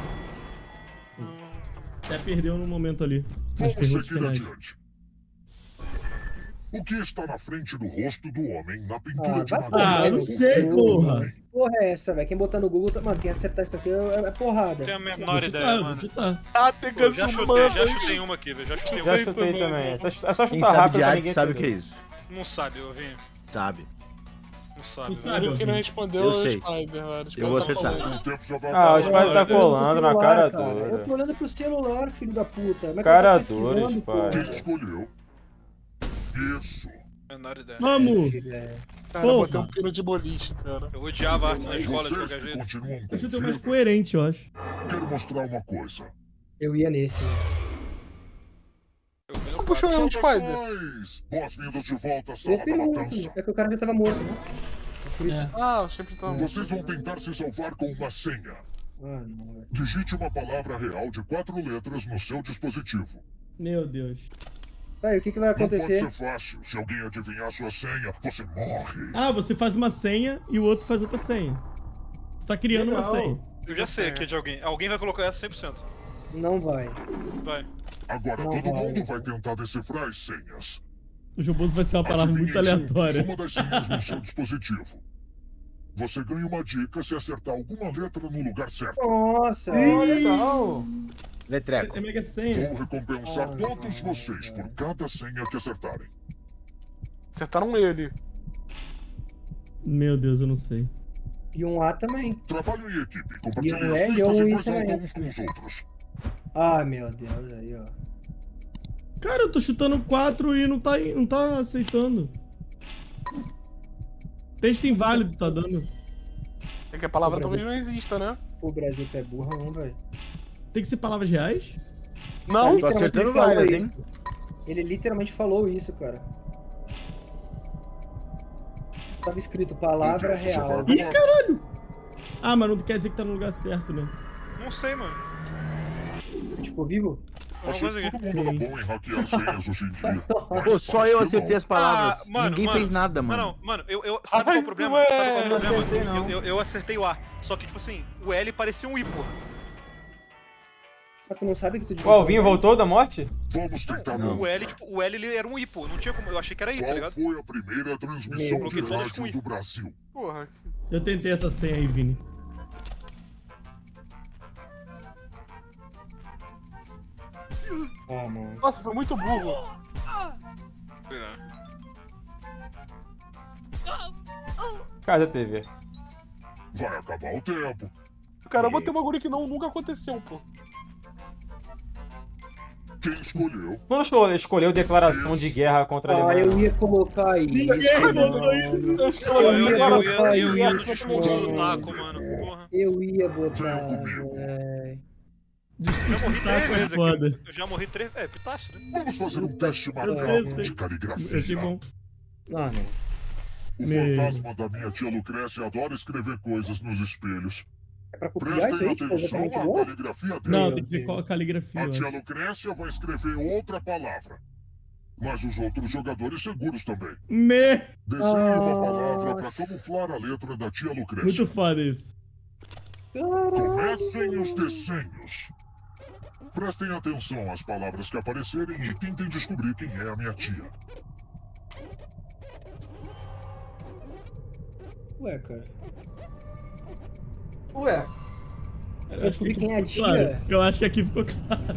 Speaker 2: Até perdeu no momento ali. Nas
Speaker 7: Vamos
Speaker 2: perguntas
Speaker 7: seguir
Speaker 2: finais.
Speaker 7: adiante. O que está na frente do rosto do homem na pintura
Speaker 4: Ah,
Speaker 7: de
Speaker 4: vai
Speaker 7: madeira?
Speaker 2: Ah,
Speaker 4: tomar
Speaker 2: não
Speaker 4: no
Speaker 2: sei,
Speaker 4: cu.
Speaker 2: porra.
Speaker 4: Porra é essa, velho? Quem botar no Google, tá- mano, quem acertar isso aqui é, é porrada.
Speaker 5: Tenho a menor
Speaker 2: Vou
Speaker 5: ideia,
Speaker 2: chutar, vou
Speaker 5: mano.
Speaker 2: chutar.
Speaker 3: Ah, tem
Speaker 5: Pô, já chutei, já chutei uma aqui, velho. Já chutei
Speaker 6: Já
Speaker 5: uma.
Speaker 6: chutei
Speaker 3: também,
Speaker 6: também.
Speaker 3: né?
Speaker 6: É só, é só
Speaker 1: Quem
Speaker 6: chutar
Speaker 1: sabe
Speaker 6: rápido
Speaker 1: de
Speaker 6: pra
Speaker 1: arte
Speaker 6: ninguém
Speaker 1: sabe o que é
Speaker 6: saber.
Speaker 1: isso.
Speaker 5: Não sabe, eu vim.
Speaker 1: Sabe.
Speaker 5: Não sabe.
Speaker 2: Não
Speaker 5: velho.
Speaker 2: sabe.
Speaker 3: O que não respondeu
Speaker 1: Eu
Speaker 3: é o
Speaker 1: sei.
Speaker 3: Spider, velho. O Spider
Speaker 1: Eu vou
Speaker 3: tá
Speaker 1: acertar.
Speaker 3: falando.
Speaker 7: O tempo já vai
Speaker 6: Ah, o
Speaker 7: acabar.
Speaker 6: Spider tá
Speaker 4: Eu tô
Speaker 6: colando na
Speaker 4: olhando pro
Speaker 6: cara
Speaker 4: celular, cara. Eu
Speaker 6: dura.
Speaker 4: tô olhando pro celular, filho da puta. Como é que
Speaker 6: Cara
Speaker 4: eu tô
Speaker 6: dura,
Speaker 4: pesquisando, pô?
Speaker 6: Spider.
Speaker 7: Quem escolheu? Isso.
Speaker 5: Menor ideia.
Speaker 2: Vamos!
Speaker 4: Velho.
Speaker 3: Cara, eu botei
Speaker 2: Porra.
Speaker 3: um pino de boliche, cara.
Speaker 5: Eu odiava artes na escola de
Speaker 7: Vocês
Speaker 5: qualquer
Speaker 7: que
Speaker 5: jeito.
Speaker 7: continuam com
Speaker 2: Eu chutei o mais
Speaker 7: vida,
Speaker 2: coerente, eu acho.
Speaker 7: quero mostrar uma coisa.
Speaker 4: Eu ia nesse, né?
Speaker 5: Eu fui no
Speaker 3: Não puxou
Speaker 5: quatro.
Speaker 3: o Spider.
Speaker 7: Saudações! Boas-vindas de volta à
Speaker 4: Eu
Speaker 7: sala da
Speaker 4: prefiro muito.
Speaker 7: matança.
Speaker 4: É que o cara já tava morto, né? É por isso.
Speaker 2: É.
Speaker 3: Ah, eu sempre tô.
Speaker 7: Vocês vão tentar se salvar com uma senha.
Speaker 4: Ah, não, velho.
Speaker 7: Digite uma palavra real de quatro letras no seu dispositivo.
Speaker 2: Meu Deus.
Speaker 4: Aí, o que, que vai
Speaker 7: Não pode
Speaker 4: acontecer?
Speaker 7: ser fácil. Se alguém adivinhar sua senha, você morre.
Speaker 2: Ah, você faz uma senha e o outro faz outra senha. Tu tá criando uma
Speaker 6: Legal.
Speaker 2: senha.
Speaker 5: Eu já sei aqui de alguém. Alguém vai colocar essa cem por cento.
Speaker 4: Não vai.
Speaker 5: Vai.
Speaker 7: Agora
Speaker 4: Não
Speaker 7: todo
Speaker 4: vai,
Speaker 7: mundo
Speaker 4: não
Speaker 7: vai tentar decifrar as senhas.
Speaker 2: O Joboso vai ser uma palavra muito
Speaker 7: Adivinhem
Speaker 2: aleatória.
Speaker 7: juntos uma das senhas no seu dispositivo. Você ganha uma dica se acertar alguma letra no lugar certo.
Speaker 4: Nossa!
Speaker 6: Oh, legal.
Speaker 1: Letreco.
Speaker 2: É mega senha.
Speaker 7: Vou recompensar
Speaker 4: Ah,
Speaker 7: todos
Speaker 4: não,
Speaker 7: vocês
Speaker 4: cara.
Speaker 7: por cada senha que acertarem.
Speaker 3: Acertaram ele.
Speaker 2: Meu Deus, eu não sei.
Speaker 4: E um A também.
Speaker 7: Trabalho em equipe.
Speaker 4: E
Speaker 7: Compartilhem
Speaker 4: um
Speaker 7: as
Speaker 4: L
Speaker 7: pistas
Speaker 4: ou
Speaker 7: em
Speaker 4: um
Speaker 7: voz alta
Speaker 4: também.
Speaker 7: uns com os outros.
Speaker 4: Ah, meu Deus, aí, ó.
Speaker 2: Cara, eu tô chutando quatro e não tá, não tá aceitando. Texto inválido tá dando.
Speaker 3: É que a palavra talvez não exista, né?
Speaker 4: O Brasil tá burro, não, velho.
Speaker 2: Tem que ser palavras reais?
Speaker 3: Não,
Speaker 1: Tô acertando
Speaker 4: ele falou
Speaker 1: várias,
Speaker 4: isso.
Speaker 1: hein?
Speaker 4: Ele literalmente falou isso, cara. Tava escrito palavra real.
Speaker 2: Ih, caralho! Ah, mas não quer dizer que tá no lugar certo, né?
Speaker 5: Não sei, mano.
Speaker 4: Tipo, vivo?
Speaker 5: Eu não
Speaker 7: Achei que
Speaker 5: consegui.
Speaker 7: todo mundo era bom em hackear senhas hoje em dia. mas
Speaker 1: Pô, só
Speaker 7: parece
Speaker 1: eu
Speaker 7: que
Speaker 1: acertei
Speaker 7: não.
Speaker 1: as palavras.
Speaker 5: Ah, mano,
Speaker 1: Ninguém
Speaker 5: mano.
Speaker 1: fez nada, mano.
Speaker 5: Não, não, mano, eu, eu, sabe qual é o problema?
Speaker 3: ué,
Speaker 5: Sabe qual é o
Speaker 4: não
Speaker 5: problema?
Speaker 4: acertei, não.
Speaker 5: Eu, eu, eu acertei o A. Só que, tipo assim, o L parecia um I, porra.
Speaker 4: Mas tu não sabe que tu
Speaker 6: O Alvinho voltou da morte?
Speaker 7: Vamos tentar
Speaker 5: O
Speaker 7: outra.
Speaker 5: L, tipo, o L ele era um I, pô. Não tinha como. Eu achei que era I, tá
Speaker 7: Qual
Speaker 5: ligado?
Speaker 7: foi a primeira transmissão
Speaker 4: Meu
Speaker 7: de
Speaker 5: Deus.
Speaker 7: rádio do Brasil?
Speaker 3: Porra.
Speaker 2: Eu tentei essa senha aí, Vini.
Speaker 4: Ah, mano.
Speaker 3: Nossa, foi muito burro.
Speaker 6: Casa T V.
Speaker 7: Vai acabar o tempo.
Speaker 3: Caramba, tem um bagulho que não, nunca aconteceu, pô.
Speaker 7: Quem escolheu?
Speaker 6: Não escolheu, escolheu declaração de guerra contra a
Speaker 4: Ah,
Speaker 6: Alemanha.
Speaker 4: eu ia colocar isso.
Speaker 2: Guerra,
Speaker 4: mano.
Speaker 2: botou isso.
Speaker 3: Eu acho que
Speaker 5: Eu,
Speaker 3: eu
Speaker 5: eu,
Speaker 3: ia
Speaker 5: eu,
Speaker 3: colocar
Speaker 5: eu, eu ia no
Speaker 3: isso.
Speaker 5: discurso do
Speaker 4: mano.
Speaker 5: taco, mano. Porra.
Speaker 4: Eu ia botar,
Speaker 7: Vem comigo.
Speaker 4: velho.
Speaker 5: Já morri
Speaker 2: Taco
Speaker 5: três
Speaker 2: é
Speaker 5: vezes
Speaker 2: foda.
Speaker 5: aqui. Eu já morri três. É, pitaço, né?
Speaker 7: Vamos fazer um teste
Speaker 2: sei,
Speaker 7: macabro
Speaker 2: sei.
Speaker 7: de
Speaker 2: Eu achei
Speaker 7: caligrafia.
Speaker 2: bom.
Speaker 4: Ah, não.
Speaker 7: O
Speaker 2: Me-
Speaker 7: fantasma da minha tia Lucrécia adora escrever coisas nos espelhos.
Speaker 4: É pra copiar isso
Speaker 7: Prestem
Speaker 4: aí? Tipo,
Speaker 7: atenção
Speaker 4: exatamente
Speaker 7: à
Speaker 4: igual?
Speaker 7: caligrafia dele.
Speaker 2: Não,
Speaker 4: Meu
Speaker 2: tem que ver
Speaker 4: Deus.
Speaker 2: qual a caligrafia.
Speaker 7: A
Speaker 2: eu
Speaker 7: tia
Speaker 2: acho.
Speaker 7: Lucrécia vai escrever outra palavra. Mas os outros jogadores seguros também.
Speaker 2: Me...
Speaker 7: Desenhe uma palavra para
Speaker 4: Nossa.
Speaker 7: camuflar a letra da tia Lucrécia.
Speaker 2: Muito foda isso.
Speaker 7: Comecem os desenhos. Prestem atenção às palavras que aparecerem e tentem descobrir quem é a minha tia.
Speaker 4: Ué, cara. Ué,
Speaker 2: Eu
Speaker 4: eu descobri quem é a tia.
Speaker 2: Claro, eu acho que aqui ficou claro.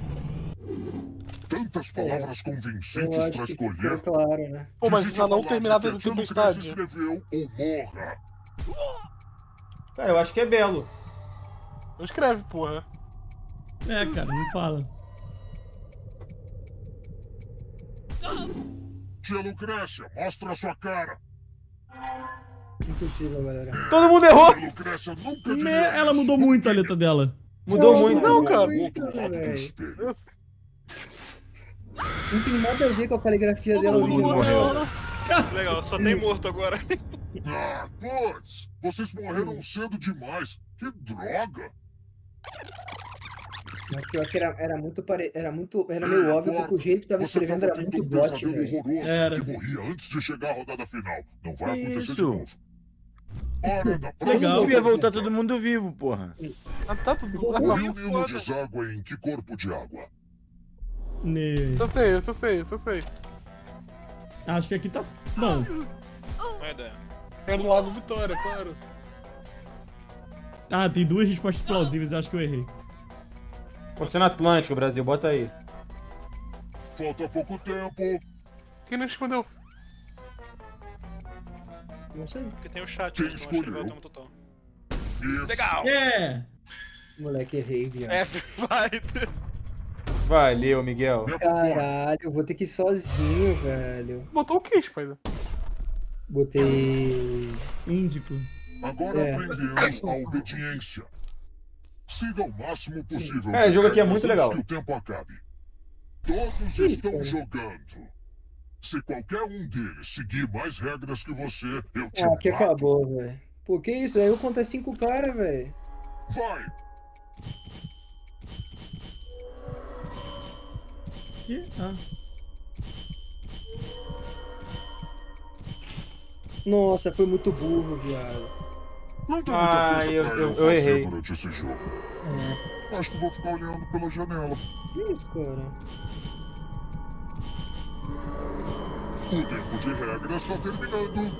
Speaker 7: Tantas palavras
Speaker 4: eu
Speaker 7: convincentes
Speaker 4: acho
Speaker 7: para
Speaker 4: que
Speaker 7: escolher.
Speaker 4: ficou claro, né?
Speaker 3: Pô, mas
Speaker 7: Digite
Speaker 3: já
Speaker 7: a
Speaker 3: não
Speaker 7: palavra
Speaker 3: terminava
Speaker 7: que
Speaker 3: a
Speaker 7: a tia Lucrécia
Speaker 3: tempestade.
Speaker 7: escreveu ou morra.
Speaker 6: Cara, eu acho que é belo.
Speaker 3: Não escreve, porra.
Speaker 2: É, cara, não fala.
Speaker 7: Tia Lucrécia, mostra a sua cara.
Speaker 4: Impossível, galera.
Speaker 6: Todo mundo errou!
Speaker 7: Tia Lucrécia nunca
Speaker 2: Me...
Speaker 7: diria
Speaker 2: Ela
Speaker 7: isso.
Speaker 2: mudou muito a letra dela.
Speaker 6: Mudou
Speaker 4: Não,
Speaker 6: muito.
Speaker 3: Não, cara.
Speaker 7: Do outro lado do
Speaker 4: velho.
Speaker 7: espelho.
Speaker 4: Não tem nada a ver com a caligrafia dela
Speaker 3: Todo mundo
Speaker 4: original.
Speaker 3: morreu, né?
Speaker 5: Legal, só tem morto agora.
Speaker 7: Ah, putz, vocês morreram cedo demais. Que droga.
Speaker 4: Mas pior que era, era muito pare... era muito. Era
Speaker 7: É,
Speaker 4: meio óbvio
Speaker 7: agora,
Speaker 4: porque o jeito que tava
Speaker 7: Você
Speaker 4: escrevendo
Speaker 7: tava
Speaker 4: era
Speaker 7: tendo
Speaker 4: muito
Speaker 7: um
Speaker 4: bot,
Speaker 7: pesadelo
Speaker 4: velho.
Speaker 7: horroroso
Speaker 2: Era.
Speaker 7: que morria antes de chegar à rodada final. Não vai
Speaker 1: Que
Speaker 7: acontecer
Speaker 1: isso?
Speaker 7: de novo. Hora da próxima
Speaker 2: Legal.
Speaker 1: Devia voltar
Speaker 7: pergunta.
Speaker 1: todo mundo vivo, porra.
Speaker 3: Ah, tá tudo.
Speaker 7: O
Speaker 3: Ah,
Speaker 7: rio Nilo deságua em que corpo de água?
Speaker 2: Ne...
Speaker 3: Isso eu sei, isso eu sei, isso eu sei.
Speaker 2: Acho que aqui tá bom.
Speaker 5: Não é ideia.
Speaker 3: É no Lago Vitória, claro.
Speaker 2: Ah, tem duas respostas plausíveis, eu acho que eu errei.
Speaker 6: Oceano Atlântico, Brasil, bota aí.
Speaker 7: Falta pouco tempo.
Speaker 3: Quem não respondeu?
Speaker 4: Não sei.
Speaker 5: Porque tem o chat,
Speaker 7: Quem
Speaker 5: então acho que ele vai
Speaker 7: escolheu?
Speaker 5: ter um total.
Speaker 7: Isso.
Speaker 5: Legal!
Speaker 2: É!
Speaker 4: Moleque, errei, viado.
Speaker 5: F, vai!
Speaker 6: Valeu, Miguel.
Speaker 7: Me acompanhe.
Speaker 4: Caralho, eu vou ter que ir sozinho, velho.
Speaker 3: Botou o que, Spider?
Speaker 4: Botei.
Speaker 2: Índico.
Speaker 7: Agora
Speaker 4: É.
Speaker 7: aprendemos a obediência. Siga o máximo possível.
Speaker 6: É, o jogo aqui é
Speaker 7: regras
Speaker 6: muito
Speaker 7: antes
Speaker 6: legal.
Speaker 7: que o tempo acabe. Todos
Speaker 4: Isso,
Speaker 7: estão
Speaker 4: cara.
Speaker 7: jogando. Se qualquer um deles seguir mais regras que você, eu te
Speaker 4: Ah, que
Speaker 7: mato.
Speaker 4: acabou, velho. Pô, que isso? Aí eu conto cinco caras, velho.
Speaker 7: Vai!
Speaker 2: Que? Ah.
Speaker 4: Nossa, foi muito burro, viado.
Speaker 7: Não tem muita
Speaker 6: Ah,
Speaker 7: coisa
Speaker 6: eu-
Speaker 7: pra
Speaker 6: eu-
Speaker 7: eu,
Speaker 6: eu
Speaker 7: fazer
Speaker 6: errei.
Speaker 7: durante esse jogo. Acho que vou ficar olhando pela janela.
Speaker 4: Que isso, cara?
Speaker 7: O tempo de regras está terminando.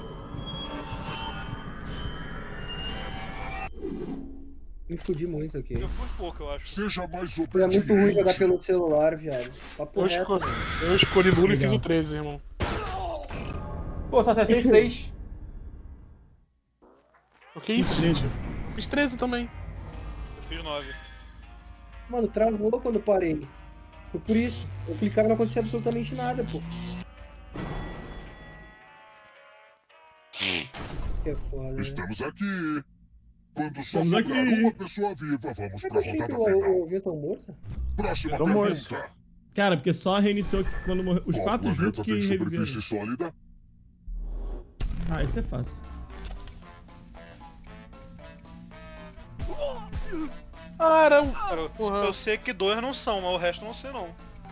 Speaker 4: Me fudi muito aqui.
Speaker 5: Eu fui pouco, eu acho.
Speaker 7: Seja mais
Speaker 4: Foi
Speaker 7: obediente.
Speaker 4: muito ruim jogar pelo celular, viado. Papo
Speaker 3: Eu,
Speaker 4: reto,
Speaker 3: esco...
Speaker 4: mano.
Speaker 3: eu escolhi nulo e fiz
Speaker 2: Legal.
Speaker 3: o treze, irmão.
Speaker 6: Pô, só acertei seis.
Speaker 3: O que é isso,
Speaker 2: treze.
Speaker 3: gente? Fiz treze também.
Speaker 5: Eu fiz nove.
Speaker 4: Mano, travou quando eu parei. Foi por isso. Eu clicava e não acontecia absolutamente nada, pô. Que é foda, né?
Speaker 7: Estamos aqui. Quando só
Speaker 2: Estamos
Speaker 7: sobrar
Speaker 2: aqui.
Speaker 7: uma pessoa viva, vamos
Speaker 4: Como é que
Speaker 7: pra
Speaker 4: eu achei que
Speaker 7: rodada
Speaker 4: o
Speaker 7: final.
Speaker 4: o Vitor morto?
Speaker 7: Próxima
Speaker 3: Tô morto.
Speaker 7: pergunta.
Speaker 2: Cara, porque só reiniciou quando morreu. Os
Speaker 7: Qual
Speaker 2: quatro
Speaker 7: planeta
Speaker 2: juntos que
Speaker 7: tem
Speaker 2: reviveram.
Speaker 7: superfície sólida?
Speaker 2: Ah, isso é fácil.
Speaker 3: Cara,
Speaker 5: Cara,
Speaker 3: porra.
Speaker 5: eu sei que dois não são, mas o resto eu não sei não.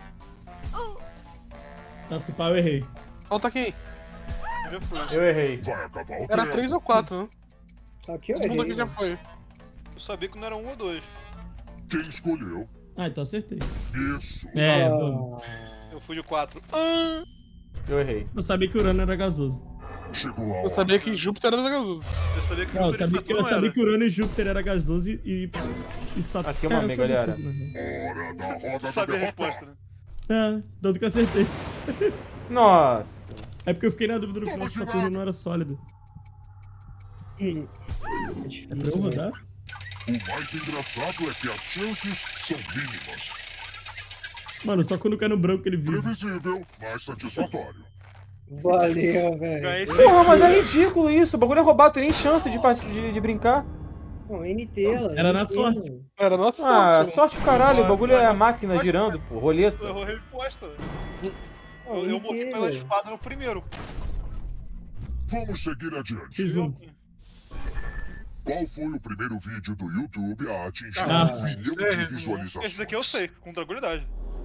Speaker 2: Tá, se pá, eu errei.
Speaker 3: Falta quem?
Speaker 5: Eu já fui.
Speaker 6: Eu errei.
Speaker 7: Vai acabar o
Speaker 3: Era
Speaker 7: tempo.
Speaker 3: três ou quatro, né?
Speaker 4: Aqui eu
Speaker 3: Todo mundo
Speaker 4: errei.
Speaker 3: aqui já
Speaker 4: mano.
Speaker 3: foi.
Speaker 5: Eu sabia que não era um ou dois.
Speaker 7: Quem escolheu?
Speaker 2: Ah, então acertei.
Speaker 7: Isso.
Speaker 2: É,
Speaker 4: Ah,
Speaker 2: vamos.
Speaker 5: Eu fui de quatro. Ah,
Speaker 6: Eu errei.
Speaker 2: Eu sabia que Urano era gasoso.
Speaker 7: Chegou a
Speaker 3: Eu
Speaker 7: hora.
Speaker 3: sabia que Júpiter era gasoso.
Speaker 5: eu sabia que
Speaker 2: Não, eu
Speaker 5: Júpiter e
Speaker 2: sabia que, eu
Speaker 5: Saturno
Speaker 2: sabia
Speaker 5: era.
Speaker 2: que Urano e Júpiter era gasoso e, e, e Saturno.
Speaker 6: Aqui é uma
Speaker 2: eu
Speaker 6: amiga,
Speaker 2: sabia
Speaker 6: galera.
Speaker 2: tudo, né?
Speaker 7: Hora da roda
Speaker 5: Tu
Speaker 7: da
Speaker 5: sabia a
Speaker 7: derrota.
Speaker 5: resposta, né?
Speaker 2: É, tanto que eu acertei.
Speaker 6: Nossa.
Speaker 2: É porque eu fiquei na dúvida no final
Speaker 7: Toma
Speaker 2: se Saturno não era sólido.
Speaker 4: hum. É
Speaker 2: É
Speaker 4: difícil,
Speaker 2: pra eu
Speaker 4: né?
Speaker 2: rodar?
Speaker 7: O mais engraçado é que as chances são mínimas.
Speaker 2: Mano, só quando cai no branco que ele vive.
Speaker 7: Previsível, mas satisfatório.
Speaker 4: Valeu, velho.
Speaker 5: Ganhei seis.
Speaker 6: Porra, mas é ridículo isso. O bagulho é roubado, tem nem chance de, part- de, de brincar.
Speaker 4: Não, N T, ela.
Speaker 2: Era na
Speaker 4: N T,
Speaker 2: sorte.
Speaker 4: mano.
Speaker 3: Era nossa
Speaker 6: Ah,
Speaker 3: sorte. né?
Speaker 6: sorte o caralho. O bagulho é a máquina girando, pô.
Speaker 5: Tu
Speaker 6: Roleta.
Speaker 5: errou a resposta.
Speaker 4: Não,
Speaker 5: Eu, eu
Speaker 4: N T,
Speaker 5: morri pela
Speaker 4: velho.
Speaker 5: espada no primeiro.
Speaker 7: Vamos seguir adiante.
Speaker 2: Fiz um.
Speaker 7: Qual foi o primeiro vídeo do YouTube a atingir
Speaker 2: Ah,
Speaker 7: um bilhão
Speaker 3: é,
Speaker 7: de visualizações?
Speaker 5: Esse daqui eu sei, com tranquilidade.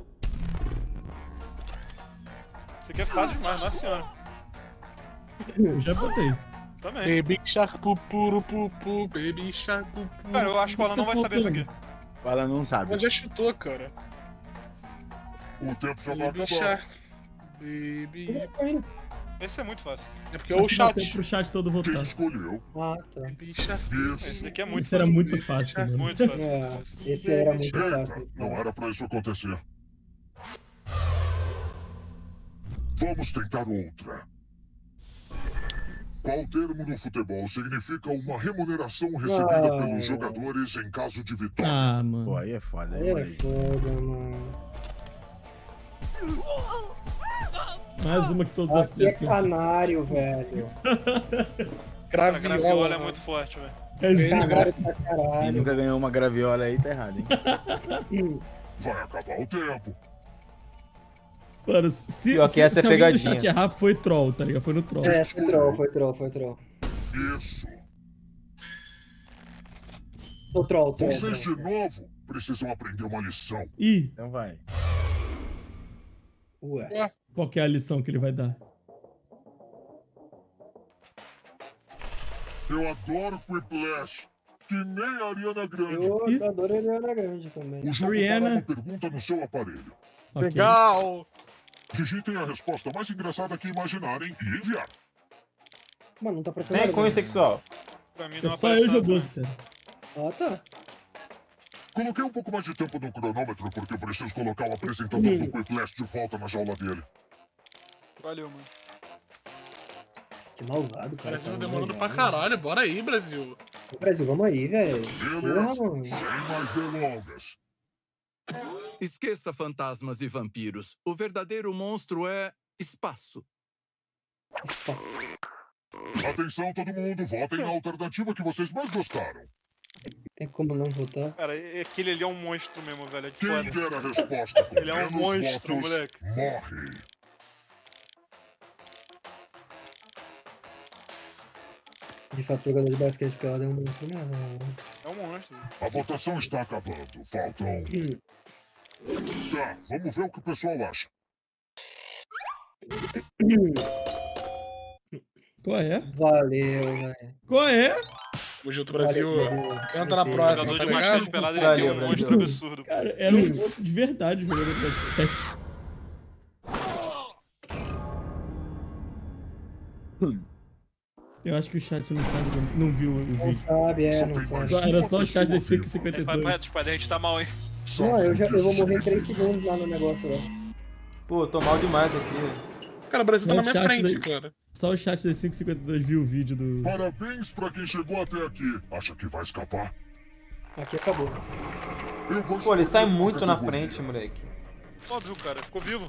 Speaker 5: Esse aqui é fácil demais, nossa senhora.
Speaker 2: Eu já botei.
Speaker 5: Também.
Speaker 3: Baby Shark, pupuru, pupu, Baby Shark, pupuru.
Speaker 5: Cara, eu acho que ela não vai saber isso aqui.
Speaker 1: Ela não sabe.
Speaker 3: Mas já chutou, cara.
Speaker 7: O tempo já vai
Speaker 3: Baby
Speaker 7: acabar.
Speaker 3: Shark. Baby.
Speaker 5: Esse é muito fácil.
Speaker 3: É porque é o
Speaker 2: Acho que dá tempo
Speaker 3: chat.
Speaker 2: pro chat todo
Speaker 7: Quem
Speaker 2: votar.
Speaker 7: escolheu?
Speaker 4: Ah, tá.
Speaker 3: Baby Shark.
Speaker 5: Esse
Speaker 7: Isso.
Speaker 5: daqui é muito
Speaker 2: Isso era
Speaker 5: fácil.
Speaker 2: muito fácil, mano.
Speaker 5: Muito fácil.
Speaker 4: É,
Speaker 5: muito fácil.
Speaker 4: esse era muito
Speaker 7: Eita,
Speaker 4: fácil.
Speaker 7: não era pra isso acontecer. Vamos tentar outra. Qual termo no futebol significa uma remuneração recebida
Speaker 4: Ah.
Speaker 7: pelos jogadores em caso de vitória?
Speaker 2: Ah,
Speaker 1: Pô,
Speaker 2: mano.
Speaker 1: aí é foda, aí,
Speaker 4: É
Speaker 1: mano.
Speaker 4: foda, mano.
Speaker 2: Mais uma que todos
Speaker 4: Aqui é
Speaker 2: acertam.
Speaker 4: canário, velho.
Speaker 5: Cara,
Speaker 3: Graviola.
Speaker 5: graviola é muito forte, velho.
Speaker 2: É zero.
Speaker 4: Canário pra
Speaker 1: Quem
Speaker 4: caralho.
Speaker 1: nunca ganhou uma graviola aí tá errado, hein?
Speaker 7: Vai acabar o tempo.
Speaker 2: Mano, se,
Speaker 6: Pior que
Speaker 2: se,
Speaker 6: essa é
Speaker 2: se alguém do
Speaker 6: pegadinha.
Speaker 2: chat errar, foi troll, tá ligado? Foi no troll.
Speaker 4: É, foi troll, foi troll, foi troll.
Speaker 7: Isso.
Speaker 4: Tô troll, troll.
Speaker 7: Vocês
Speaker 4: troll.
Speaker 7: de novo precisam aprender uma lição.
Speaker 2: Ih,
Speaker 1: Então vai.
Speaker 4: Ué.
Speaker 2: qual que é a lição que ele vai dar?
Speaker 7: Eu adoro Quiplash, que nem a Ariana Grande.
Speaker 4: Eu adoro a Ariana Grande também.
Speaker 7: O jogo
Speaker 2: Rihanna.
Speaker 7: fará uma pergunta no seu aparelho.
Speaker 2: Ok.
Speaker 3: Legal.
Speaker 7: Digitem a resposta mais engraçada que imaginarem e enviar.
Speaker 4: Mano, não tá parecendo
Speaker 6: Sem
Speaker 4: nada.
Speaker 6: cunho sexual.
Speaker 5: Pra mim não
Speaker 2: É só
Speaker 5: aparece
Speaker 2: eu
Speaker 5: nada.
Speaker 2: jogoso, cara.
Speaker 4: Ah, tá.
Speaker 7: Coloquei um pouco mais de tempo no cronômetro porque preciso colocar o apresentador do Quiplash de volta na jaula dele.
Speaker 5: Valeu, mano.
Speaker 4: Que malvado, cara.
Speaker 3: Brasil
Speaker 4: tá
Speaker 3: demorando
Speaker 4: legal.
Speaker 3: pra caralho. Bora aí, Brasil.
Speaker 4: Brasil, vamos aí, velho. Porra,
Speaker 7: Beleza,
Speaker 4: mano.
Speaker 7: sem mais delongas.
Speaker 8: Esqueça fantasmas e vampiros. O verdadeiro monstro é espaço.
Speaker 4: Espaço.
Speaker 7: Atenção todo mundo, votem na alternativa que vocês mais gostaram.
Speaker 4: Tem como não votar?
Speaker 5: Cara, aquele ali é um monstro mesmo, velho. É de
Speaker 7: Quem
Speaker 5: foda.
Speaker 7: der a resposta com
Speaker 5: Ele é um
Speaker 7: menos
Speaker 5: monstro,
Speaker 7: votos,
Speaker 5: moleque.
Speaker 7: morre.
Speaker 4: De fato, jogador de basquete pelado é um monstro mesmo. mano.
Speaker 5: É um monstro.
Speaker 7: A votação está acabando. Faltam.
Speaker 4: Hum.
Speaker 7: Tá, vamos ver o que o pessoal acha.
Speaker 2: Qual é?
Speaker 4: Valeu, velho.
Speaker 2: Qual é?
Speaker 3: Tamo junto, Brasil.
Speaker 4: Valeu,
Speaker 3: Tenta na
Speaker 4: Brasil.
Speaker 3: próxima,
Speaker 5: Jogador
Speaker 3: tá
Speaker 5: de basquete
Speaker 3: ligado?
Speaker 5: pelado, ele
Speaker 6: Valeu,
Speaker 5: é um
Speaker 6: Brasil.
Speaker 5: monstro absurdo.
Speaker 2: Cara, era um monstro de verdade o jogador de basquete. Eu acho que o chat não sabe, não viu o
Speaker 4: Não
Speaker 2: vídeo.
Speaker 4: sabe, é,
Speaker 7: Só
Speaker 4: não
Speaker 7: tem mais
Speaker 4: sabe.
Speaker 2: Era
Speaker 7: uma
Speaker 2: só o chat
Speaker 7: pessoa
Speaker 2: das cinco e
Speaker 7: viva.
Speaker 2: cinquenta e
Speaker 5: Vai, vai,
Speaker 2: dois.
Speaker 5: tipo, a gente tá mal, hein?
Speaker 7: Sabe
Speaker 4: Não, eu,
Speaker 7: o
Speaker 4: já,
Speaker 7: que
Speaker 4: eu vou
Speaker 7: isso
Speaker 4: morrer em três
Speaker 7: significa?
Speaker 4: segundos lá no negócio lá.
Speaker 6: Pô, tô mal demais aqui.
Speaker 3: Cara, o Brasil tá
Speaker 2: Não,
Speaker 3: na minha
Speaker 2: chat
Speaker 3: frente,
Speaker 2: daí.
Speaker 3: cara.
Speaker 2: Só o chat das cinco e cinquenta e dois viu o vídeo do.
Speaker 7: Parabéns pra quem chegou até aqui. Acha que vai escapar?
Speaker 4: Aqui acabou.
Speaker 7: Eu vou
Speaker 6: Pô, ele sai
Speaker 7: escolher
Speaker 6: muito na
Speaker 7: categoria.
Speaker 6: frente, moleque.
Speaker 5: Óbvio, cara. Ficou vivo.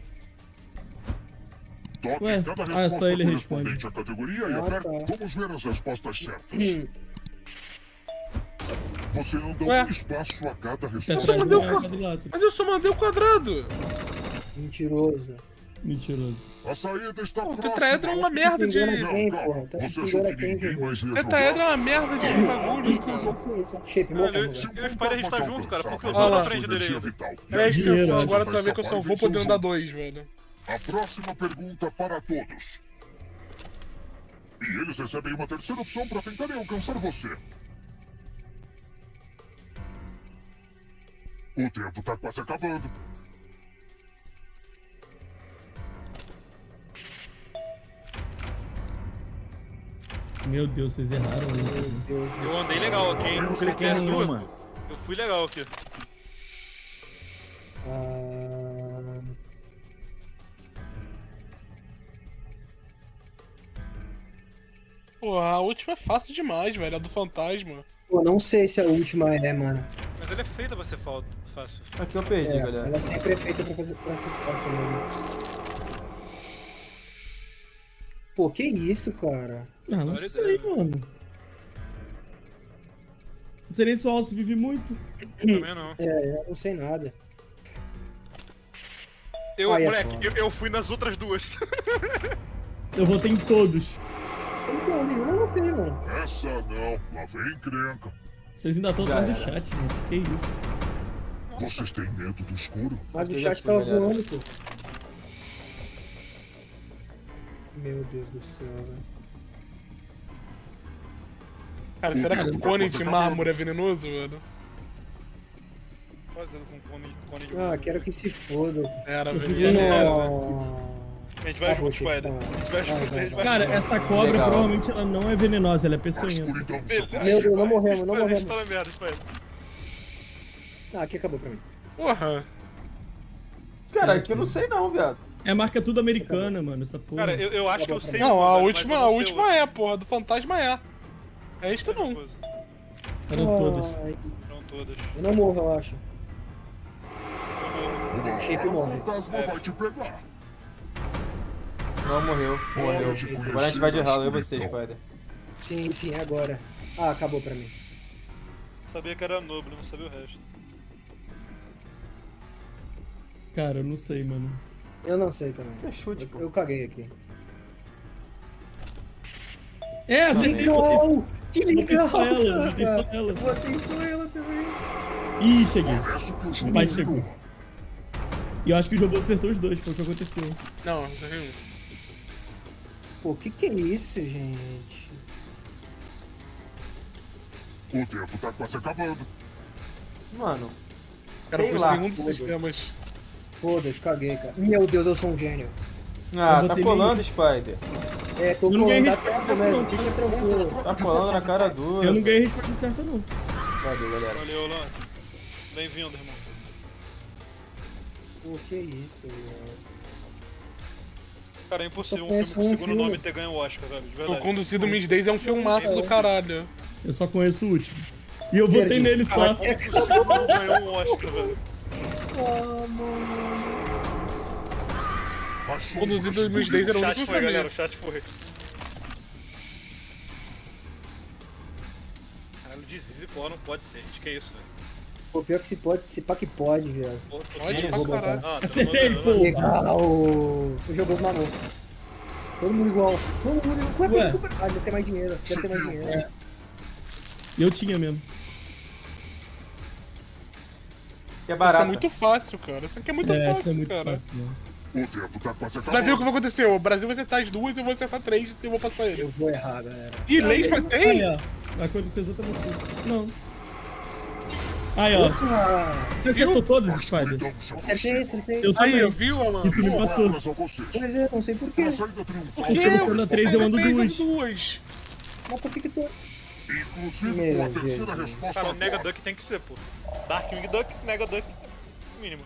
Speaker 7: Toque
Speaker 2: Ué,
Speaker 7: em cada
Speaker 2: ah,
Speaker 7: resposta
Speaker 2: só ele
Speaker 7: correspondente à categoria e
Speaker 4: Ah,
Speaker 7: aperte.
Speaker 4: tá.
Speaker 7: Vamos ver as respostas certas. Você anda
Speaker 3: Ué?
Speaker 7: um espaço a cada
Speaker 2: Tetra
Speaker 7: resposta.
Speaker 3: Mas eu-
Speaker 2: é quadrilátero.
Speaker 3: Mas eu só mandei o quadrado.
Speaker 4: Mentiroso.
Speaker 2: Mentiroso.
Speaker 7: A saída está
Speaker 3: O
Speaker 7: próxima.
Speaker 3: tetraedro é uma merda de.
Speaker 4: Engana
Speaker 7: Não,
Speaker 4: quem,
Speaker 7: calma.
Speaker 4: porra? Tá
Speaker 7: Você
Speaker 4: se
Speaker 7: achou
Speaker 4: engana
Speaker 7: que
Speaker 4: quem,
Speaker 7: ninguém
Speaker 4: Jesus?
Speaker 7: mais ia
Speaker 3: Tetraedro é
Speaker 7: jogar?
Speaker 3: uma merda de bagulho, cara.
Speaker 4: Shape,
Speaker 7: É,
Speaker 4: morra,
Speaker 5: Eu
Speaker 4: velho.
Speaker 5: e o Spider a gente tá junto, cara. Porque eu
Speaker 3: Olha
Speaker 5: tô
Speaker 3: lá.
Speaker 5: na frente dele ainda.
Speaker 7: Vital.
Speaker 3: Presta
Speaker 2: Dinheiro,
Speaker 3: atenção,
Speaker 2: né?
Speaker 3: agora tu vai ver que eu só vou podendo dar dois, velho.
Speaker 7: A próxima pergunta para todos. E eles recebem uma terceira opção para tentarem alcançar você. O tempo tá quase acabando.
Speaker 2: Meu Deus, vocês erraram isso.
Speaker 4: Meu Deus.
Speaker 5: Eu andei legal aqui, hein?
Speaker 1: Eu não cliquei em
Speaker 5: Até as duas.
Speaker 1: nenhuma.
Speaker 5: Eu fui legal aqui.
Speaker 4: Ah,
Speaker 3: Pô, a última é fácil demais, velho. A do fantasma.
Speaker 4: pô, não sei se a última é, mano.
Speaker 5: Mas ele é feita pra ser falta, fácil.
Speaker 6: Aqui eu perdi,
Speaker 4: É,
Speaker 6: galera.
Speaker 4: ela sempre é feita pra fazer pra ser fácil mesmo. Pô, que isso, cara?
Speaker 2: Ah, não
Speaker 5: Agora
Speaker 2: sei,
Speaker 5: ideia.
Speaker 2: mano. Não sei nem se o Alce vive muito.
Speaker 5: Também não.
Speaker 4: É, eu não sei nada.
Speaker 5: Eu,
Speaker 4: Ai, é
Speaker 5: moleque,
Speaker 4: foda.
Speaker 5: eu, eu fui nas outras duas.
Speaker 2: Eu votei em todos.
Speaker 4: Não, nenhuma eu não sei, não.
Speaker 7: Essa não. Lá vem encrenca.
Speaker 2: Vocês ainda estão
Speaker 6: Já
Speaker 2: atrás do
Speaker 6: era.
Speaker 2: chat, gente. Que isso?
Speaker 7: Vocês têm medo do escuro?
Speaker 4: Mas o
Speaker 6: Eu já
Speaker 4: chat
Speaker 6: fui,
Speaker 4: tava
Speaker 6: galera.
Speaker 4: voando, pô. Meu Deus do céu, velho.
Speaker 3: Cara, será que o cone de mármore é venenoso, velho?
Speaker 5: Quase dando com cone, cone de
Speaker 4: Ah,
Speaker 5: mão.
Speaker 4: quero que se foda.
Speaker 3: Era
Speaker 2: Eu fiz
Speaker 3: venenoso.
Speaker 4: Não.
Speaker 5: A gente vai
Speaker 4: Acabou,
Speaker 5: junto,
Speaker 4: Chico,
Speaker 5: Spider.
Speaker 4: tá.
Speaker 5: A gente vai junto, a gente vai
Speaker 2: Cara,
Speaker 5: junto.
Speaker 2: essa cobra
Speaker 6: Legal.
Speaker 2: provavelmente ela não é venenosa, ela é
Speaker 7: A
Speaker 2: peçonhenta.
Speaker 7: escuridão se
Speaker 5: Beleza.
Speaker 4: Meu Deus, não morremos, não
Speaker 5: Spider, a gente
Speaker 4: morremos.
Speaker 5: tá na merda, Spider.
Speaker 4: Ah, aqui acabou pra mim.
Speaker 3: Porra.
Speaker 6: Cara, aqui eu não sei não, viado.
Speaker 2: É marca tudo americana, mano, essa porra.
Speaker 5: Cara, eu, eu acho que eu sei.
Speaker 3: Não,
Speaker 5: uma,
Speaker 3: a
Speaker 5: velho,
Speaker 3: última,
Speaker 5: mas eu
Speaker 3: a
Speaker 5: não sei
Speaker 3: última
Speaker 5: outra.
Speaker 3: é, porra. Do fantasma é. É esta não.
Speaker 5: Coisa.
Speaker 2: Eram todas.
Speaker 4: Ai,
Speaker 5: Não todas.
Speaker 4: eu não morro, eu acho.
Speaker 7: Uma
Speaker 4: Shape
Speaker 7: hora o
Speaker 4: morre.
Speaker 7: fantasma vai te pegar.
Speaker 6: Não morreu. Morreu.
Speaker 7: Hora de
Speaker 6: Agora a gente vai de
Speaker 7: conhecer
Speaker 6: ralo, eu e
Speaker 7: a
Speaker 6: você,
Speaker 7: escuridão.
Speaker 6: Spider.
Speaker 4: Sim, sim, é agora. Ah, acabou pra mim.
Speaker 5: Sabia que era nobre, não sabia o resto.
Speaker 2: Cara, eu não sei, mano.
Speaker 4: Eu não sei também.
Speaker 6: É chute, pô.
Speaker 4: Eu, eu caguei aqui.
Speaker 2: É, acertei, botei só,
Speaker 4: Legal! Que
Speaker 2: botei
Speaker 4: legal!
Speaker 2: só ela, botei só
Speaker 4: cara.
Speaker 2: ela.
Speaker 4: Botei só ela também.
Speaker 2: Ih, cheguei.
Speaker 7: Parece que o jogo
Speaker 2: Pai
Speaker 7: virou.
Speaker 2: chegou. E eu acho que o Jobô acertou os dois, foi o que aconteceu.
Speaker 3: Não, isso aqui.
Speaker 4: Pô, que que é isso, gente?
Speaker 7: O tempo tá quase acabando.
Speaker 6: Mano,
Speaker 3: Cara, eu
Speaker 6: Sei
Speaker 3: fiz
Speaker 6: lá,
Speaker 3: nenhum dos
Speaker 4: foda.
Speaker 3: sistemas.
Speaker 4: Foda-se, caguei, cara. Meu Deus, eu sou um gênio.
Speaker 6: ah,
Speaker 2: Eu
Speaker 6: tá
Speaker 2: botei
Speaker 6: colando, Spider.
Speaker 4: É, tô
Speaker 2: Eu não ganhei
Speaker 4: colando a
Speaker 2: resposta
Speaker 4: testa, né?
Speaker 2: não.
Speaker 4: Fica tranquilo.
Speaker 6: Tá colando na cara dura.
Speaker 2: Eu não ganhei resposta certa, não.
Speaker 6: Valeu, galera.
Speaker 5: Valeu, Lan. Bem-vindo, irmão.
Speaker 4: Pô, que isso, velho.
Speaker 5: Cara, é impossível
Speaker 4: Só
Speaker 5: um filme
Speaker 4: conheço
Speaker 5: com o
Speaker 4: um
Speaker 5: segundo
Speaker 4: filme.
Speaker 5: nome ter ganho o Oscar, velho. De
Speaker 3: O
Speaker 5: verdade.
Speaker 3: Conduzido Miss Days é um filmaço do caralho.
Speaker 2: Eu só conheço o último. E eu votei
Speaker 4: Perdi.
Speaker 2: nele só.
Speaker 5: O segundo ganhou um Oscar, velho.
Speaker 4: Ah, mano.
Speaker 7: A
Speaker 3: O
Speaker 7: sombra
Speaker 3: Conduzido
Speaker 7: se
Speaker 3: Miss Days era
Speaker 5: O
Speaker 3: o
Speaker 5: chat
Speaker 3: único
Speaker 5: foi, galera.
Speaker 3: filme.
Speaker 5: O chat foi. Caralho, Dizizi, pô, não pode ser, gente. Que isso, velho?
Speaker 4: Pô, pior que se pode, se pá que pode, velho.
Speaker 5: Pô, tô
Speaker 3: Pode
Speaker 5: todo
Speaker 3: pra
Speaker 5: mundo-
Speaker 3: caralho.
Speaker 5: Ah, todo
Speaker 2: Acertei,
Speaker 5: mundo-
Speaker 2: pô.
Speaker 4: Legal! O jogo mamou. Todo mundo igual. Todo mundo igual.
Speaker 2: Ué.
Speaker 4: Ah, deve ter mais dinheiro. Deve ter mais dinheiro.
Speaker 2: E eu tinha mesmo.
Speaker 6: Que é
Speaker 3: Isso é
Speaker 6: barato.
Speaker 3: muito fácil, cara. Isso aqui é muito
Speaker 2: É, essa
Speaker 3: fácil,
Speaker 2: é muito
Speaker 3: cara.
Speaker 2: fácil, mano.
Speaker 7: O tempo tá quase
Speaker 3: Já viu o que
Speaker 7: acabando.
Speaker 3: vai acontecer? O Brasil vai acertar as duas e eu vou acertar três e eu vou passar ele.
Speaker 4: Eu vou errar, galera.
Speaker 3: Ih, leis pra
Speaker 2: Aí,
Speaker 3: tem?
Speaker 2: ó. Vai acontecer exatamente isso. Não. Aí, ó.
Speaker 4: Ah,
Speaker 2: Você acertou
Speaker 7: A
Speaker 2: todas, Spider?
Speaker 7: escuridão se
Speaker 4: acertei,
Speaker 7: aproxima.
Speaker 4: acertei.
Speaker 2: Eu
Speaker 3: Aí,
Speaker 2: também.
Speaker 3: viu, Alan?
Speaker 2: E tu me
Speaker 7: Só
Speaker 2: passou.
Speaker 7: vagas a vocês.
Speaker 4: Mas eu não sei porquê.
Speaker 7: Na saída triunfal,
Speaker 2: Porque você anda três, eu ando
Speaker 3: Três,
Speaker 2: duas.
Speaker 3: duas.
Speaker 4: Mas por que que tu...
Speaker 7: inclusive
Speaker 4: Meu
Speaker 7: com a
Speaker 4: Deus.
Speaker 7: terceira resposta
Speaker 5: Cara, o Nega
Speaker 7: agora.
Speaker 5: Duck tem que ser, pô. Darkwing Duck, Nega Duck. Mínimo.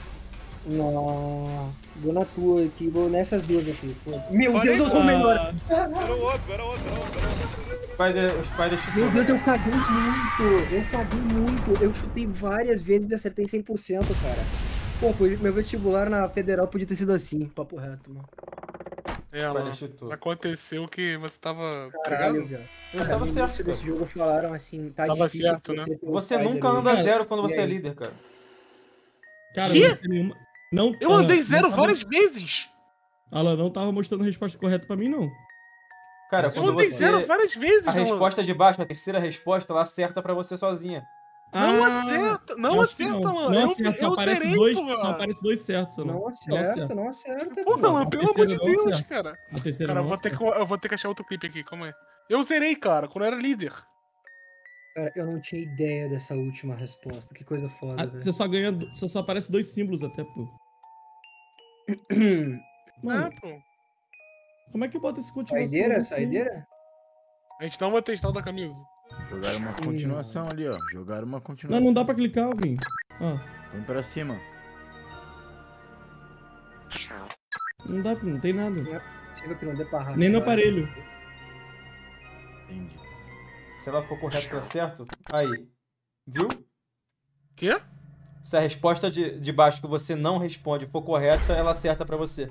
Speaker 4: Não. Vou na tua aqui, vou nessas duas aqui. Meu
Speaker 5: Falei,
Speaker 4: Deus, eu sou o
Speaker 2: Ah,
Speaker 4: melhor.
Speaker 5: Era óbvio, era óbvio, era óbvio. Era óbvio.
Speaker 6: Spider, o Spider chutou.
Speaker 4: Meu Deus, eu caguei muito. Eu caguei muito. Eu chutei várias vezes e acertei cem por cento, cara. Pô, podia- meu vestibular na federal podia ter sido assim, papo reto, mano.
Speaker 3: É, Alan,
Speaker 6: Spider chutou.
Speaker 3: aconteceu que você tava.
Speaker 4: Caralho,
Speaker 3: pegando?
Speaker 4: velho.
Speaker 6: Eu
Speaker 4: Cara,
Speaker 6: tava
Speaker 4: no
Speaker 6: certo,
Speaker 4: início
Speaker 6: cara.
Speaker 4: desse jogo falaram assim, tá
Speaker 3: Tava
Speaker 4: difícil
Speaker 3: certo, né?
Speaker 4: torcer pelo
Speaker 6: Você
Speaker 4: Spider
Speaker 6: nunca
Speaker 4: hoje.
Speaker 6: anda
Speaker 2: Cara,
Speaker 6: zero quando
Speaker 4: e
Speaker 6: você é
Speaker 4: aí?
Speaker 6: líder, cara.
Speaker 2: Cara,
Speaker 3: Quê?
Speaker 2: não tem nenhuma. Não,
Speaker 3: Eu
Speaker 2: Alan,
Speaker 3: andei
Speaker 2: não
Speaker 3: zero
Speaker 2: tava-
Speaker 3: várias vezes!
Speaker 2: Alan não tava mostrando a resposta correta pra mim, não.
Speaker 6: Cara,
Speaker 3: Eu
Speaker 6: quando
Speaker 3: andei
Speaker 6: você...
Speaker 3: zero várias vezes,
Speaker 6: A
Speaker 3: Alan.
Speaker 6: resposta de baixo, a terceira resposta, ela acerta pra você sozinha.
Speaker 3: Não
Speaker 2: Ah,
Speaker 3: acerta, não
Speaker 2: acho que
Speaker 3: acerta,
Speaker 2: não.
Speaker 3: mano.
Speaker 2: Não
Speaker 3: Eu-
Speaker 2: acerta, só
Speaker 3: eu
Speaker 2: aparece
Speaker 3: zerei,
Speaker 2: dois,
Speaker 3: porra.
Speaker 2: só aparece dois certos, Alan.
Speaker 4: Não acerta, não acerta.
Speaker 3: Pô,
Speaker 4: pô.
Speaker 3: Alan,
Speaker 2: A
Speaker 3: pelo amor de
Speaker 2: terceira não
Speaker 3: Deus,
Speaker 2: acerta.
Speaker 3: cara.
Speaker 2: A terceira
Speaker 3: Cara, eu
Speaker 2: não
Speaker 3: vou, ter que,
Speaker 2: acerta.
Speaker 3: eu vou ter que achar outro clipe aqui, calma aí. Eu zerei, cara, quando eu era líder.
Speaker 4: Cara, eu não tinha ideia dessa última resposta. Que coisa foda,
Speaker 2: Ah,
Speaker 4: velho.
Speaker 2: você só ganha. Você só aparece dois símbolos até, pô. Mano,
Speaker 3: É, pô.
Speaker 2: como é que bota esse continuação?
Speaker 4: Saideira?
Speaker 2: assim?
Speaker 4: Saideira?
Speaker 3: A gente não vai testar o da camisa.
Speaker 1: Jogaram uma continuação ali, ó. Jogaram uma
Speaker 2: Não,
Speaker 1: continuação.
Speaker 2: não dá pra clicar, Alvin. Ó,
Speaker 1: Põe pra cima.
Speaker 2: não dá, não tem nada.
Speaker 4: Possível que não dê pra ratear.
Speaker 2: Nem no aparelho.
Speaker 1: Entendi.
Speaker 6: Se ela ficou correta, tá certo? Aí. Viu?
Speaker 3: Quê?
Speaker 6: Se a resposta de, de baixo que você não responde for correta, ela acerta pra você.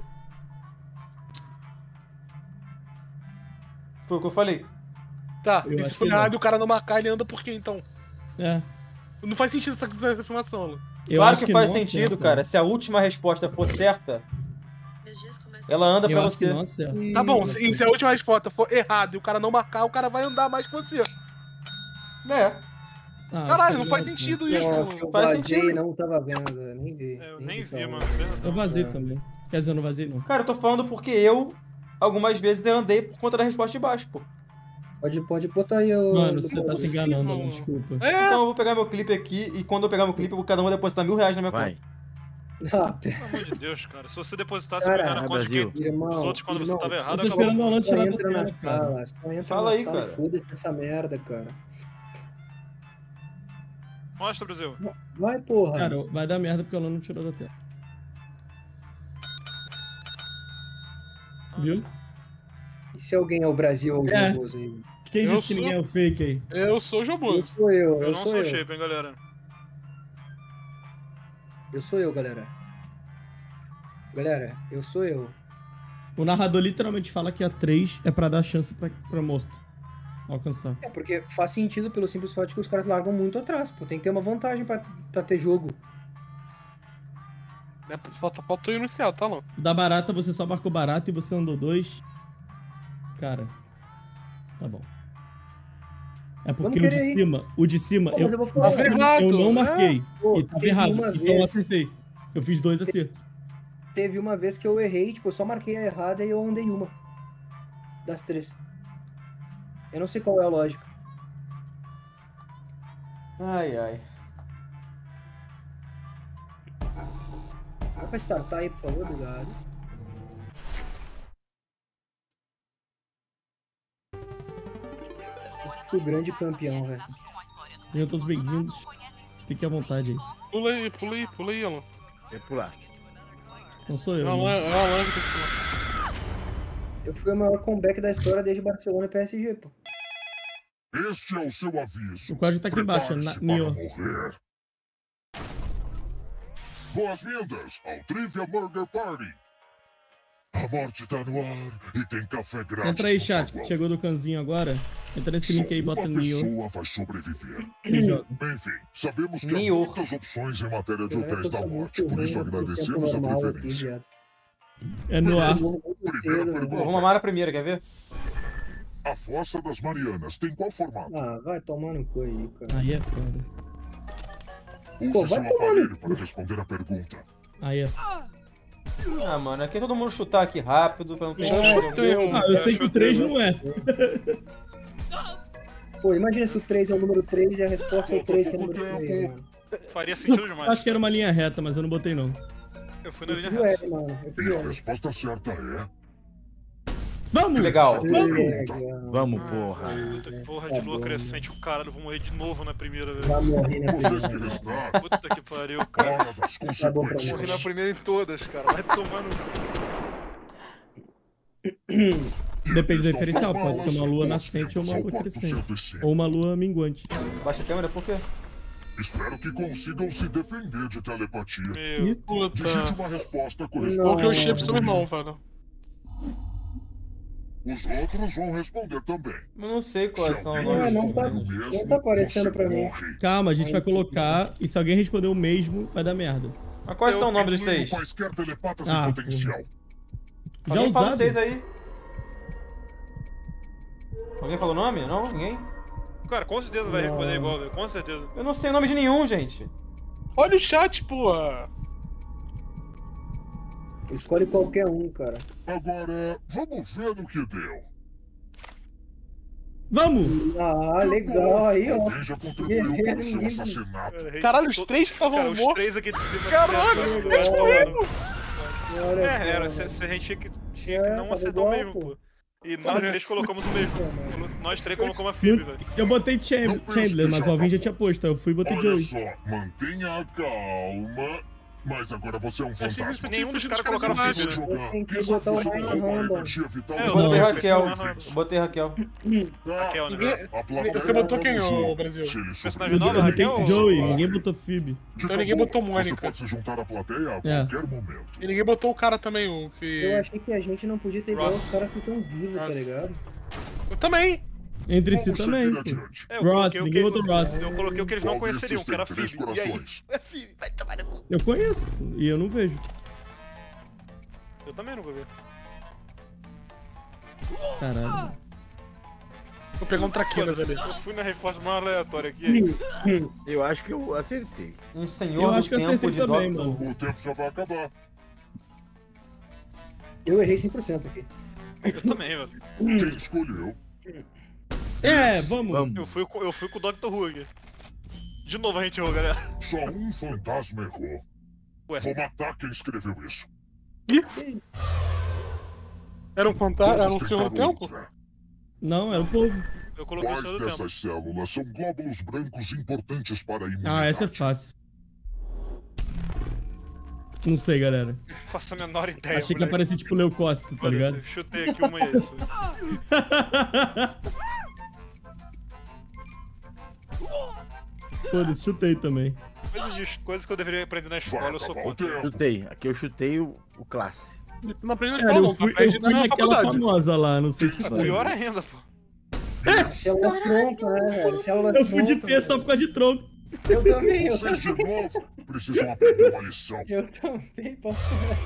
Speaker 6: Foi o que eu falei.
Speaker 3: Tá,
Speaker 2: Eu
Speaker 3: e
Speaker 2: acho
Speaker 3: se for
Speaker 2: que não.
Speaker 3: errado e o cara não marcar, ele anda por quê, então?
Speaker 2: É.
Speaker 3: Não faz sentido essa, essa afirmação, Alan.
Speaker 2: Eu
Speaker 6: claro
Speaker 2: acho
Speaker 6: que, faz
Speaker 2: não
Speaker 6: sentido,
Speaker 2: acerta.
Speaker 6: cara. Se a última resposta for certa, ela anda
Speaker 2: Eu
Speaker 6: pra
Speaker 2: acho que
Speaker 6: você.
Speaker 2: não acerta.
Speaker 3: Tá bom, se, e se a última resposta for errada e o cara não marcar, o cara vai andar mais que você.
Speaker 6: É.
Speaker 2: Ah,
Speaker 3: Caralho,
Speaker 2: acho
Speaker 3: não faz
Speaker 2: que
Speaker 3: sentido
Speaker 4: Nossa,
Speaker 3: isso.
Speaker 4: eu
Speaker 6: Faz
Speaker 4: vazei
Speaker 6: sentido.
Speaker 4: e não tava vendo, eu nem vi.
Speaker 5: É, eu nem
Speaker 4: que
Speaker 5: vi,
Speaker 4: tava.
Speaker 5: mano. é verdade.
Speaker 2: Eu vazei
Speaker 4: É.
Speaker 2: também. Quer dizer, eu não vazei, não.
Speaker 6: Cara, eu tô falando porque eu, algumas vezes, eu andei por conta da resposta de baixo, pô.
Speaker 4: Pode, pode botar aí o...
Speaker 2: Mano, você tá se
Speaker 3: possível,
Speaker 2: enganando,
Speaker 3: mano.
Speaker 2: Alan, desculpa.
Speaker 3: É,
Speaker 6: Então eu vou pegar meu clipe aqui e quando eu pegar meu clipe, eu vou cada um depositar mil reais na minha
Speaker 1: Vai.
Speaker 6: conta.
Speaker 4: Ah, pera,
Speaker 5: Pelo amor de Deus, cara. Se você depositasse
Speaker 4: Cara,
Speaker 5: melhor na
Speaker 1: é
Speaker 5: conta de quem,
Speaker 1: Brasil.
Speaker 4: irmão,
Speaker 5: dos outros quando você
Speaker 4: irmão,
Speaker 5: tava errado,
Speaker 2: Eu tô
Speaker 5: acabou.
Speaker 2: esperando o Alan
Speaker 4: Só
Speaker 2: tirar da
Speaker 4: entra na
Speaker 2: tela, cara.
Speaker 4: sala, só entra
Speaker 6: Fala
Speaker 4: na
Speaker 6: aí,
Speaker 4: sala
Speaker 6: cara.
Speaker 4: e foda-se essa merda, cara.
Speaker 5: Mostra, Brasil.
Speaker 4: Vai, porra.
Speaker 2: Cara, vai dar merda porque o Alan não tirou da tela. Viu?
Speaker 4: E se alguém é o Brasil ou o
Speaker 2: É.
Speaker 4: Jogoso aí?
Speaker 2: Quem
Speaker 3: Eu
Speaker 2: disse que
Speaker 3: sou-
Speaker 2: ninguém é o fake aí?
Speaker 3: eu sou
Speaker 4: Eu
Speaker 3: joboso.
Speaker 4: sou eu,
Speaker 5: Eu
Speaker 4: eu
Speaker 5: não
Speaker 4: sou
Speaker 5: sou
Speaker 4: eu.
Speaker 5: shape, hein, galera.
Speaker 4: Eu sou eu, galera. Galera, eu sou eu.
Speaker 2: O narrador literalmente fala que a três é pra dar chance pra, pra morto alcançar.
Speaker 4: É porque faz sentido pelo simples fato de que os caras largam muito atrás, pô. Tem que ter uma vantagem pra, pra ter jogo.
Speaker 3: É, falta, falta o inicial, tá, Alan?
Speaker 2: Da barata, você só marcou barata e você andou dois. Cara, tá bom. É porque
Speaker 4: Vamos
Speaker 2: o de
Speaker 4: querer ir.
Speaker 2: cima, o de cima,
Speaker 4: Pô,
Speaker 2: eu,
Speaker 4: mas eu vou
Speaker 2: o de
Speaker 4: falar.
Speaker 3: Tava
Speaker 2: cima
Speaker 3: errado,
Speaker 2: eu não
Speaker 3: né?
Speaker 2: marquei.
Speaker 4: Pô,
Speaker 2: E tava
Speaker 4: teve
Speaker 2: errado,
Speaker 4: uma
Speaker 2: então eu
Speaker 4: vez-
Speaker 2: acertei. Eu fiz dois acertos.
Speaker 4: Teve uma vez que eu errei, tipo, eu só marquei a errada e eu andei uma. Das três. Eu não sei qual é a lógica.
Speaker 6: Ai, ai.
Speaker 4: Vai pra startar aí, por favor, obrigado. Esse que foi o grande campeão, velho.
Speaker 2: Sejam todos bem-vindos. Fiquem à vontade aí.
Speaker 3: Pula aí, pula aí, pula aí, Alan.
Speaker 1: Quer pular.
Speaker 2: Não sou
Speaker 3: É
Speaker 2: eu.
Speaker 3: o Alan,
Speaker 2: né?
Speaker 3: é o Alan que tem que pular.
Speaker 4: Eu fui o maior comeback da história desde Barcelona e P S G, pô.
Speaker 7: Este é o seu aviso.
Speaker 2: O código tá aqui embaixo, na,
Speaker 7: Prepare-se para
Speaker 2: Neo.
Speaker 7: morrer. Boas-vindas ao Trivia Murder Party. A morte tá no ar e tem café grátis.
Speaker 2: Entra aí,
Speaker 7: no
Speaker 2: chat.
Speaker 7: saguão.
Speaker 2: Chegou do canzinho agora. Entra nesse
Speaker 7: Só
Speaker 2: link aí e bota
Speaker 7: uma
Speaker 2: Neo.
Speaker 7: pessoa vai sobreviver.
Speaker 2: Você joga.
Speaker 7: Enfim, sabemos que
Speaker 6: Neo.
Speaker 7: há muitas opções em matéria de
Speaker 4: Eu
Speaker 7: hotéis da
Speaker 4: sou
Speaker 7: morte,
Speaker 4: muito
Speaker 7: por isso
Speaker 4: ruim no tempo
Speaker 7: agradecemos a
Speaker 4: normal aqui,
Speaker 7: preferência.
Speaker 4: viado.
Speaker 2: É no ar.
Speaker 4: Eu morro muito
Speaker 7: Primeira
Speaker 4: cedo,
Speaker 7: pergunta.
Speaker 6: Eu vou mamar a primeira, quer ver?
Speaker 7: A Fossa das Marianas tem qual formato?
Speaker 4: Ah, vai tomar no cu aí, cara.
Speaker 2: Aí é foda.
Speaker 7: Use
Speaker 4: Pô, vai
Speaker 7: seu
Speaker 4: tomar no
Speaker 7: aparelho para responder a pergunta.
Speaker 2: Aí é.
Speaker 6: Ah, mano, aqui é todo mundo chutar aqui rápido pra não ter
Speaker 3: Já
Speaker 6: chance.
Speaker 3: chutei um.
Speaker 2: Ah, eu sei que o três não é.
Speaker 4: Pô, imagina se o três é o número três e a resposta é o três que é o número três, mano.
Speaker 5: Faria sentido demais.
Speaker 2: Acho que era uma linha reta, mas eu não botei não.
Speaker 5: Eu fui na
Speaker 4: Eu
Speaker 5: linha
Speaker 4: fiz o
Speaker 5: reta.
Speaker 4: L, mano. Eu fiz
Speaker 7: E
Speaker 4: o
Speaker 7: a
Speaker 4: L.
Speaker 7: resposta certa é...
Speaker 2: Vamos!
Speaker 6: Legal.
Speaker 4: Legal.
Speaker 1: Vamos, porra.
Speaker 5: Puta que porra
Speaker 4: Tá
Speaker 5: de lua
Speaker 4: bom.
Speaker 5: crescente, o caralho, eu vou morrer de novo na primeira, velho.
Speaker 4: Vai morrer na
Speaker 7: Vocês que
Speaker 4: primeira.
Speaker 7: restaram,
Speaker 5: Puta que pariu, cara.
Speaker 7: hora das
Speaker 4: Tá bom pra mim.
Speaker 5: Morri na
Speaker 7: consequências.
Speaker 5: primeira em todas, cara. Vai tomando.
Speaker 2: Depende do
Speaker 7: Estão
Speaker 2: diferencial,
Speaker 7: suas
Speaker 2: pode ser uma
Speaker 7: malas,
Speaker 2: lua nascente ou
Speaker 7: boas-vindas
Speaker 2: uma
Speaker 7: ao
Speaker 2: lua crescente.
Speaker 7: quatrocentos e cinco.
Speaker 2: Ou uma lua minguante.
Speaker 6: Baixa a câmera, por quê?
Speaker 7: Espero que consigam se defender de telepatia.
Speaker 3: Meu, puta.
Speaker 7: Digite uma resposta
Speaker 3: Porque
Speaker 7: correspondente.
Speaker 3: eu chip seu irmão, velho.
Speaker 7: Os outros vão responder também.
Speaker 6: Eu não sei quais
Speaker 7: Se
Speaker 6: são
Speaker 7: alguém
Speaker 6: os
Speaker 4: É,
Speaker 6: nomes.
Speaker 4: não tá-
Speaker 7: responder o mesmo,
Speaker 4: não tá aparecendo
Speaker 7: você
Speaker 4: pra mim.
Speaker 7: morre.
Speaker 2: Calma, a gente vai colocar e se alguém responder o mesmo, vai dar merda.
Speaker 6: Mas quais são os nomes dos
Speaker 7: Incluindo
Speaker 6: seis?
Speaker 7: quaisquer telepatas
Speaker 2: Ah,
Speaker 7: em potencial.
Speaker 2: Já
Speaker 6: Alguém fala
Speaker 2: usado?
Speaker 6: seis aí. Alguém falou o nome? Não? Ninguém?
Speaker 5: Cara, com certeza vai
Speaker 4: Não.
Speaker 5: responder igual, velho. Com certeza.
Speaker 6: Eu não sei o nome de nenhum, gente.
Speaker 3: Olha o chat, porra.
Speaker 4: Escolhe qualquer um, cara.
Speaker 7: Agora, vamos ver no que deu.
Speaker 2: Vamos!
Speaker 4: Ah, legal. Aí, ó.
Speaker 7: Alguém já contribuiu
Speaker 4: Guerreiro
Speaker 7: para o seu
Speaker 4: ninguém-
Speaker 7: assassinato.
Speaker 3: Caralho, os três que estavam
Speaker 5: Cara, os
Speaker 3: mortos.
Speaker 5: três aqui de cima.
Speaker 3: Caralho,
Speaker 5: né?
Speaker 3: três morreram.
Speaker 4: Olha
Speaker 5: É,
Speaker 4: só,
Speaker 5: era, se,
Speaker 4: velho.
Speaker 5: se a gente tinha que, tinha que
Speaker 4: É,
Speaker 5: não
Speaker 4: tava
Speaker 5: acertar o
Speaker 4: igual,
Speaker 5: mesmo,
Speaker 4: pô.
Speaker 5: pô. E nós três colocamos o mesmo. Nós três colocamos a Phoebe, velho.
Speaker 2: Eu botei Cham- Chandler, mas o Alvin já tinha posto. Eu fui e botei
Speaker 7: Olha
Speaker 2: Joey.
Speaker 7: só, mantenha a calma. Mas agora você é um
Speaker 3: Achei que
Speaker 7: fantasma.
Speaker 5: Nenhum dos
Speaker 3: Os
Speaker 5: caras
Speaker 3: caras
Speaker 5: colocaram
Speaker 3: não
Speaker 5: Phoebe, né?
Speaker 7: Jogar.
Speaker 4: Tem que
Speaker 7: Quem
Speaker 4: botar o
Speaker 7: sabe
Speaker 4: Ryan
Speaker 7: usar uma
Speaker 4: Randall.
Speaker 7: energia vital
Speaker 5: É,
Speaker 7: de
Speaker 5: eu
Speaker 6: Botei
Speaker 5: botei
Speaker 7: uma
Speaker 6: Raquel.
Speaker 7: vez.
Speaker 6: Botei Raquel.
Speaker 7: Tá,
Speaker 5: Raquel, né?
Speaker 3: Ninguém-
Speaker 7: a plateia
Speaker 3: Você botou quem,
Speaker 7: analisou.
Speaker 3: ô, Brasil?
Speaker 7: Se ele
Speaker 5: Personagem
Speaker 2: Eu
Speaker 5: nova,
Speaker 2: botei
Speaker 5: Raquel?
Speaker 2: Joey, ninguém botou Phoebe.
Speaker 3: Então ninguém botou
Speaker 7: Você
Speaker 3: Mônica.
Speaker 7: pode se juntar à plateia a
Speaker 2: É.
Speaker 7: qualquer momento.
Speaker 3: E ninguém botou o cara também, o que.
Speaker 4: Eu achei que a gente não podia ter igual
Speaker 5: Ross.
Speaker 4: os caras que estão vivos, tá
Speaker 3: Ross.
Speaker 4: ligado?
Speaker 3: Eu também.
Speaker 2: Entre si
Speaker 7: Vamos
Speaker 2: também,
Speaker 7: seguir
Speaker 2: pô.
Speaker 7: adiante.
Speaker 5: É, eu
Speaker 2: Ross,
Speaker 5: coloquei o
Speaker 2: ninguém
Speaker 5: que-
Speaker 2: botou Ross.
Speaker 5: Eu coloquei o que eles não
Speaker 7: Qual desses
Speaker 5: conheceriam, que era a
Speaker 7: tem três
Speaker 5: Phoebe. E aí?
Speaker 7: corações?
Speaker 5: É Phoebe, vai tomar no cu.
Speaker 2: Eu conheço, pô, e eu não vejo.
Speaker 5: Eu também não vou ver.
Speaker 2: Caralho.
Speaker 3: Vou pegar um traquinas ali.
Speaker 5: Eu fui na resposta mais aleatória aqui.
Speaker 1: Eu acho que eu acertei.
Speaker 6: Um senhor
Speaker 2: Eu
Speaker 6: do
Speaker 2: acho que eu
Speaker 6: tempo
Speaker 2: acertei
Speaker 6: de
Speaker 2: também,
Speaker 6: Doctor
Speaker 2: mano.
Speaker 7: O tempo já vai acabar.
Speaker 4: Eu errei cem por cento aqui.
Speaker 5: Eu também, velho.
Speaker 7: Quem escolheu?
Speaker 2: É, vamos.
Speaker 1: Vamos.
Speaker 5: Eu fui, com- eu fui com o doutor Who aqui. De novo a gente errou, galera.
Speaker 7: Só um fantasma errou.
Speaker 5: Ué.
Speaker 7: Vou matar quem escreveu isso.
Speaker 3: Era um fantasma? Era um
Speaker 7: Vamos
Speaker 3: senhor do
Speaker 7: tentar
Speaker 3: tempo?
Speaker 7: outra.
Speaker 2: Não, era o povo.
Speaker 5: Eu coloquei o
Speaker 7: Quais
Speaker 5: senhor do tempo.
Speaker 7: dessas células são glóbulos brancos importantes para a imunidade?
Speaker 2: Ah, essa é fácil. Não sei, galera.
Speaker 5: Não faço a menor ideia.
Speaker 2: Achei que
Speaker 5: moleque.
Speaker 2: aparecia tipo leucócito, tá
Speaker 5: Foda-se,
Speaker 2: ligado?
Speaker 5: eu chutei aqui uma e é isso.
Speaker 2: Foda-se, chutei também.
Speaker 5: Coisas, de- coisas que eu deveria aprender na
Speaker 7: Vai
Speaker 5: escola, eu sou
Speaker 7: acabar o
Speaker 5: contra.
Speaker 7: tempo.
Speaker 1: Chutei. Aqui eu chutei o, o classe.
Speaker 3: Não aprendi na
Speaker 2: Cara,
Speaker 3: escola,
Speaker 2: eu
Speaker 3: não. Tu
Speaker 2: fui, eu
Speaker 3: aprende
Speaker 2: fui
Speaker 3: na
Speaker 2: naquela
Speaker 3: faculdade.
Speaker 2: famosa lá, não sei se foi.
Speaker 5: Pior ainda, pô.
Speaker 4: Células tronco, né, velho? Células
Speaker 2: Eu fui de
Speaker 4: tronco,
Speaker 2: ter só por causa de tronco.
Speaker 4: Eu também, eu
Speaker 7: Vocês de novo precisam aprender uma lição.
Speaker 4: Eu também, pô.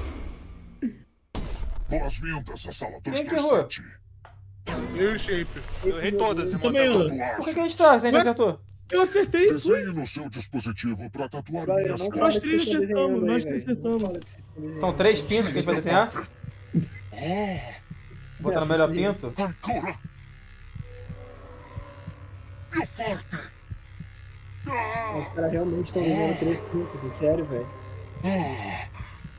Speaker 7: Boas-vindas à sala
Speaker 6: Quem
Speaker 7: dois
Speaker 6: que errou?
Speaker 7: três sete.
Speaker 3: Eu e o Shape.
Speaker 5: Eu errei todas, irmão.
Speaker 2: Também, Alan.
Speaker 6: Por que, que a gente tá? Você ainda
Speaker 2: Ué?
Speaker 6: acertou?
Speaker 2: Eu acertei e fui.
Speaker 7: Desenhe no seu dispositivo para tatuar
Speaker 4: Vai, eu
Speaker 7: minhas
Speaker 4: não
Speaker 7: caras.
Speaker 2: Nós
Speaker 4: falo que
Speaker 2: três
Speaker 4: vocês estão
Speaker 2: acertamos,
Speaker 4: desenhando
Speaker 2: nós
Speaker 4: aí,
Speaker 2: três
Speaker 4: velho. Não
Speaker 2: acertamos.
Speaker 4: fala que vocês estão desenhando.
Speaker 6: São três pintos que a gente vai desenhar?
Speaker 7: Oh,
Speaker 6: Botar no
Speaker 4: Não,
Speaker 6: melhor
Speaker 4: sim.
Speaker 6: pinto?
Speaker 7: agora! E forte! Ah,
Speaker 4: Os caras realmente estão desenhando três pintos, sério, velho.
Speaker 7: ah,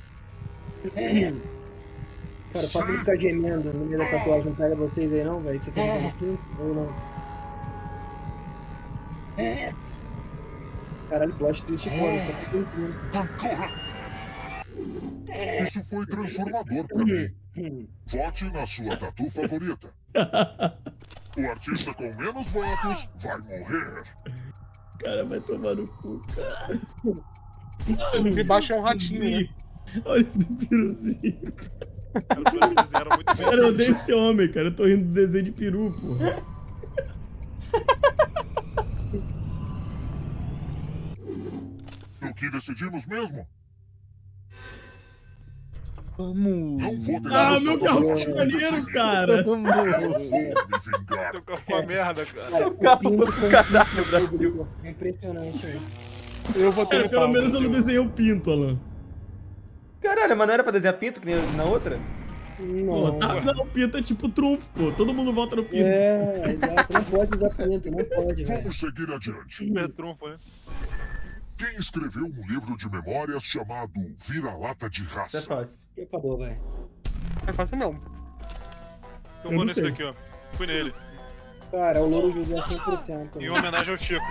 Speaker 4: Cara, o fato de ele ficar gemendo no meio da tatuagem não pega vocês aí não, velho? Que você tá desenhando pinto ou não? Caralho, plot twist foda, só que tem pinto.
Speaker 7: agora! Isso foi transformador para mim. Vote na sua tatu favorita. O artista com menos votos vai morrer.
Speaker 2: Cara, vai tomar no cu, cara.
Speaker 3: Embaixo é um ratinho, né?
Speaker 2: Olha esse piruzinho.
Speaker 5: Eles desenharam muito bem.
Speaker 2: Cara, eu odeio esse homem, cara. Eu tô rindo do desenho de peru, porra.
Speaker 7: O que decidimos mesmo?
Speaker 1: Vamos.
Speaker 7: Não vou deixar
Speaker 2: Ah,
Speaker 7: essa
Speaker 2: meu
Speaker 7: tatu
Speaker 2: carro
Speaker 7: chegar
Speaker 2: maneiro,
Speaker 7: comigo.
Speaker 2: cara.
Speaker 7: Eu vou me vingar.
Speaker 5: Tô com a ficou merda, cara.
Speaker 4: Cara,
Speaker 6: O capa
Speaker 4: pinto
Speaker 6: do
Speaker 4: foi
Speaker 6: caralho,
Speaker 4: um
Speaker 6: Brasil.
Speaker 4: É impressionante, velho.
Speaker 3: Eu vou ter
Speaker 2: Cara,
Speaker 3: no
Speaker 2: pelo
Speaker 3: pau,
Speaker 2: menos eu não
Speaker 3: Brasil.
Speaker 2: desenhei um pinto, Alan.
Speaker 6: Caralho, mas não era pra desenhar pinto que nem na outra?
Speaker 2: Pô,
Speaker 4: Não.
Speaker 2: tá, não, o pinto é tipo trunfo, pô. Todo mundo volta no pinto.
Speaker 4: É, exato. Não pode usar pinto, não pode, velho.
Speaker 7: Vamos seguir adiante.
Speaker 5: Super trunfo, né?
Speaker 7: Quem escreveu um livro de memórias chamado Vira-Lata de
Speaker 6: Isso é
Speaker 7: Raça?
Speaker 6: fácil.
Speaker 4: E acabou, velho.
Speaker 3: É fácil mesmo.
Speaker 5: Eu
Speaker 2: Eu
Speaker 5: vou
Speaker 2: não
Speaker 5: nesse
Speaker 2: sei.
Speaker 5: daqui, ó. Fui nele.
Speaker 4: Cara, o Louro José cem por cento.
Speaker 5: Em
Speaker 4: velho.
Speaker 5: homenagem ao Chico.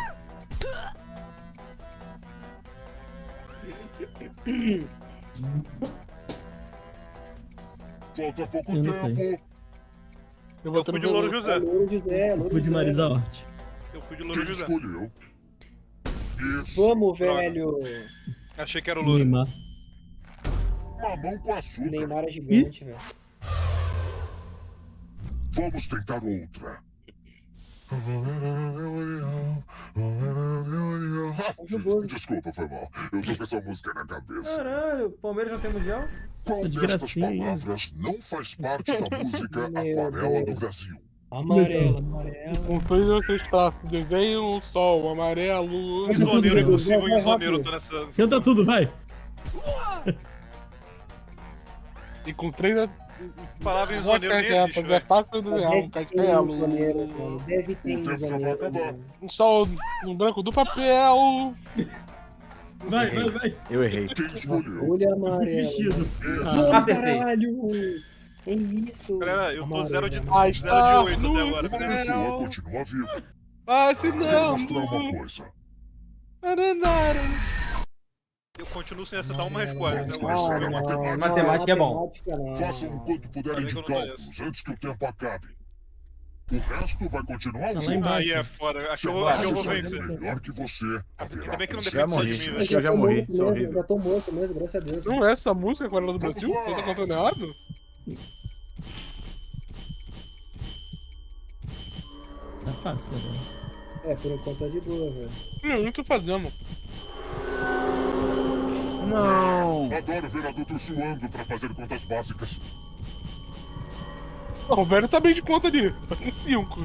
Speaker 7: Falta pouco
Speaker 2: Eu não
Speaker 7: tempo.
Speaker 3: Eu
Speaker 5: Eu
Speaker 3: vou ter
Speaker 5: fui
Speaker 3: no
Speaker 5: de Louro
Speaker 3: Louro.
Speaker 5: José.
Speaker 4: Louro José, Louro
Speaker 2: Fui de
Speaker 4: José.
Speaker 2: Marisa Hort.
Speaker 5: Eu fui de Louro
Speaker 7: Quem
Speaker 5: José.
Speaker 7: escolheu? Isso.
Speaker 4: Vamos,
Speaker 5: Droga.
Speaker 4: velho.
Speaker 5: Achei que era o Louro.
Speaker 2: Neymar.
Speaker 7: Mamão com açúcar.
Speaker 4: Neymar é gigante, velho.
Speaker 7: Vamos tentar outra.
Speaker 4: Jugoso.
Speaker 7: Desculpa, foi mal. Eu tô com essa música na cabeça.
Speaker 6: Caralho, Palmeiras não tem mundial?
Speaker 7: Qual
Speaker 2: Tá de
Speaker 7: destas
Speaker 2: gracinha aí.
Speaker 7: palavras não faz parte da música
Speaker 4: Meu
Speaker 7: Aquarela do
Speaker 4: Deus.
Speaker 7: Brasil?
Speaker 4: Amarelo, amarelo.
Speaker 3: Com três ou seis traços, desenho um sol amarelo.
Speaker 2: Canta tudo,
Speaker 5: Isoneiro
Speaker 2: Zé.
Speaker 5: impossível
Speaker 4: Vai,
Speaker 5: e
Speaker 4: vai,
Speaker 5: isoneiro
Speaker 4: rápido.
Speaker 5: tá nessa.
Speaker 2: Canta tudo, vai.
Speaker 3: E com três
Speaker 5: Palavra em
Speaker 3: Uma
Speaker 5: isoneiro nem existe,
Speaker 3: carreta, é
Speaker 5: velho.
Speaker 3: fácil do real, um
Speaker 4: Deve ter
Speaker 3: castelo.
Speaker 4: isoneiro, mano. Deve ter
Speaker 7: O tempo já vai
Speaker 4: isoneiro,
Speaker 7: acabar.
Speaker 4: mano.
Speaker 3: Um sol no branco do papel.
Speaker 2: Vai, vai, vai.
Speaker 1: Eu errei.
Speaker 7: Quem escolheu?
Speaker 4: Olho
Speaker 2: Eu fui
Speaker 4: amarelo.
Speaker 2: vestido.
Speaker 7: Isso.
Speaker 2: Ah,
Speaker 6: Acertei.
Speaker 4: Caralho. É isso.
Speaker 5: Galera, eu tô
Speaker 4: Amarelo.
Speaker 5: zero de
Speaker 3: Ah,
Speaker 5: zero de oito até
Speaker 3: luz,
Speaker 5: agora.
Speaker 7: Uma
Speaker 5: Beleza?
Speaker 7: pessoa continua viva. Quero mostrar uma
Speaker 3: Vacinando.
Speaker 7: coisa.
Speaker 5: Eu continuo sem acertar uma resposta até
Speaker 7: Vamos
Speaker 5: agora.
Speaker 7: começar a matemática.
Speaker 6: Matemática é bom.
Speaker 4: Matemática não.
Speaker 7: Façam o quanto puderem
Speaker 5: Ainda
Speaker 7: de
Speaker 5: bem que eu não
Speaker 7: cálculos antes que o tempo acabe. O resto vai continuar
Speaker 2: Tá lá
Speaker 7: vivo.
Speaker 2: embaixo.
Speaker 5: Aí é foda. Acho que
Speaker 7: Se
Speaker 5: eu
Speaker 7: eu
Speaker 5: vou, acho que eu vou
Speaker 7: sair
Speaker 5: vencer.
Speaker 7: melhor que você, haverá
Speaker 5: Ainda bem que não
Speaker 7: você.
Speaker 1: Já
Speaker 5: depende só
Speaker 1: morri.
Speaker 5: de mim,
Speaker 1: Acho
Speaker 5: velho.
Speaker 1: que eu já
Speaker 4: tô
Speaker 1: morri.
Speaker 4: morto
Speaker 1: Sou
Speaker 4: mesmo,
Speaker 1: horrível.
Speaker 4: já tô morto mesmo, graças a Deus.
Speaker 3: Não é essa música Aquarela do Brasil? Você tá cantando errado?
Speaker 2: Tá fácil, tá bom.
Speaker 4: É, por enquanto tá de boa, velho.
Speaker 3: Hum, não tô fazendo.
Speaker 1: Não.
Speaker 7: Adoro ver adultos suando pra fazer contas básicas.
Speaker 3: Não, o velho tá bem de conta ali. Tá com cinco.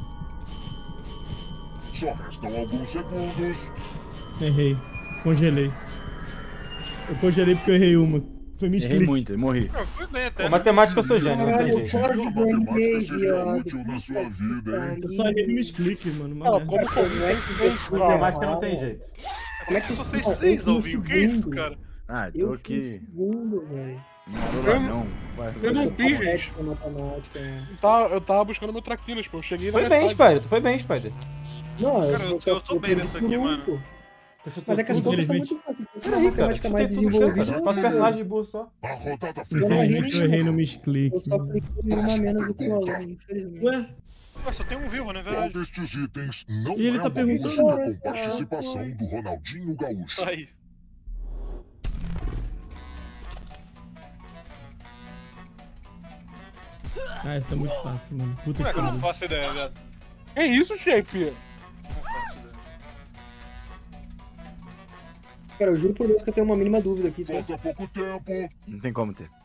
Speaker 7: Só restam alguns segundos.
Speaker 2: Errei. Congelei. Eu congelei porque eu errei uma. Foi minha
Speaker 1: Errei
Speaker 2: clique.
Speaker 1: muito, eu morri.
Speaker 5: Não, foi bem até.
Speaker 6: Pô, matemática eu sou gênio, não tem
Speaker 4: Caralho,
Speaker 6: jeito.
Speaker 4: quase
Speaker 7: A matemática
Speaker 4: ganhei,
Speaker 7: seria
Speaker 4: viado.
Speaker 7: útil na sua vida, hein?
Speaker 2: Eu só errei no misclick, mano. Uma
Speaker 3: Não,
Speaker 2: merda.
Speaker 3: como
Speaker 4: Como é que fez
Speaker 6: Matemática não tem jeito.
Speaker 4: Como é que
Speaker 5: Você
Speaker 4: você
Speaker 5: só fez
Speaker 4: Não,
Speaker 5: seis
Speaker 4: eu
Speaker 5: ao
Speaker 4: fui
Speaker 5: vivo.
Speaker 4: no
Speaker 5: Que isso,
Speaker 4: segundo.
Speaker 5: cara?
Speaker 1: Ah, tô
Speaker 4: Eu fui
Speaker 1: aqui.
Speaker 4: segundo, velho.
Speaker 1: Não, não. Vai,
Speaker 3: Eu não
Speaker 1: vai.
Speaker 3: fiz, gente.
Speaker 4: Ética, matemática, né?
Speaker 3: Eu tava, eu tava buscando meu traquinas, pô. Eu cheguei na
Speaker 6: Foi bem,
Speaker 3: metade.
Speaker 6: Spider. Tu foi bem, Spider.
Speaker 4: Não,
Speaker 5: Cara, eu- eu tô bem nessa aqui, mano.
Speaker 4: pô.
Speaker 6: Tu chutou
Speaker 4: Mas é que as
Speaker 6: tudo.
Speaker 4: contas são
Speaker 2: infelizmente.
Speaker 4: muito fáceis. Você
Speaker 6: Peraí,
Speaker 4: é uma
Speaker 6: cara.
Speaker 4: matemática
Speaker 6: Chutei
Speaker 4: mais
Speaker 6: tudo certo, cara.
Speaker 4: desenvolvida.
Speaker 6: Faço personagem de burro só.
Speaker 7: A rodada
Speaker 2: Infelizmente
Speaker 7: final.
Speaker 2: eu errei no misclick.
Speaker 4: Eu só cliquei uma menos do que o Alan, infelizmente.
Speaker 2: Ué?
Speaker 5: Ué, só tem um vivo, né,
Speaker 7: Qual
Speaker 5: velho?
Speaker 7: destes itens não
Speaker 2: E ele
Speaker 7: é
Speaker 2: tá
Speaker 7: uma
Speaker 2: perguntando.
Speaker 7: música com participação do Ronaldinho Gaúcho?
Speaker 5: Aí.
Speaker 2: Ah, essa é muito fácil, mano. Puta
Speaker 5: Ué,
Speaker 2: que
Speaker 5: que eu não
Speaker 2: pariu.
Speaker 5: faço ideia, velho.
Speaker 3: Que isso, chefe?
Speaker 5: Não faço ideia.
Speaker 4: Cara, eu juro por Deus que eu tenho uma mínima dúvida aqui, tá?
Speaker 7: Falta pouco tempo.
Speaker 1: Não tem como ter.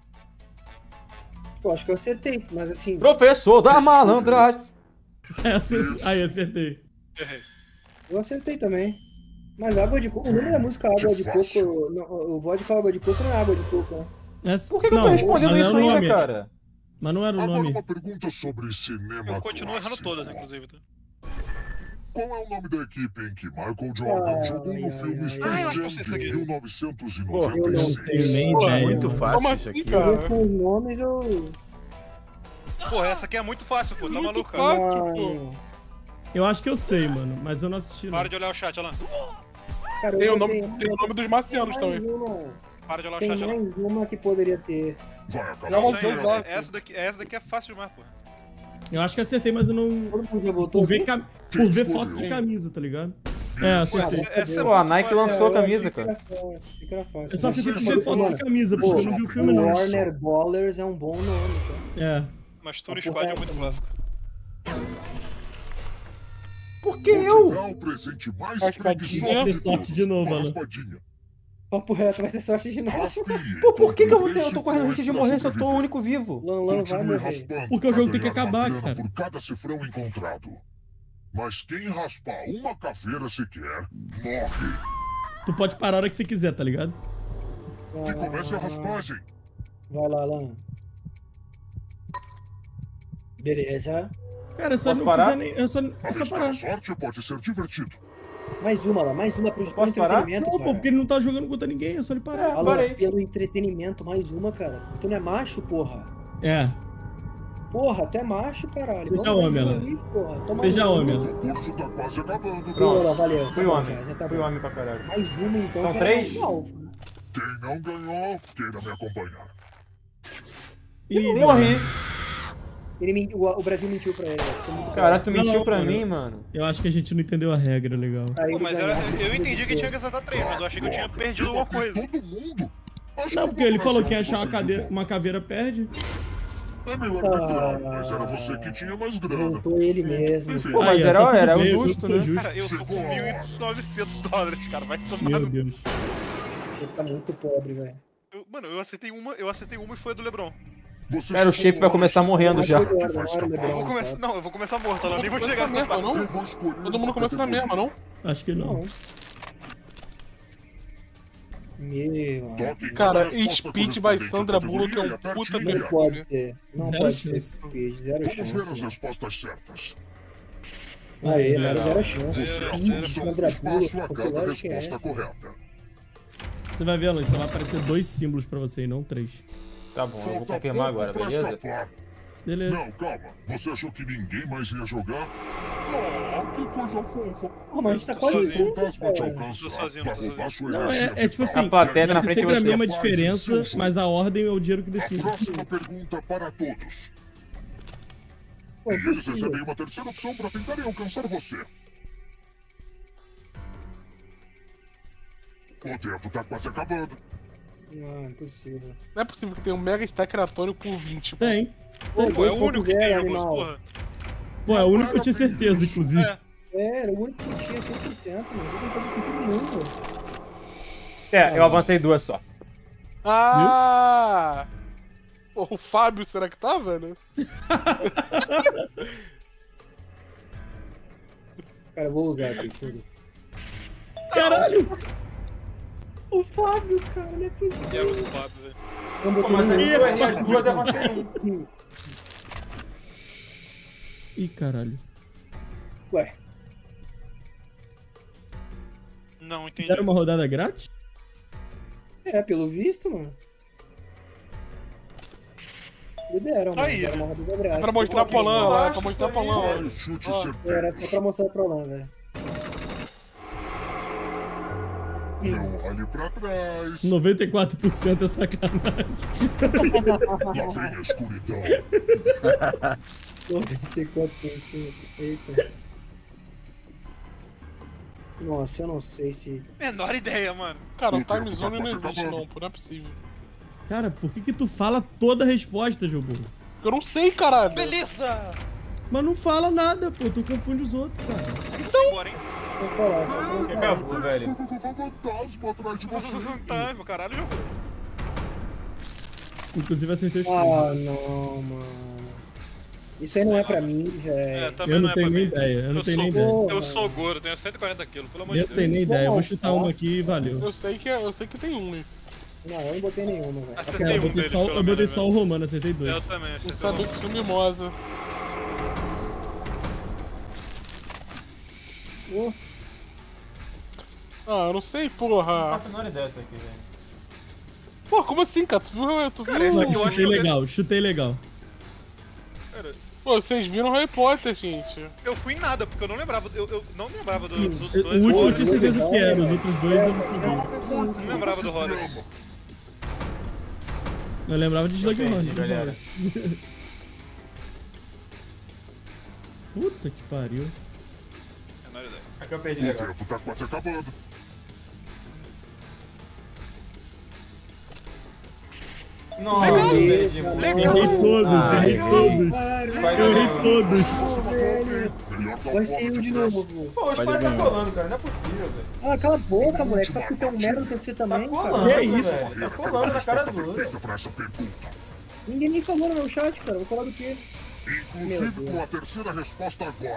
Speaker 4: Eu acho que eu acertei, mas assim,
Speaker 6: Professor da malandragem.
Speaker 2: Essa, aí, acertei.
Speaker 5: Errei.
Speaker 4: eu acertei também. Mas água de coco, o nome da música Água de Coco, não, o vodka Água de Coco não é água de coco, né?
Speaker 2: Essa...
Speaker 6: Por que, que eu
Speaker 2: não,
Speaker 6: tô respondendo
Speaker 2: mas
Speaker 6: isso
Speaker 2: não era o
Speaker 6: ainda,
Speaker 2: nome.
Speaker 6: cara?
Speaker 2: Mas não era o
Speaker 7: Agora
Speaker 2: nome.
Speaker 7: uma pergunta sobre cinema
Speaker 5: Eu continuo errando
Speaker 7: clássico.
Speaker 5: todas, inclusive. Tá?
Speaker 7: Qual é o nome da equipe em que Michael Jordan
Speaker 4: Ai,
Speaker 7: jogou no
Speaker 4: ai,
Speaker 7: filme
Speaker 4: ai,
Speaker 7: Space
Speaker 5: ai. Ah, eu
Speaker 7: Jam
Speaker 5: não sei isso
Speaker 7: de
Speaker 5: aqui.
Speaker 7: mil novecentos e
Speaker 4: eu
Speaker 7: noventa e
Speaker 4: não
Speaker 2: tenho
Speaker 7: seis?
Speaker 2: nem
Speaker 3: Pô,
Speaker 2: ideia.
Speaker 1: Muito
Speaker 2: mano.
Speaker 1: fácil
Speaker 3: Como
Speaker 1: isso
Speaker 3: assim,
Speaker 1: aqui.
Speaker 3: cara?
Speaker 4: Eu com os nomes eu.
Speaker 5: Porra, essa aqui é muito fácil, pô. Tá
Speaker 3: Muito
Speaker 5: maluco,
Speaker 3: fácil.
Speaker 5: cara?
Speaker 4: Mano,
Speaker 2: Eu acho que eu sei, mano. Mas eu não assisti.
Speaker 5: Para
Speaker 2: Não.
Speaker 5: de olhar o chat, olha lá.
Speaker 4: cara,
Speaker 3: Tem
Speaker 4: eu
Speaker 3: o nome,
Speaker 4: tenho-
Speaker 3: tem o nome dos marcianos
Speaker 4: tem
Speaker 3: também.
Speaker 4: mais uma,
Speaker 5: Para de olhar o
Speaker 4: tem
Speaker 5: chat, olha lá.
Speaker 4: mais uma que poderia ter.
Speaker 7: Vai acabar
Speaker 3: Não,
Speaker 7: o
Speaker 3: não,
Speaker 7: tempo.
Speaker 3: não.
Speaker 5: Essa daqui, essa daqui é fácil demais, pô.
Speaker 2: Eu acho que acertei, mas eu não.
Speaker 4: Todo mundo já votou
Speaker 2: Por ver,
Speaker 4: aqui?
Speaker 2: cam... Por ver
Speaker 7: escolheu?
Speaker 2: foto de camisa, tá ligado? É,
Speaker 5: Pô,
Speaker 2: acertei.
Speaker 5: essa, essa é
Speaker 6: Pô, a
Speaker 5: muito
Speaker 6: Nike
Speaker 5: fácil.
Speaker 6: lançou a
Speaker 4: É, eu
Speaker 6: camisa,
Speaker 4: achei que
Speaker 6: cara.
Speaker 4: era fácil, achei que era fácil.
Speaker 2: Eu só acertei por
Speaker 7: Você
Speaker 2: ver foto
Speaker 4: mano,
Speaker 2: de camisa,
Speaker 7: pô,
Speaker 2: porque eu não vi o filme,
Speaker 4: O
Speaker 2: não.
Speaker 4: Warner Ballers é um bom nome, cara.
Speaker 2: É.
Speaker 5: Mas Tour
Speaker 4: Tá
Speaker 5: Squad é
Speaker 4: correto,
Speaker 5: muito
Speaker 4: mano.
Speaker 5: clássico.
Speaker 6: Por que
Speaker 7: Vou te
Speaker 6: eu?
Speaker 7: dar o presente mais
Speaker 3: Raspadinha.
Speaker 7: preguiçoso
Speaker 2: Vai ser
Speaker 7: de
Speaker 2: sorte
Speaker 7: todos.
Speaker 2: de novo,
Speaker 7: Uma
Speaker 2: Alan.
Speaker 7: raspadinha.
Speaker 4: Papo reto, vai ser sorte de novo.
Speaker 7: Raspe e
Speaker 6: Pô, por que, que eu vou ter?
Speaker 7: três
Speaker 6: Eu tô correndo risco de
Speaker 7: cifrões
Speaker 6: morrer se
Speaker 7: pra
Speaker 6: eu tô o
Speaker 7: sobreviver.
Speaker 6: único vivo.
Speaker 4: Lan Lan vai
Speaker 7: Continue
Speaker 4: morrer.
Speaker 7: raspando
Speaker 2: Porque o
Speaker 7: pra
Speaker 2: jogo tem que
Speaker 7: ganhar uma
Speaker 2: acabar,
Speaker 7: grana
Speaker 2: cara.
Speaker 7: por cada cifrão encontrado. Mas quem raspar uma caveira sequer, morre.
Speaker 2: Tu pode parar a hora que você quiser, tá ligado?
Speaker 7: Que comece a raspagem.
Speaker 4: Vai lá, Lan. Beleza.
Speaker 2: Cara, é só
Speaker 6: Posso
Speaker 2: não
Speaker 6: parar?
Speaker 2: fizer nem. É só, é só
Speaker 7: Arriscar
Speaker 2: parar.
Speaker 7: a sorte pode ser divertido.
Speaker 4: Mais uma, Lan. Mais uma pro
Speaker 6: Posso parar?
Speaker 4: entretenimento,
Speaker 2: Não, pô,
Speaker 4: cara.
Speaker 2: porque ele não tá jogando contra ninguém, é só ele parar.
Speaker 6: É.
Speaker 4: Alô,
Speaker 6: parei.
Speaker 4: pelo entretenimento, mais uma, cara. Tu não é macho, porra?
Speaker 2: É.
Speaker 4: Porra, tu é macho, caralho.
Speaker 2: Seja
Speaker 4: Vamos
Speaker 2: homem,
Speaker 4: mais
Speaker 2: Alan.
Speaker 4: uma aí, porra. Toma
Speaker 2: Seja
Speaker 4: uma.
Speaker 2: homem.
Speaker 7: O curso tá quase acabando.
Speaker 6: Pronto.
Speaker 4: Boa, valeu.
Speaker 6: Fui
Speaker 4: tá bom,
Speaker 6: homem.
Speaker 4: Já, já tá
Speaker 6: Fui
Speaker 4: bom.
Speaker 6: homem pra caralho.
Speaker 4: Mais uma, então.
Speaker 6: São
Speaker 4: que
Speaker 6: três?
Speaker 4: é legal.
Speaker 7: Quem não ganhou, queira me acompanhar.
Speaker 2: Ih,
Speaker 6: Morri.
Speaker 4: Ele men- o, o Brasil mentiu pra ele. Foi muito
Speaker 6: Cara, tu
Speaker 2: Não,
Speaker 6: mentiu
Speaker 2: não,
Speaker 6: pra
Speaker 2: mano.
Speaker 6: mim, mano.
Speaker 2: Eu acho que a gente não entendeu a regra, legal.
Speaker 4: Aí
Speaker 5: Pô,
Speaker 4: ele
Speaker 5: mas eu,
Speaker 4: ganhava,
Speaker 5: eu
Speaker 4: ele
Speaker 5: entendi que
Speaker 4: mentiu.
Speaker 5: tinha que acertar três, mas eu achei que eu tinha perdido alguma coisa.
Speaker 7: Todo mundo. Acho
Speaker 2: Não,
Speaker 7: que
Speaker 2: porque
Speaker 7: uma
Speaker 2: ele falou
Speaker 7: ocasião
Speaker 2: que achar uma,
Speaker 7: você
Speaker 2: cadeira,
Speaker 7: jogou.
Speaker 2: uma caveira perde.
Speaker 7: É meio arbitrário, mas era você que tinha mais grana.
Speaker 4: Voltou ele mesmo.
Speaker 7: Enfim,
Speaker 6: Pô, mas
Speaker 2: Aí, ó,
Speaker 6: era,
Speaker 2: tá tudo
Speaker 6: era o
Speaker 2: bem,
Speaker 6: justo,
Speaker 2: foi
Speaker 6: né?
Speaker 2: justo.
Speaker 5: Cara, eu tô com
Speaker 7: Chegou a
Speaker 5: mil
Speaker 7: hora.
Speaker 5: e novecentos dólares, cara. Vai tomar
Speaker 2: Meu
Speaker 5: no...
Speaker 2: Deus.
Speaker 4: Ele tá muito pobre, velho.
Speaker 5: Eu- Mano, eu acertei uma, eu acertei uma e foi a do LeBron.
Speaker 7: Você
Speaker 6: Cara, o
Speaker 7: chegou
Speaker 6: shape vai começar
Speaker 7: longe.
Speaker 6: morrendo
Speaker 4: Mas
Speaker 6: já.
Speaker 4: foi agora, não era o
Speaker 5: Eu
Speaker 4: LeBron,
Speaker 5: vou começar.
Speaker 4: tá?
Speaker 5: Não, eu vou começar morto, eu nem vou
Speaker 3: Todo mundo
Speaker 5: chegar
Speaker 3: começa na
Speaker 5: no
Speaker 3: mesma, não?
Speaker 7: Eu vou escolher
Speaker 3: Todo mundo
Speaker 7: uma
Speaker 3: começa na
Speaker 7: categoria.
Speaker 3: mesma, não?
Speaker 2: Acho que não.
Speaker 4: Não. Meu,
Speaker 7: Toque em
Speaker 3: Cara,
Speaker 7: cada resposta
Speaker 3: Speed by
Speaker 7: correspondente à
Speaker 3: Sandra Bullock é
Speaker 7: categoria
Speaker 3: um
Speaker 7: e aperte
Speaker 3: puta
Speaker 7: em
Speaker 3: de
Speaker 4: não
Speaker 7: enviar.
Speaker 4: pode ser. Não
Speaker 2: Zero
Speaker 4: pode
Speaker 2: chance.
Speaker 4: ser. Speed, Zero
Speaker 7: Vamos ver as
Speaker 4: chance.
Speaker 7: respostas certas.
Speaker 4: Aí, não era
Speaker 5: Zero.
Speaker 4: zero chance.
Speaker 5: Zero,
Speaker 7: Você
Speaker 5: zero.
Speaker 4: Speed,
Speaker 7: avança um
Speaker 4: Sandra
Speaker 7: espaço a
Speaker 4: Bullock,
Speaker 7: cada
Speaker 4: popular que é
Speaker 7: resposta
Speaker 4: essa?
Speaker 7: correta.
Speaker 2: Você vai ver, Alan, só vai aparecer dois símbolos pra você e não três.
Speaker 6: Tá bom, eu vou
Speaker 7: Falta
Speaker 6: confirmar
Speaker 7: pouco
Speaker 6: agora,
Speaker 7: pra
Speaker 6: beleza?
Speaker 7: escapar.
Speaker 2: Beleza.
Speaker 7: Não, calma. Você achou que ninguém mais ia jogar? Ah, que coisa fofa.
Speaker 4: Ah, mas a gente tá
Speaker 5: Tô
Speaker 4: quase
Speaker 5: sozinho.
Speaker 7: Se o
Speaker 4: junto,
Speaker 7: fantasma te
Speaker 4: cara.
Speaker 7: alcançar,
Speaker 5: Tô sozinho,
Speaker 7: vai
Speaker 5: tô
Speaker 7: roubar
Speaker 5: sozinho.
Speaker 7: sua
Speaker 2: Não,
Speaker 7: energia
Speaker 2: é, é tipo
Speaker 7: vital.
Speaker 2: assim,
Speaker 6: A plateia tá na
Speaker 2: vai ser
Speaker 6: frente de
Speaker 2: sempre a
Speaker 6: você.
Speaker 2: mesma
Speaker 7: Rapaz, em
Speaker 2: diferença,
Speaker 7: seu jogo.
Speaker 2: mas a ordem é o dinheiro que
Speaker 7: A
Speaker 2: define.
Speaker 7: próxima pergunta para todos.
Speaker 4: Pô,
Speaker 7: E
Speaker 4: é
Speaker 7: eles
Speaker 4: possível.
Speaker 7: recebem uma terceira opção para tentarem alcançar você. O tempo tá quase acabando.
Speaker 4: Não, impossível.
Speaker 3: Não é possível que tenha um Mega Stack aleatório por vinte. pô.
Speaker 2: Tem.
Speaker 4: Pô,
Speaker 5: Pô, é o único que tem,
Speaker 4: zero,
Speaker 5: Jogoso,
Speaker 4: animal.
Speaker 5: porra.
Speaker 2: Pô, é o único que eu tinha certeza, inclusive.
Speaker 5: É.
Speaker 4: É, era o único que tinha cem por cento, mano. Não fazia sentido nenhum, velho.
Speaker 6: É, eu avancei duas só.
Speaker 3: Ah! Pô, o Fábio, será que tá, velho?
Speaker 4: Cara, eu vou usar aqui, tudo.
Speaker 2: Caralho!
Speaker 4: O Fábio, cara, não é possível.
Speaker 5: E era o do Fábio, velho.
Speaker 4: Eu
Speaker 6: Pô,
Speaker 4: botei
Speaker 6: mas
Speaker 4: no
Speaker 6: aí
Speaker 4: meio.
Speaker 6: eu errei as duas e avancei um.
Speaker 2: Ih, caralho.
Speaker 4: Ué,
Speaker 5: Não, entendi.
Speaker 2: Deram uma rodada grátis?
Speaker 4: é, pelo visto, mano. Liberam, mano.
Speaker 5: Aí,
Speaker 4: Deram uma rodada grátis.
Speaker 3: Pra mostrar pro Alan, lá, pra mostrar pro Alan.
Speaker 7: Vários chutes
Speaker 3: Ó,
Speaker 4: Era
Speaker 7: certeiros.
Speaker 4: só pra mostrar pro Alan, velho.
Speaker 7: Não olhe pra trás.
Speaker 2: noventa e quatro por cento é sacanagem.
Speaker 7: Lá vem a escuridão.
Speaker 4: noventa e quatro por cento. Eita. Nossa, eu não sei se...
Speaker 5: Menor ideia, mano.
Speaker 3: Cara, o
Speaker 7: O tempo
Speaker 3: time
Speaker 7: tá
Speaker 3: zone não
Speaker 7: quase
Speaker 3: existe,
Speaker 7: acabando.
Speaker 3: não, pô, não é possível.
Speaker 2: Cara, por que que tu fala toda a resposta, Jogo?
Speaker 3: Eu não sei, caralho.
Speaker 5: Beleza!
Speaker 2: Mas não fala nada, pô. Tu confunde os outros, cara.
Speaker 5: Então... Bora, hein?
Speaker 4: Vou falar, vou falar.
Speaker 6: Acabou, velho.
Speaker 7: Fantasma atrás de você.
Speaker 5: Tá, meu caralho, Jogoso.
Speaker 2: Inclusive acertei o
Speaker 4: Ah, não, mano. Isso aí não é pra mim,
Speaker 5: É,
Speaker 4: velho.
Speaker 5: também
Speaker 2: Eu
Speaker 5: não
Speaker 2: não
Speaker 5: é
Speaker 2: tenho
Speaker 5: pra
Speaker 2: nem
Speaker 5: mim.
Speaker 2: ideia, eu não
Speaker 5: Eu
Speaker 2: tenho
Speaker 5: sou-
Speaker 2: nem ideia.
Speaker 4: Porra,
Speaker 5: Eu sou gordo, eu tenho cento e quarenta quilos, pelo amor
Speaker 2: Eu
Speaker 5: de
Speaker 2: não tenho
Speaker 5: Deus.
Speaker 2: nem ideia. Eu vou
Speaker 4: Não,
Speaker 2: chutar
Speaker 4: tá.
Speaker 2: uma aqui e valeu.
Speaker 3: Eu sei que, eu sei que tem um, hein.
Speaker 4: Não, eu não botei nenhuma, velho.
Speaker 2: Cara,
Speaker 5: Acertei
Speaker 2: eu
Speaker 5: um
Speaker 2: botei
Speaker 5: deles,
Speaker 2: só,
Speaker 5: pelo
Speaker 2: eu botei
Speaker 5: menos.
Speaker 2: só o Romano, acertei dois.
Speaker 5: Eu também,
Speaker 3: Um
Speaker 5: acertei
Speaker 3: Saduxo Mimosa.
Speaker 4: Ô,
Speaker 3: Ah, eu não sei,
Speaker 6: Não
Speaker 3: porra.
Speaker 6: faço a menor ideia dessa aqui, velho.
Speaker 3: Pô, como assim, cara? Tu viu? Tu viu?
Speaker 5: Cara, esse aqui eu acho
Speaker 2: Chutei
Speaker 5: que eu-
Speaker 2: legal, chutei legal.
Speaker 5: Cara,
Speaker 3: Pô, vocês viram Harry Potter, gente.
Speaker 5: eu fui em nada, porque eu não lembrava. Eu, eu não lembrava do- dos outros
Speaker 2: O
Speaker 5: dois.
Speaker 2: último eu
Speaker 5: eu
Speaker 2: tinha certeza que era, os outros dois eu não
Speaker 7: Eu
Speaker 2: sabia.
Speaker 7: amo muito
Speaker 5: não lembrava
Speaker 7: você
Speaker 5: do
Speaker 7: me
Speaker 5: Horace.
Speaker 7: ama.
Speaker 2: Eu lembrava de
Speaker 6: perdi,
Speaker 2: Slughorn.
Speaker 6: galera.
Speaker 2: Puta que pariu.
Speaker 5: Menor ideia.
Speaker 6: Aqui eu perdi
Speaker 7: O
Speaker 6: legal.
Speaker 7: tempo tá quase acabando.
Speaker 6: Nossa, eu perdi muito.
Speaker 5: Legal.
Speaker 2: Errei todos,
Speaker 6: Ah,
Speaker 2: errei
Speaker 6: errei.
Speaker 2: todos.
Speaker 6: Vai
Speaker 2: Eu errei
Speaker 6: ganhar.
Speaker 2: todos.
Speaker 7: Você matou alguém. Melhor dar
Speaker 4: vai
Speaker 7: um
Speaker 4: ser eu
Speaker 7: golpe
Speaker 4: de
Speaker 7: pressa.
Speaker 4: novo, pô.
Speaker 6: Pô, o Spider tá colando, cara. Não é possível, velho.
Speaker 4: Ah, cala a boca, moleque. Só porque tu é um merda tem que ser
Speaker 6: Tá
Speaker 4: também,
Speaker 6: colando,
Speaker 4: cara.
Speaker 2: Que isso?
Speaker 6: velho. Tá colando na cara
Speaker 7: Resposta
Speaker 6: do outro.
Speaker 7: perfeita pra essa pergunta.
Speaker 4: Ninguém nem falou no meu chat, cara. Vou falar do quê?
Speaker 7: Inclusive
Speaker 4: Meu
Speaker 7: com a terceira resposta agora.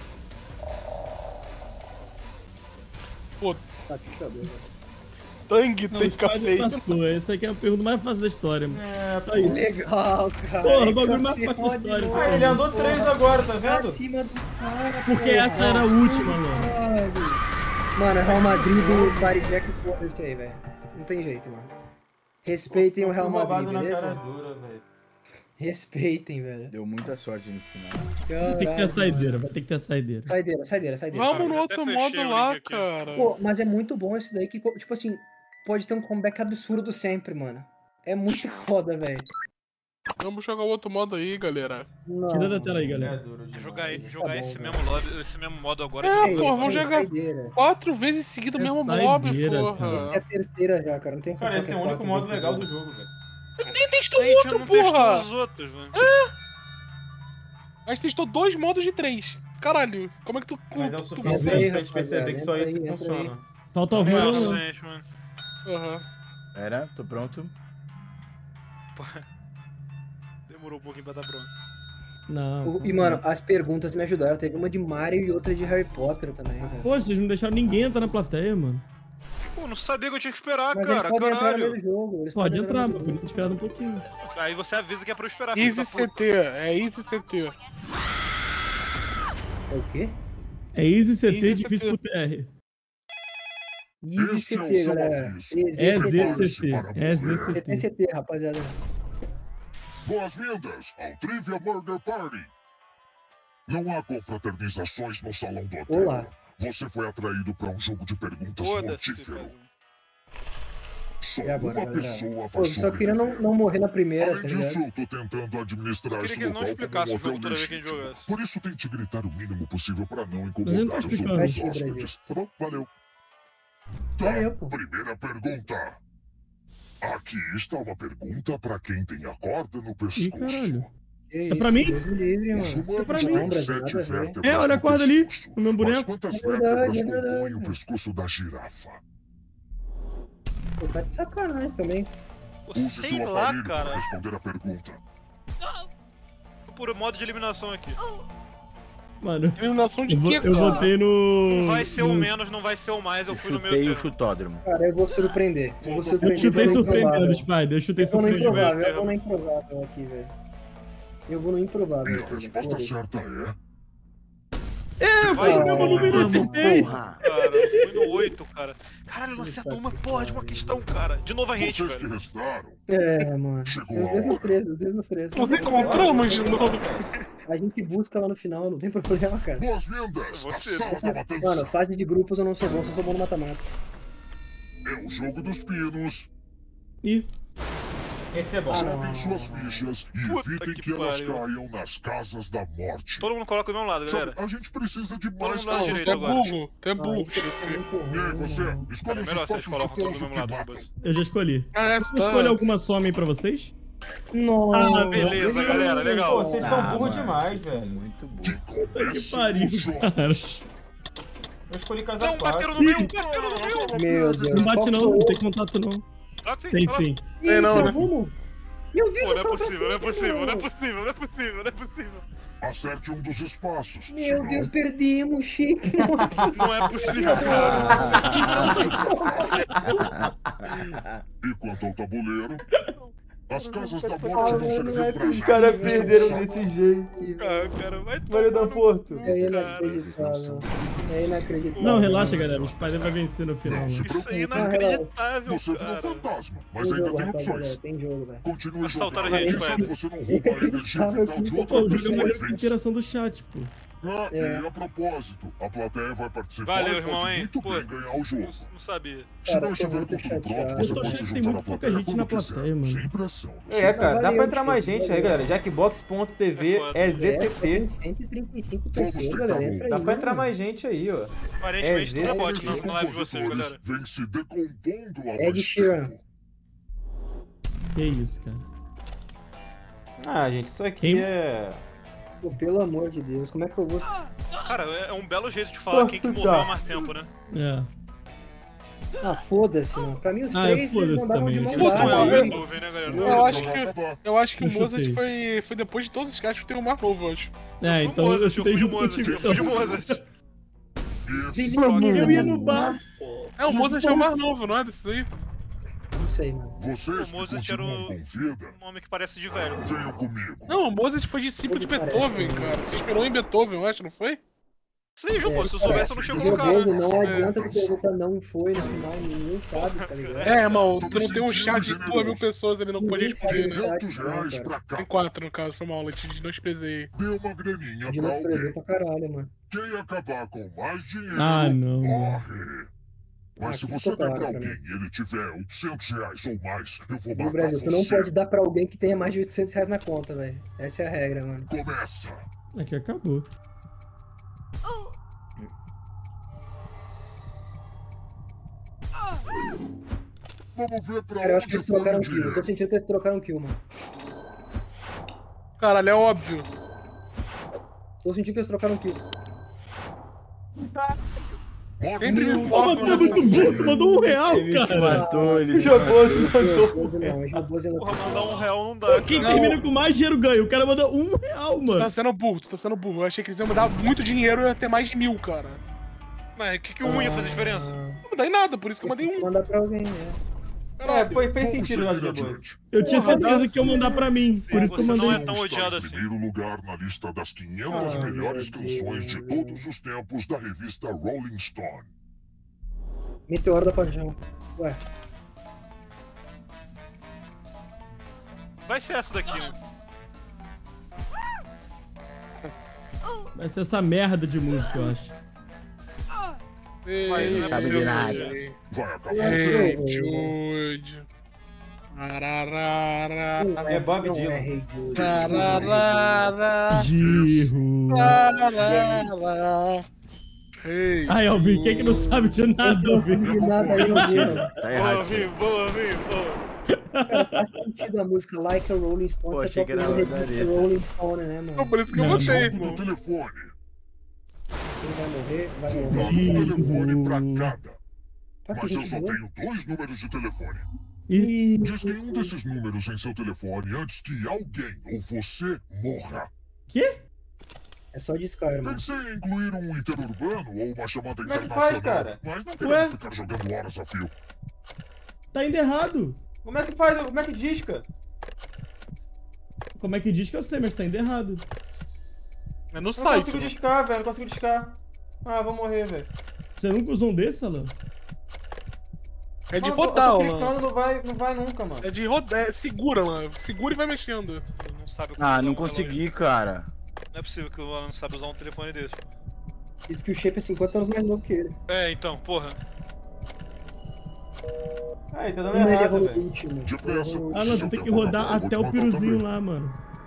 Speaker 3: Pô,
Speaker 4: Tá, que cabelo, velho.
Speaker 3: Tang
Speaker 2: Não,
Speaker 3: tem
Speaker 2: o Spider
Speaker 3: café.
Speaker 2: passou. Essa aqui é a pergunta mais fácil da história, mano.
Speaker 6: É, pô.
Speaker 2: Aí.
Speaker 4: Legal, cara.
Speaker 2: Porra, o bagulho
Speaker 4: Campeão
Speaker 2: mais fácil da
Speaker 4: de
Speaker 2: história,
Speaker 4: novo,
Speaker 2: essa
Speaker 6: Ah, ele andou
Speaker 4: porra.
Speaker 6: três agora, tá vendo?
Speaker 4: Acima dos caras,
Speaker 2: Porque
Speaker 4: porra.
Speaker 2: essa era a última, mano.
Speaker 4: Caralho. Mano, é Real Madrid do Body Jack e foda isso aí, velho. Não tem jeito, mano. Respeitem o Real
Speaker 6: Fui
Speaker 4: Madrid,
Speaker 6: roubado na cara
Speaker 4: beleza?
Speaker 6: dura, velho.
Speaker 4: Respeitem, velho.
Speaker 1: Deu muita sorte nesse final.
Speaker 2: Vai ter que ter a
Speaker 4: Caralho,
Speaker 2: saideira,
Speaker 4: mano.
Speaker 2: vai ter que ter a saideira.
Speaker 4: Saideira, saideira, saideira.
Speaker 3: Vamos no
Speaker 5: Eu
Speaker 3: outro
Speaker 5: até fechei
Speaker 3: modo
Speaker 5: o
Speaker 3: lá,
Speaker 5: link aqui.
Speaker 3: cara.
Speaker 4: Pô, mas é muito bom isso daí que, tipo assim, pode ter um comeback absurdo sempre, mano. É muito foda, velho.
Speaker 3: Vamos jogar outro modo aí, galera.
Speaker 4: Não.
Speaker 2: Tira da tela aí,
Speaker 6: É
Speaker 2: galera.
Speaker 6: duro demais.
Speaker 5: Jogar,
Speaker 4: Isso tá
Speaker 5: jogar
Speaker 4: bom,
Speaker 5: esse,
Speaker 4: velho.
Speaker 5: mesmo modo, esse mesmo modo agora.
Speaker 3: É,
Speaker 5: esse
Speaker 3: pô,
Speaker 5: modo-
Speaker 3: vamos jogar
Speaker 4: Saideira.
Speaker 3: quatro vezes seguido o
Speaker 2: É
Speaker 3: mesmo mob,
Speaker 2: saideira,
Speaker 4: Essa é a
Speaker 3: porra.
Speaker 4: terceira já, cara. Não tem como
Speaker 6: Cara, esse é o
Speaker 4: fazer
Speaker 6: único
Speaker 4: quatro
Speaker 6: modo
Speaker 4: vezes
Speaker 6: legal do
Speaker 4: seguido.
Speaker 6: jogo, velho.
Speaker 3: Nem testou
Speaker 5: A gente
Speaker 3: outro,
Speaker 5: não testou
Speaker 3: porra.
Speaker 5: os outros, né?
Speaker 3: A gente testou dois modos de três. Caralho, como é que tu...
Speaker 6: Mas é o
Speaker 3: tu-
Speaker 6: suficiente
Speaker 4: Entra aí,
Speaker 6: pra gente perceber que
Speaker 4: rapaziada,
Speaker 6: só
Speaker 4: entra
Speaker 6: esse
Speaker 4: aí, entra
Speaker 6: funciona.
Speaker 2: Falta o
Speaker 5: É,
Speaker 2: Alvinho.
Speaker 3: não.
Speaker 5: gente, mano.
Speaker 3: Aham.
Speaker 1: Pera, tô pronto.
Speaker 5: Demorou um pouquinho pra dar pronto.
Speaker 2: Não.
Speaker 4: O- E, mano, as perguntas me ajudaram. Teve uma de Mario e outra de Harry Potter também, velho.
Speaker 2: Pô, vocês não deixaram ninguém entrar na plateia, mano.
Speaker 5: Pô, não sabia que eu tinha que esperar,
Speaker 4: Mas
Speaker 5: cara,
Speaker 4: eles podem entrar no meio
Speaker 5: caralho.
Speaker 4: do jogo. Eles
Speaker 2: Pode
Speaker 4: podem
Speaker 2: entrar,
Speaker 4: no
Speaker 2: mas
Speaker 4: meio do
Speaker 2: podia ter esperado um pouquinho.
Speaker 5: Aí você avisa que é pra eu esperar, filho
Speaker 3: Easy
Speaker 5: da puta.
Speaker 3: C T, é Easy C T.
Speaker 4: jogo. É o quê?
Speaker 2: É Easy C T,
Speaker 3: Easy
Speaker 2: difícil
Speaker 3: C T.
Speaker 2: pro T R.
Speaker 4: Easy
Speaker 7: Este é o
Speaker 4: C T,
Speaker 7: seu
Speaker 4: galera.
Speaker 7: aviso.
Speaker 2: É Z
Speaker 4: Z
Speaker 2: C T. É Z C
Speaker 4: C T,
Speaker 2: T.
Speaker 4: C T, rapaziada.
Speaker 7: Boas-vindas ao Trivia Murder Party. Não há confraternizações no salão do hotel.
Speaker 4: Olá.
Speaker 7: Você foi atraído para um jogo de perguntas
Speaker 5: Foda-se,
Speaker 7: mortífero.
Speaker 5: cara.
Speaker 7: Só
Speaker 4: E agora,
Speaker 7: uma
Speaker 4: galera?
Speaker 7: pessoa vai
Speaker 4: Pô, eu só queria não,
Speaker 7: sobreviver.
Speaker 4: não morrer na primeira,
Speaker 7: Além
Speaker 4: tá
Speaker 7: disso,
Speaker 4: ligado?
Speaker 7: eu tô tentando administrar
Speaker 5: Eu
Speaker 7: esse
Speaker 5: queria que ele não
Speaker 7: local como
Speaker 5: explicasse
Speaker 7: um
Speaker 5: o jogo
Speaker 7: hotel
Speaker 5: toda vez que a gente
Speaker 7: legítimo.
Speaker 5: jogasse.
Speaker 7: Por isso tente gritar o mínimo possível para não
Speaker 2: Mas eu não
Speaker 7: incomodar
Speaker 2: tô
Speaker 7: os
Speaker 2: explicando.
Speaker 7: outros
Speaker 4: Vai sim,
Speaker 7: hóspedes. Tá bom? Valeu.
Speaker 4: Valeu, pô.
Speaker 7: Primeira pergunta. Aqui está uma pergunta para quem tem a corda no
Speaker 2: Ih,
Speaker 7: pescoço.
Speaker 2: caralho.
Speaker 4: Que
Speaker 2: É
Speaker 4: isso,
Speaker 2: pra mim?
Speaker 4: Deus me livre,
Speaker 7: Os
Speaker 4: mano.
Speaker 7: humanos
Speaker 2: pra
Speaker 7: têm
Speaker 2: mim.
Speaker 4: Não, Brasil,
Speaker 7: sete
Speaker 4: nada a ver.
Speaker 7: vértebras
Speaker 2: É, olha a
Speaker 7: no
Speaker 2: corda ali,
Speaker 7: pescoço.
Speaker 2: no meu
Speaker 7: Mas
Speaker 2: boneco.
Speaker 7: quantas
Speaker 4: É verdade,
Speaker 7: vértebras
Speaker 4: é verdade.
Speaker 7: compõem o pescoço da girafa?
Speaker 4: Pô, tá de sacanagem também.
Speaker 5: Pô,
Speaker 7: Use
Speaker 5: sei
Speaker 7: seu
Speaker 5: lá,
Speaker 7: aparelho para
Speaker 5: cara.
Speaker 7: responder a pergunta.
Speaker 5: Tô por modo de eliminação aqui.
Speaker 2: Mano,
Speaker 3: Eliminação de
Speaker 2: eu, vo-
Speaker 3: quê,
Speaker 2: eu
Speaker 3: cara?
Speaker 2: votei no.
Speaker 5: Não vai ser o
Speaker 2: no-
Speaker 5: menos, não vai ser o mais, eu
Speaker 1: Eu
Speaker 5: fui no meu
Speaker 1: chutei o
Speaker 5: termo.
Speaker 1: chutódromo.
Speaker 4: Cara, eu vou surpreender. Eu vou
Speaker 2: Eu
Speaker 4: surpreender.
Speaker 2: chutei
Speaker 4: vou no
Speaker 2: surpreendendo,
Speaker 4: improvável.
Speaker 2: Spider. Eu chutei
Speaker 4: Eu vou no
Speaker 2: surpreendendo.
Speaker 4: improvável, eu vou no improvável aqui, velho. Eu vou no
Speaker 7: E
Speaker 4: improvável.
Speaker 7: a
Speaker 4: aqui,
Speaker 7: resposta
Speaker 4: foda-se.
Speaker 7: certa é...
Speaker 2: É,
Speaker 5: Vai,
Speaker 2: foi meu número, eu
Speaker 1: Vamos,
Speaker 2: acertei.
Speaker 1: porra.
Speaker 5: Cara, foi no oito, cara. Caralho, não acertou
Speaker 4: Puta
Speaker 5: uma
Speaker 4: que
Speaker 5: porra de uma
Speaker 4: pariu.
Speaker 5: questão, cara. De novo a gente,
Speaker 7: Vocês que
Speaker 5: velho.
Speaker 7: restaram,
Speaker 4: É, mano.
Speaker 7: Chegou
Speaker 4: Os
Speaker 7: a
Speaker 4: mesmos
Speaker 7: hora.
Speaker 4: três, os mesmos três.
Speaker 3: Não tem como trama de novo.
Speaker 4: A gente busca lá no final, não tem problema, cara.
Speaker 7: boas-vindas à
Speaker 5: Você,
Speaker 7: Sala da Matança.
Speaker 4: Mano, fase de grupos eu não sou bom, só sou bom no mata-mata.
Speaker 7: É o jogo dos pinos.
Speaker 2: Ih,
Speaker 6: Esse é bom.
Speaker 4: Ah, não.
Speaker 7: Joguem suas fichas e
Speaker 5: Puta
Speaker 7: evitem
Speaker 5: que
Speaker 7: que, elas
Speaker 5: pariu.
Speaker 7: caiam nas casas da morte.
Speaker 5: Todo mundo coloca do mesmo lado,
Speaker 7: Sabe,
Speaker 5: galera.
Speaker 7: a gente precisa de
Speaker 5: Todo
Speaker 7: mais
Speaker 5: mundo dá
Speaker 3: Não,
Speaker 5: direito
Speaker 3: tu é
Speaker 5: agora.
Speaker 3: burro, tu é
Speaker 4: Ah,
Speaker 3: burro.
Speaker 4: isso aí tá muito ruim,
Speaker 7: E aí, você,
Speaker 4: mano.
Speaker 7: escolha
Speaker 5: É
Speaker 7: os
Speaker 5: melhor vocês
Speaker 7: espaços
Speaker 5: colocam tudo do
Speaker 7: chutosos
Speaker 5: mesmo
Speaker 7: que
Speaker 5: lado,
Speaker 7: matam.
Speaker 5: Rubens.
Speaker 2: eu já escolhi.
Speaker 3: Ah, é,
Speaker 2: Você escolhe
Speaker 3: tá.
Speaker 2: alguma soma aí pra vocês?
Speaker 4: Nossa,
Speaker 5: Ah, beleza, galera, legal.
Speaker 6: Pô, vocês são
Speaker 1: Ah,
Speaker 6: burros
Speaker 1: mano,
Speaker 6: demais,
Speaker 1: vocês são
Speaker 6: velho.
Speaker 1: Muito
Speaker 7: Que
Speaker 1: burro.
Speaker 2: Que
Speaker 7: comece
Speaker 2: pariu,
Speaker 7: o jogo.
Speaker 2: cara.
Speaker 6: Eu escolhi casa
Speaker 5: Não, bateram
Speaker 6: quatro.
Speaker 5: no meu, bateram no meu.
Speaker 4: Meu Deus.
Speaker 2: Não bate
Speaker 4: qual
Speaker 2: não,
Speaker 4: sou
Speaker 2: não
Speaker 4: eu?
Speaker 2: tem contato não.
Speaker 5: Ah, tem,
Speaker 2: Tem
Speaker 5: ah,
Speaker 2: sim.
Speaker 3: Tem não,
Speaker 4: Ih,
Speaker 3: né?
Speaker 4: vamos. Meu Deus,
Speaker 5: Pô, não é
Speaker 4: eu falo pra
Speaker 5: possível, não é
Speaker 4: cima,
Speaker 5: possível, não é
Speaker 4: mano.
Speaker 5: possível, não é possível, não é possível.
Speaker 7: Acerte um dos espaços.
Speaker 4: Meu
Speaker 7: senão,
Speaker 4: Deus, perdemos, Chico. Não é possível.
Speaker 5: Não é possível, cara.
Speaker 7: você fracassa. E quanto ao tabuleiro, as casas da morte vão
Speaker 4: Não é
Speaker 7: servir pra
Speaker 4: possível.
Speaker 7: nada.
Speaker 4: Cara,
Speaker 6: perderam
Speaker 7: São
Speaker 6: desse jeito.
Speaker 5: Ah, cara, vai
Speaker 6: Maria da
Speaker 5: tomar no
Speaker 6: Porto.
Speaker 5: cu,
Speaker 4: É
Speaker 5: cara.
Speaker 4: inacreditável. É inacreditável.
Speaker 2: Não, relaxa, galera. O Spider vai vencer no final.
Speaker 7: Não se
Speaker 2: Né?
Speaker 5: Isso aí é
Speaker 7: preocupe.
Speaker 5: inacreditável,
Speaker 7: Você virou
Speaker 5: cara.
Speaker 7: fantasma, mas
Speaker 4: Tem
Speaker 7: ainda
Speaker 4: jogo,
Speaker 7: tem
Speaker 4: rapaziada.
Speaker 7: opções.
Speaker 4: Tem jogo, velho.
Speaker 7: Continue
Speaker 5: Assaltaram
Speaker 7: jogando.
Speaker 5: a gente,
Speaker 7: Quem sabe
Speaker 5: velho.
Speaker 7: você não rouba a energia vital de
Speaker 2: Pô,
Speaker 7: outra
Speaker 2: o jogo é
Speaker 7: pessoa
Speaker 2: maneiro
Speaker 7: e
Speaker 2: com a
Speaker 7: vence.
Speaker 2: interação do chat, pô.
Speaker 7: Ah,
Speaker 4: É.
Speaker 7: e a propósito, a plateia vai participar
Speaker 5: Valeu,
Speaker 7: e
Speaker 5: irmão,
Speaker 7: pode
Speaker 5: hein?
Speaker 7: muito
Speaker 5: Pô,
Speaker 7: bem ganhar o jogo.
Speaker 5: Não, não sabia.
Speaker 7: Se
Speaker 4: Cara,
Speaker 7: não
Speaker 4: tô
Speaker 7: estiver
Speaker 4: muito
Speaker 7: com tudo pronto,
Speaker 4: chateado.
Speaker 7: você
Speaker 2: Eu tô
Speaker 7: pode
Speaker 2: achando
Speaker 7: se
Speaker 2: que tem
Speaker 7: juntar
Speaker 2: muito
Speaker 7: à
Speaker 2: pouca
Speaker 7: plateia
Speaker 2: gente
Speaker 7: quando
Speaker 2: na
Speaker 7: quiser.
Speaker 2: plateia, mano.
Speaker 7: Sem pressão.
Speaker 6: É, cara, dá
Speaker 4: Valeu,
Speaker 6: pra entrar mais
Speaker 4: Chico,
Speaker 6: gente aí,
Speaker 4: valeu.
Speaker 6: galera. Jackbox ponto T V é
Speaker 4: É,
Speaker 6: Z C
Speaker 4: só
Speaker 6: T.
Speaker 4: tem cento e trinta e cinco
Speaker 7: Vamos
Speaker 4: pessoas,
Speaker 7: tentar
Speaker 4: galera.
Speaker 7: um.
Speaker 4: Entra
Speaker 6: Dá
Speaker 4: aí,
Speaker 6: pra entrar
Speaker 4: mano.
Speaker 6: mais gente aí, ó.
Speaker 5: Aparentemente,
Speaker 6: É,
Speaker 5: tudo pode
Speaker 7: Esses
Speaker 5: na live de vocês,
Speaker 7: compositores
Speaker 5: galera.
Speaker 7: vêm se decompondo há
Speaker 4: Ed
Speaker 7: mais
Speaker 4: Sheeran.
Speaker 7: tempo.
Speaker 2: Que isso, cara.
Speaker 6: Ah, gente, isso aqui
Speaker 2: Quem?
Speaker 6: é.
Speaker 4: Pô, pelo amor de Deus, como é que eu vou...
Speaker 5: Cara, é um belo jeito de falar quem que morreu há mais tempo, né?
Speaker 2: É.
Speaker 4: Ah, foda-se, mano. Pra mim, os
Speaker 2: Ah,
Speaker 4: três
Speaker 2: foda-se
Speaker 4: eles andavam de
Speaker 2: também,
Speaker 4: mão
Speaker 2: deixa eu
Speaker 5: Puta,
Speaker 2: ver.
Speaker 4: dada.
Speaker 5: é
Speaker 4: aí.
Speaker 5: Beethoven, né, galera?
Speaker 3: Eu
Speaker 7: Não,
Speaker 3: acho
Speaker 7: não
Speaker 3: que-
Speaker 7: vai acabar.
Speaker 3: Eu acho que o
Speaker 2: Eu
Speaker 3: Mozart
Speaker 2: chutei.
Speaker 3: foi, foi depois de todos os caras que tem o mais novo, eu acho.
Speaker 2: É, então
Speaker 5: Mozart,
Speaker 2: eu chutei
Speaker 5: fui
Speaker 2: junto
Speaker 5: Mozart,
Speaker 2: contigo.
Speaker 5: eu fui de
Speaker 2: Então.
Speaker 5: Mozart.
Speaker 7: Esse
Speaker 2: Eu ia no bar.
Speaker 3: É, o Mozart é o mais novo, não é? Desses aí?
Speaker 4: Não sei, mano.
Speaker 7: Vocês
Speaker 5: O
Speaker 7: que
Speaker 5: Mozart era
Speaker 7: continuam
Speaker 5: o-
Speaker 7: com vida,
Speaker 5: Um homem que parece de velho.
Speaker 7: venham comigo.
Speaker 3: Não, o Mozart foi discípulo de
Speaker 4: Ele parece,
Speaker 3: Beethoven,
Speaker 4: né?
Speaker 3: cara. Você esperou em Beethoven, eu acho, não foi?
Speaker 5: Sim, João, pô, se eu soubesse, eu não tinha
Speaker 7: Meu
Speaker 4: Meu
Speaker 5: colocado.
Speaker 4: Deus, não
Speaker 7: É.
Speaker 4: adianta tu perguntar não foi no final, ninguém sabe, tá ligado?
Speaker 3: É, irmão,
Speaker 7: Tô
Speaker 3: tu não
Speaker 7: me
Speaker 3: tem um
Speaker 7: sentindo
Speaker 3: chat de duas mil
Speaker 7: generoso.
Speaker 3: pessoas, ele não pode
Speaker 4: Ninguém sabe
Speaker 3: responder, né?
Speaker 4: nada.
Speaker 7: quinhentos reais
Speaker 4: cara.
Speaker 7: pra cá.
Speaker 3: Tem quatro, no caso, foi mal, eu te desprezei.
Speaker 7: Dê uma graninha
Speaker 4: De
Speaker 7: pra
Speaker 4: não preso
Speaker 7: alguém.
Speaker 4: pra caralho, mano.
Speaker 7: Quem acabar com mais dinheiro,
Speaker 2: Ah, não.
Speaker 7: morre. Mas
Speaker 4: Ah,
Speaker 7: se
Speaker 4: que
Speaker 7: você
Speaker 4: ficou
Speaker 7: der pra
Speaker 4: claro pra
Speaker 7: alguém e ele tiver oitocentos reais ou mais, eu vou
Speaker 4: No
Speaker 7: matar
Speaker 4: Brasil,
Speaker 7: você.
Speaker 4: você não pode dar pra alguém que tenha mais de oitocentos reais na conta, velho. Essa é a regra, mano.
Speaker 7: Começa!
Speaker 2: Aqui acabou.
Speaker 7: Vamos ver pra
Speaker 4: Cara, eu acho que
Speaker 7: onde
Speaker 4: eles
Speaker 7: foi
Speaker 4: trocaram
Speaker 7: o
Speaker 4: um kill. Eu tô
Speaker 7: dinheiro.
Speaker 4: sentindo que eles trocaram um kill, mano.
Speaker 3: Caralho, é óbvio.
Speaker 4: Tô sentindo que eles trocaram um kill.
Speaker 3: Sempre me
Speaker 2: Pô,
Speaker 3: foca.
Speaker 2: mas tu é muito burro, tu mandou um real,
Speaker 1: Ele se
Speaker 2: cara.
Speaker 1: matou, ele se
Speaker 6: Jogou, se
Speaker 1: matou.
Speaker 6: matou.
Speaker 4: Não, Joboso ainda
Speaker 5: Porra,
Speaker 4: tá-
Speaker 5: mandar um real não dá,
Speaker 2: Quem
Speaker 5: cara.
Speaker 2: termina com mais dinheiro ganha. O cara manda um real,
Speaker 3: Tu
Speaker 2: mano.
Speaker 3: tá sendo burro, tu tá sendo burro. Eu achei que eles iam me dar muito dinheiro e eu ia ter mais de mil, cara.
Speaker 5: Mas o que, que um ia fazer diferença?
Speaker 3: Não me dá em nada, por isso que eu mandei um.
Speaker 4: Mandar pra alguém, né?
Speaker 6: É, foi, fez
Speaker 7: Vamos
Speaker 6: sentido lá
Speaker 7: seguir
Speaker 6: do Jogos.
Speaker 7: adiante.
Speaker 2: Eu tinha
Speaker 3: Porra,
Speaker 2: certeza
Speaker 3: dá-
Speaker 2: que ia mandar pra mim. Por isso que eu
Speaker 5: Você não
Speaker 2: mandei.
Speaker 5: é tão
Speaker 7: Está
Speaker 5: odiado
Speaker 7: em
Speaker 5: assim.
Speaker 7: primeiro lugar na lista das quinhentas
Speaker 4: Ah,
Speaker 7: melhores
Speaker 4: meu
Speaker 7: canções de
Speaker 4: Deus.
Speaker 7: todos os tempos da revista Rolling Stone.
Speaker 4: Meteoro da Paixão. Ué,
Speaker 5: Vai ser essa daqui, né?
Speaker 2: Vai ser essa merda de música, eu acho.
Speaker 3: Ei,
Speaker 5: Mas não é
Speaker 1: sabe de
Speaker 5: possível,
Speaker 1: nada.
Speaker 5: gente.
Speaker 7: Vai acabar o
Speaker 3: Ei,
Speaker 7: tempo.
Speaker 3: Jude. Ararara.
Speaker 4: não
Speaker 6: É Bob
Speaker 4: não
Speaker 6: Dylan.
Speaker 4: é Rei Jude.
Speaker 3: Ararara.
Speaker 2: Girro.
Speaker 3: Ararara. Ei,
Speaker 2: Ai, Alvin, quem é que não sabe de nada,
Speaker 4: Não
Speaker 2: Alvin?
Speaker 4: sabe de nada aí, Alvin.
Speaker 1: Tá
Speaker 5: Boa,
Speaker 1: errado.
Speaker 5: Vim, boa, Vim, boa.
Speaker 4: Cara, faz sentido a música Like a Rolling Stone.
Speaker 1: Pô,
Speaker 4: você
Speaker 1: achei que
Speaker 4: tá
Speaker 1: era
Speaker 4: falando
Speaker 1: da
Speaker 4: revista
Speaker 1: Areta.
Speaker 4: Rolling Stone, né, mano?
Speaker 3: por isso que eu
Speaker 2: Não.
Speaker 3: botei,
Speaker 7: Jogo do
Speaker 3: irmão.
Speaker 7: telefone.
Speaker 4: Quem vai morrer, vai
Speaker 7: Vou
Speaker 4: morrer.
Speaker 7: dar um telefone pra cada.
Speaker 4: Pra que
Speaker 7: Mas eu
Speaker 4: gente
Speaker 7: só
Speaker 4: boa?
Speaker 7: tenho dois números de telefone.
Speaker 2: Ih,
Speaker 7: Diz que um desses números em seu telefone antes que alguém ou você morra.
Speaker 2: quê?
Speaker 4: É só discar, irmão.
Speaker 7: Pensei em incluir um interurbano ou uma chamada
Speaker 6: Como é que faz,
Speaker 7: internacional,
Speaker 6: cara?
Speaker 7: mas não
Speaker 2: Ué?
Speaker 7: queremos ficar jogando horas a fio.
Speaker 2: Tá indo errado.
Speaker 6: Como é que faz? Como é que disca?
Speaker 2: Como é que diz que eu sei, mas tá indo errado.
Speaker 3: É no
Speaker 6: Não
Speaker 3: site.
Speaker 6: consigo discar, velho. Não consigo discar. Ah, vou morrer, velho.
Speaker 2: Você nunca usou um desse, Alan?
Speaker 3: É de
Speaker 6: Mano, eu tô-
Speaker 3: rodar,
Speaker 6: eu tô
Speaker 3: mano.
Speaker 6: clicando, não vai, não vai nunca, mano.
Speaker 3: É de rodar. É, segura, mano. Segura e vai mexendo.
Speaker 5: Não sabe como
Speaker 1: Ah,
Speaker 5: usar
Speaker 1: não
Speaker 5: um
Speaker 1: consegui, cara.
Speaker 5: relógio. Não é possível que o Alan não sabe usar um telefone desse.
Speaker 4: Diz que o Shape é cinquenta anos mais novo que ele.
Speaker 5: É, então, porra.
Speaker 6: Aí, tá dando
Speaker 4: Como ele
Speaker 6: errado,
Speaker 4: errou no
Speaker 6: velho.
Speaker 4: último.
Speaker 7: Depressa.
Speaker 4: Errou no
Speaker 2: Ah, não, tu tem que rodar até o piruzinho lá, mano.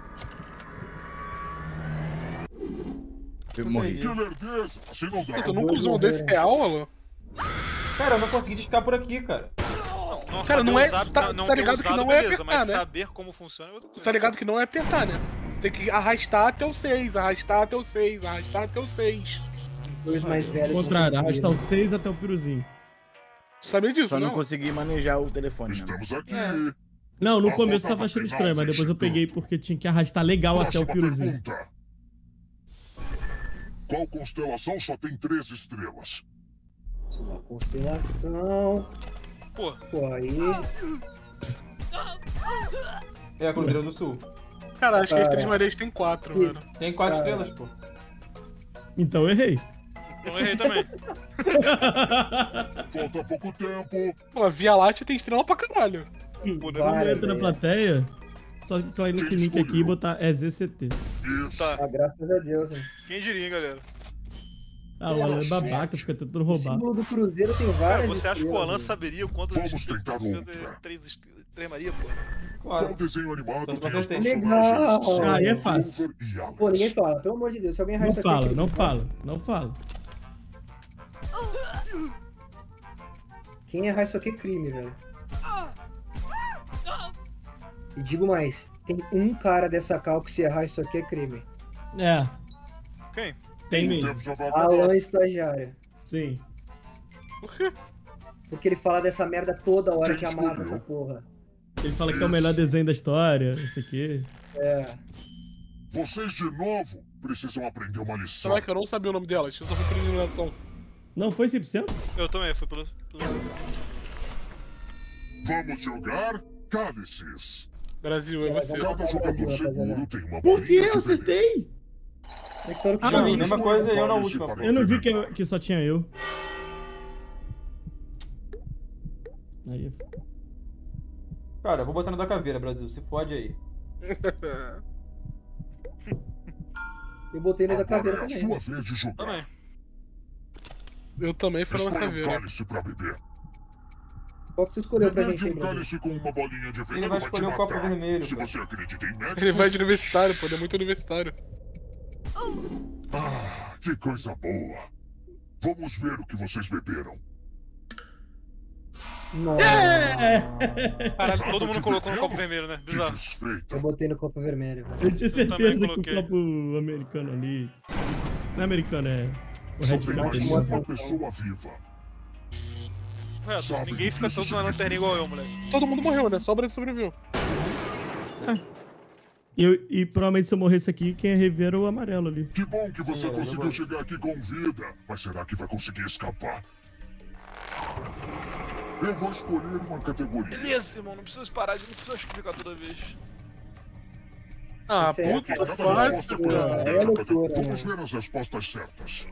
Speaker 1: Eu morri.
Speaker 7: Que lerdeza, assim não dá.
Speaker 3: Tu nunca usou um desse real, Alan?
Speaker 6: Cara, eu não consegui discar por aqui, cara.
Speaker 5: Não
Speaker 3: Cara,
Speaker 5: saber
Speaker 3: não é-
Speaker 5: usar,
Speaker 3: tá-
Speaker 5: não
Speaker 3: tá
Speaker 5: ter
Speaker 3: ligado que
Speaker 5: usado,
Speaker 3: não é
Speaker 5: beleza,
Speaker 3: apertar,
Speaker 5: mas
Speaker 3: né?
Speaker 5: saber como funciona é outra coisa.
Speaker 3: Tá ligado que não é apertar, né? Tem que arrastar até o seis, arrastar até o seis, arrastar até o seis.
Speaker 4: Dois mais velhos.
Speaker 2: Ao contrário,
Speaker 4: não
Speaker 2: arrastar o
Speaker 4: conseguiram.
Speaker 2: seis até o piruzinho.
Speaker 3: Tu sabia disso,
Speaker 1: Só não
Speaker 3: não?
Speaker 1: consegui manejar o telefone, não.
Speaker 7: Estamos aqui.
Speaker 2: Não, no
Speaker 7: A
Speaker 2: começo
Speaker 7: rodada
Speaker 2: tava achando
Speaker 7: final
Speaker 2: estranho, mas
Speaker 7: vem
Speaker 2: depois eu
Speaker 7: chegando.
Speaker 2: peguei porque tinha que arrastar legal até o
Speaker 7: Próxima
Speaker 2: piruzinho.
Speaker 7: pergunta. Qual constelação só tem três estrelas?
Speaker 4: Uma constelação.
Speaker 5: Pô,
Speaker 4: Pô, aí.
Speaker 6: É a Cruzeiro do Sul.
Speaker 3: Cara, acho que as
Speaker 4: Cara.
Speaker 3: Três Marias tem quatro,
Speaker 4: Isso.
Speaker 3: mano.
Speaker 6: Tem quatro
Speaker 4: Cara.
Speaker 6: estrelas, pô.
Speaker 2: Então eu errei.
Speaker 5: não errei também.
Speaker 7: Falta pouco tempo.
Speaker 3: Pô, a Via Láctea tem estrela pra caralho.
Speaker 2: Quando
Speaker 4: Várias,
Speaker 2: entra na
Speaker 4: velho.
Speaker 2: plateia, só clicar nesse
Speaker 7: Quem
Speaker 2: link aqui e
Speaker 7: escolheu?
Speaker 2: botar é Z C T.
Speaker 7: Isso.
Speaker 5: Tá.
Speaker 4: Ah, graças a Deus, hein.
Speaker 5: Quem diria, hein, galera?
Speaker 2: Ah, o Alan é babaca, fica tentando
Speaker 4: O
Speaker 2: roubar.
Speaker 4: símbolo do Cruzeiro tem
Speaker 5: Cara,
Speaker 4: várias
Speaker 5: você acha que o
Speaker 4: estrelas,
Speaker 5: Alan
Speaker 4: velho.
Speaker 5: saberia o quanto
Speaker 7: Vamos tentar outra.
Speaker 5: Três estrelas. Três Maria, pô.
Speaker 7: Qual
Speaker 6: Claro.
Speaker 7: desenho animado
Speaker 6: Eu
Speaker 7: tem os
Speaker 6: acertei.
Speaker 7: personagens?
Speaker 4: Legal.
Speaker 2: Ah, aí é
Speaker 7: Silver
Speaker 2: fácil.
Speaker 7: e Alex?
Speaker 4: Pô, ninguém fala, pelo amor de Deus. Se alguém errar
Speaker 2: Não
Speaker 4: isso aqui. é
Speaker 2: fala,
Speaker 4: crime,
Speaker 2: não
Speaker 4: tá?
Speaker 2: fala, não fala.
Speaker 4: Quem errar isso aqui é crime, velho. E digo mais: tem um cara dessa cal que se errar isso aqui é crime.
Speaker 2: É,
Speaker 5: Quem?
Speaker 2: tem
Speaker 7: O
Speaker 2: mesmo.
Speaker 7: tempo já vai acabar.
Speaker 4: Alan estagiário.
Speaker 2: Sim.
Speaker 3: Por quê?
Speaker 4: Porque ele fala dessa merda toda hora
Speaker 7: Quem
Speaker 4: que amava
Speaker 7: escolheu?
Speaker 4: essa porra.
Speaker 2: Ele fala que é o melhor desenho da história, isso aqui.
Speaker 4: É.
Speaker 7: Vocês de novo precisam aprender uma lição.
Speaker 3: Será que eu não sabia o nome delas? Eu só fui por eliminação.
Speaker 2: Não foi cem por cento?
Speaker 5: Eu também, fui pelo. pelo...
Speaker 7: Vamos jogar cálices.
Speaker 3: Brasil, é você.
Speaker 7: Cada jogador seguro tem uma
Speaker 2: Por que
Speaker 7: bolinha
Speaker 2: eu
Speaker 7: de
Speaker 2: acertei?
Speaker 4: É que todo que
Speaker 2: Ah,
Speaker 4: joga
Speaker 2: não,
Speaker 4: isso.
Speaker 6: mesma coisa eu na última.
Speaker 2: Eu não vi que, eu- que só tinha eu. Aí.
Speaker 6: Cara, eu vou botar no da caveira, Brasil. Se pode aí.
Speaker 4: Eu botei no da caveira
Speaker 7: Agora é a
Speaker 4: também.
Speaker 7: sua vez de jogar.
Speaker 5: Também.
Speaker 3: Eu também fui na
Speaker 7: Escolha um
Speaker 3: caveira.
Speaker 7: cálice pra beber.
Speaker 4: Qual que tu escolheu pra
Speaker 7: Beber
Speaker 4: gente
Speaker 7: de
Speaker 4: aí,
Speaker 7: um
Speaker 4: Brasil?
Speaker 7: cálice com uma bolinha de
Speaker 6: Ele
Speaker 7: veneno
Speaker 6: vai
Speaker 7: vai te
Speaker 6: escolher o copo
Speaker 7: matar.
Speaker 6: vermelho,
Speaker 7: Se
Speaker 6: pô.
Speaker 7: você acredita em médicos...
Speaker 3: Ele vai de universitário, pô, ele é muito universitário.
Speaker 7: Ah, que coisa boa. Vamos ver o que vocês beberam.
Speaker 4: Nossa.
Speaker 5: Caralho, todo mundo colocou no copo vermelho, né?
Speaker 7: Que
Speaker 5: Bizarro.
Speaker 7: desfeita.
Speaker 4: Eu botei no copo vermelho, velho.
Speaker 2: Eu tinha certeza que
Speaker 5: coloquei.
Speaker 2: o copo americano ali. Não é americano, é. O
Speaker 7: Só
Speaker 2: Red
Speaker 7: tem
Speaker 2: Bull.
Speaker 7: mais
Speaker 4: Bull.
Speaker 7: uma pessoa viva.
Speaker 5: Ué,
Speaker 7: Sabe
Speaker 5: ninguém
Speaker 7: do
Speaker 5: fica
Speaker 7: que
Speaker 5: todo
Speaker 7: isso
Speaker 5: na lanterna
Speaker 7: significa?
Speaker 5: igual eu, moleque.
Speaker 3: Todo mundo morreu, né? Só o Brasil sobreviveu.
Speaker 2: E, eu- e provavelmente se eu morresse aqui, quem ia rever era o amarelo ali.
Speaker 7: Que bom que você
Speaker 6: Sim, era
Speaker 7: conseguiu
Speaker 6: bom.
Speaker 7: chegar aqui com vida. Mas será que vai conseguir escapar? Eu vou escolher uma categoria.
Speaker 5: Beleza, irmão, não precisa parar de não precisa explicar toda vez.
Speaker 3: Ah,
Speaker 4: Isso é-
Speaker 3: puta,
Speaker 7: Cada
Speaker 3: fácil,
Speaker 7: resposta
Speaker 3: cara.
Speaker 7: corresponde
Speaker 4: é
Speaker 7: à
Speaker 4: loucura,
Speaker 7: categoria. Vamos
Speaker 4: né?
Speaker 7: ver as respostas certas.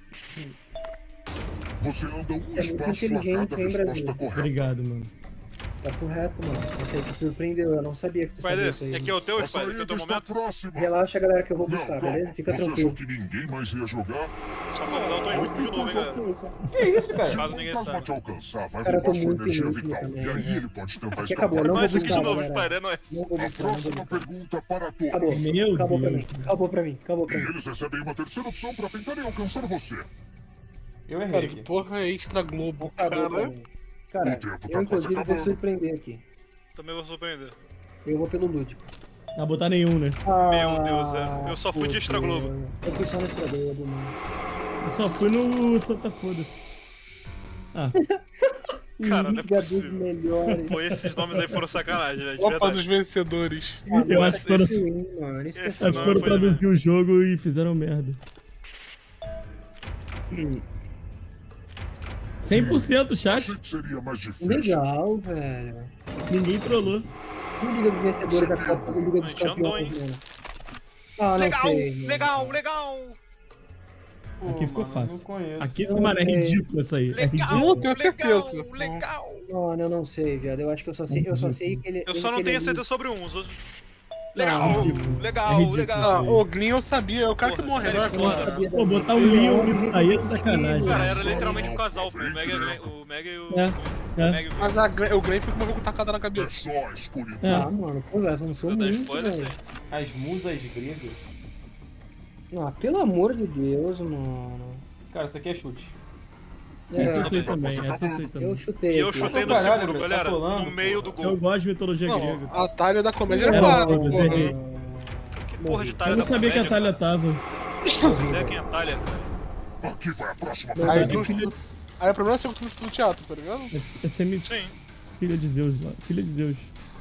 Speaker 7: Você anda um
Speaker 4: muito
Speaker 7: espaço a
Speaker 4: inteligente,
Speaker 7: cada
Speaker 4: hein,
Speaker 7: resposta
Speaker 4: Brasil?
Speaker 7: correta.
Speaker 2: Obrigado, mano.
Speaker 4: Tá correto, mano. Essa aí te surpreendeu. Eu não sabia que tu sabia
Speaker 5: Spider,
Speaker 4: isso aí.
Speaker 5: aqui é o teu,
Speaker 7: A
Speaker 5: Spider, que é o
Speaker 7: saída
Speaker 5: teu
Speaker 7: está
Speaker 5: momento.
Speaker 7: próxima.
Speaker 4: Relaxa, galera, que eu vou
Speaker 7: Não,
Speaker 4: buscar,
Speaker 7: calma.
Speaker 4: beleza? Fica
Speaker 7: Você
Speaker 4: tranquilo.
Speaker 7: achou que ninguém mais ia jogar?
Speaker 5: Só pra avisar, eu tô em último de novo, hein, galera.
Speaker 7: fofa.
Speaker 6: Que isso, cara?
Speaker 7: Se o
Speaker 5: Caso ninguém
Speaker 7: fantasma
Speaker 5: saiba.
Speaker 7: te alcançar, vai
Speaker 4: Cara, eu tô
Speaker 7: roubar sua
Speaker 4: muito
Speaker 7: energia
Speaker 4: inútil
Speaker 7: vital.
Speaker 4: também,
Speaker 7: E aí
Speaker 4: né?
Speaker 7: ele pode tentar
Speaker 4: Aqui
Speaker 7: escapar.
Speaker 4: acabou, não
Speaker 5: Não
Speaker 4: vou
Speaker 5: é esse aqui de
Speaker 4: buscar,
Speaker 5: novo,
Speaker 4: galera.
Speaker 5: Spider, não é.
Speaker 4: Não vou
Speaker 7: A
Speaker 4: buscar, não vou
Speaker 7: próxima
Speaker 4: buscar.
Speaker 7: pergunta para todos.
Speaker 4: Acabou,
Speaker 2: Meu
Speaker 4: acabou pra
Speaker 2: Deus.
Speaker 4: mim. Acabou pra mim, acabou
Speaker 7: E
Speaker 4: pra mim.
Speaker 7: eles recebem uma terceira opção para tentarem alcançar você.
Speaker 6: Eu errei
Speaker 3: Cara, que
Speaker 6: aqui.
Speaker 3: porra é Extra Globo,
Speaker 4: Acabou pra
Speaker 3: cara?
Speaker 4: mim. Cara,
Speaker 7: O tempo tá
Speaker 4: eu
Speaker 7: quase
Speaker 4: inclusive vou
Speaker 7: acabando.
Speaker 4: surpreender aqui.
Speaker 5: Também vou surpreender.
Speaker 4: Eu vou pelo lúdico.
Speaker 2: Não vou botar nenhum, né?
Speaker 5: Meu Deus, velho. Eu só fui de
Speaker 4: fudeu.
Speaker 5: Extra Globo.
Speaker 4: Eu fui só no Extra Globo, mano.
Speaker 2: Eu só fui no Santa Foda-se. Ah,
Speaker 5: Cara, não é
Speaker 4: Liga dos
Speaker 5: possível.
Speaker 4: melhores.
Speaker 5: Pô, esses nomes aí foram sacanagem, né? De
Speaker 3: Copa dos
Speaker 5: verdade.
Speaker 3: vencedores.
Speaker 2: eu acho que foram,
Speaker 4: Isso é ruim, mano. Isso que é
Speaker 5: Esse
Speaker 2: acho que
Speaker 5: não
Speaker 2: foram
Speaker 5: foi
Speaker 2: traduzir o jogo e fizeram merda. cem por cento chat,
Speaker 7: Achei que seria mais difícil.
Speaker 4: legal, velho.
Speaker 2: ninguém trollou.
Speaker 4: Não Liga dos vencedores da Copa, não Liga dos
Speaker 5: Mas já andou,
Speaker 4: campeões,
Speaker 5: hein?
Speaker 4: mano. Ah, não
Speaker 5: Legal,
Speaker 4: sei. mano.
Speaker 5: legal, legal.
Speaker 6: Pô,
Speaker 2: Aqui ficou
Speaker 6: mano,
Speaker 2: fácil.
Speaker 6: Eu não conheço.
Speaker 2: Aqui,
Speaker 4: Não
Speaker 2: mano, é
Speaker 4: sei.
Speaker 2: ridículo essa aí. É
Speaker 5: Legal,
Speaker 2: ridículo.
Speaker 3: Não tenho
Speaker 5: legal,
Speaker 3: certeza.
Speaker 5: legal.
Speaker 4: Mano, eu não sei, viado. Eu acho que eu só sei, eu só sei que ele.
Speaker 5: Eu
Speaker 4: ele-
Speaker 5: só não
Speaker 4: que
Speaker 5: tenho
Speaker 4: ele-
Speaker 5: certeza sobre um, os outros...
Speaker 4: Não,
Speaker 5: Legal,
Speaker 4: é ridículo.
Speaker 5: legal,
Speaker 2: É ridículo
Speaker 5: legal.
Speaker 3: Ah,
Speaker 2: aí.
Speaker 3: o Glyn eu sabia, é o cara que
Speaker 5: Porra,
Speaker 3: morre, não é
Speaker 5: sério,
Speaker 4: Eu não
Speaker 3: agora.
Speaker 4: sabia
Speaker 2: Pô,
Speaker 4: também.
Speaker 2: botar um Leon nisso aí é sacanagem.
Speaker 5: Cara, era
Speaker 7: Só
Speaker 5: literalmente um
Speaker 7: não,
Speaker 5: casal, pô. O
Speaker 7: vem
Speaker 5: Mega, e
Speaker 7: direto.
Speaker 5: o Mega e o...
Speaker 2: É,
Speaker 5: o
Speaker 2: é.
Speaker 5: Mega e o...
Speaker 3: Mas a Glenn- o Glenn fica com uma tacada na
Speaker 7: É
Speaker 3: cabeça.
Speaker 7: só escuridão.
Speaker 2: É.
Speaker 4: Ah, mano, pô, velho, não sou
Speaker 5: Vou dar
Speaker 4: muito,
Speaker 5: spoiler,
Speaker 4: velho.
Speaker 5: sim.
Speaker 6: As musas gregas.
Speaker 4: Ah, pelo amor de Deus, mano.
Speaker 6: Cara, isso aqui é chute.
Speaker 2: Essa eu
Speaker 4: É,
Speaker 2: sei também, essa eu sei também.
Speaker 4: eu chutei.
Speaker 5: E eu
Speaker 4: aqui.
Speaker 5: chutei no
Speaker 6: Caralho,
Speaker 5: seguro,
Speaker 6: velho,
Speaker 5: galera.
Speaker 6: tá colando,
Speaker 5: No meio do
Speaker 2: Eu
Speaker 5: gol.
Speaker 2: gosto de mitologia
Speaker 3: Não,
Speaker 2: grega.
Speaker 3: a talha da comédia era
Speaker 2: Era
Speaker 3: clara,
Speaker 2: óbvio,
Speaker 3: porra.
Speaker 2: errei.
Speaker 5: Que porra de talha
Speaker 2: Eu não
Speaker 5: da
Speaker 2: sabia que a
Speaker 5: comédia,
Speaker 2: Thalia tava.
Speaker 5: cara? Ideia quem é talha, cara.
Speaker 7: Aqui vai a próxima
Speaker 4: Não,
Speaker 3: Aí,
Speaker 7: pergunta.
Speaker 3: tu, aí o problema é ser que tu estuda teatro, tá ligado?
Speaker 2: É semi
Speaker 5: Sim.
Speaker 2: filha de Zeus, lá. Filha de Zeus.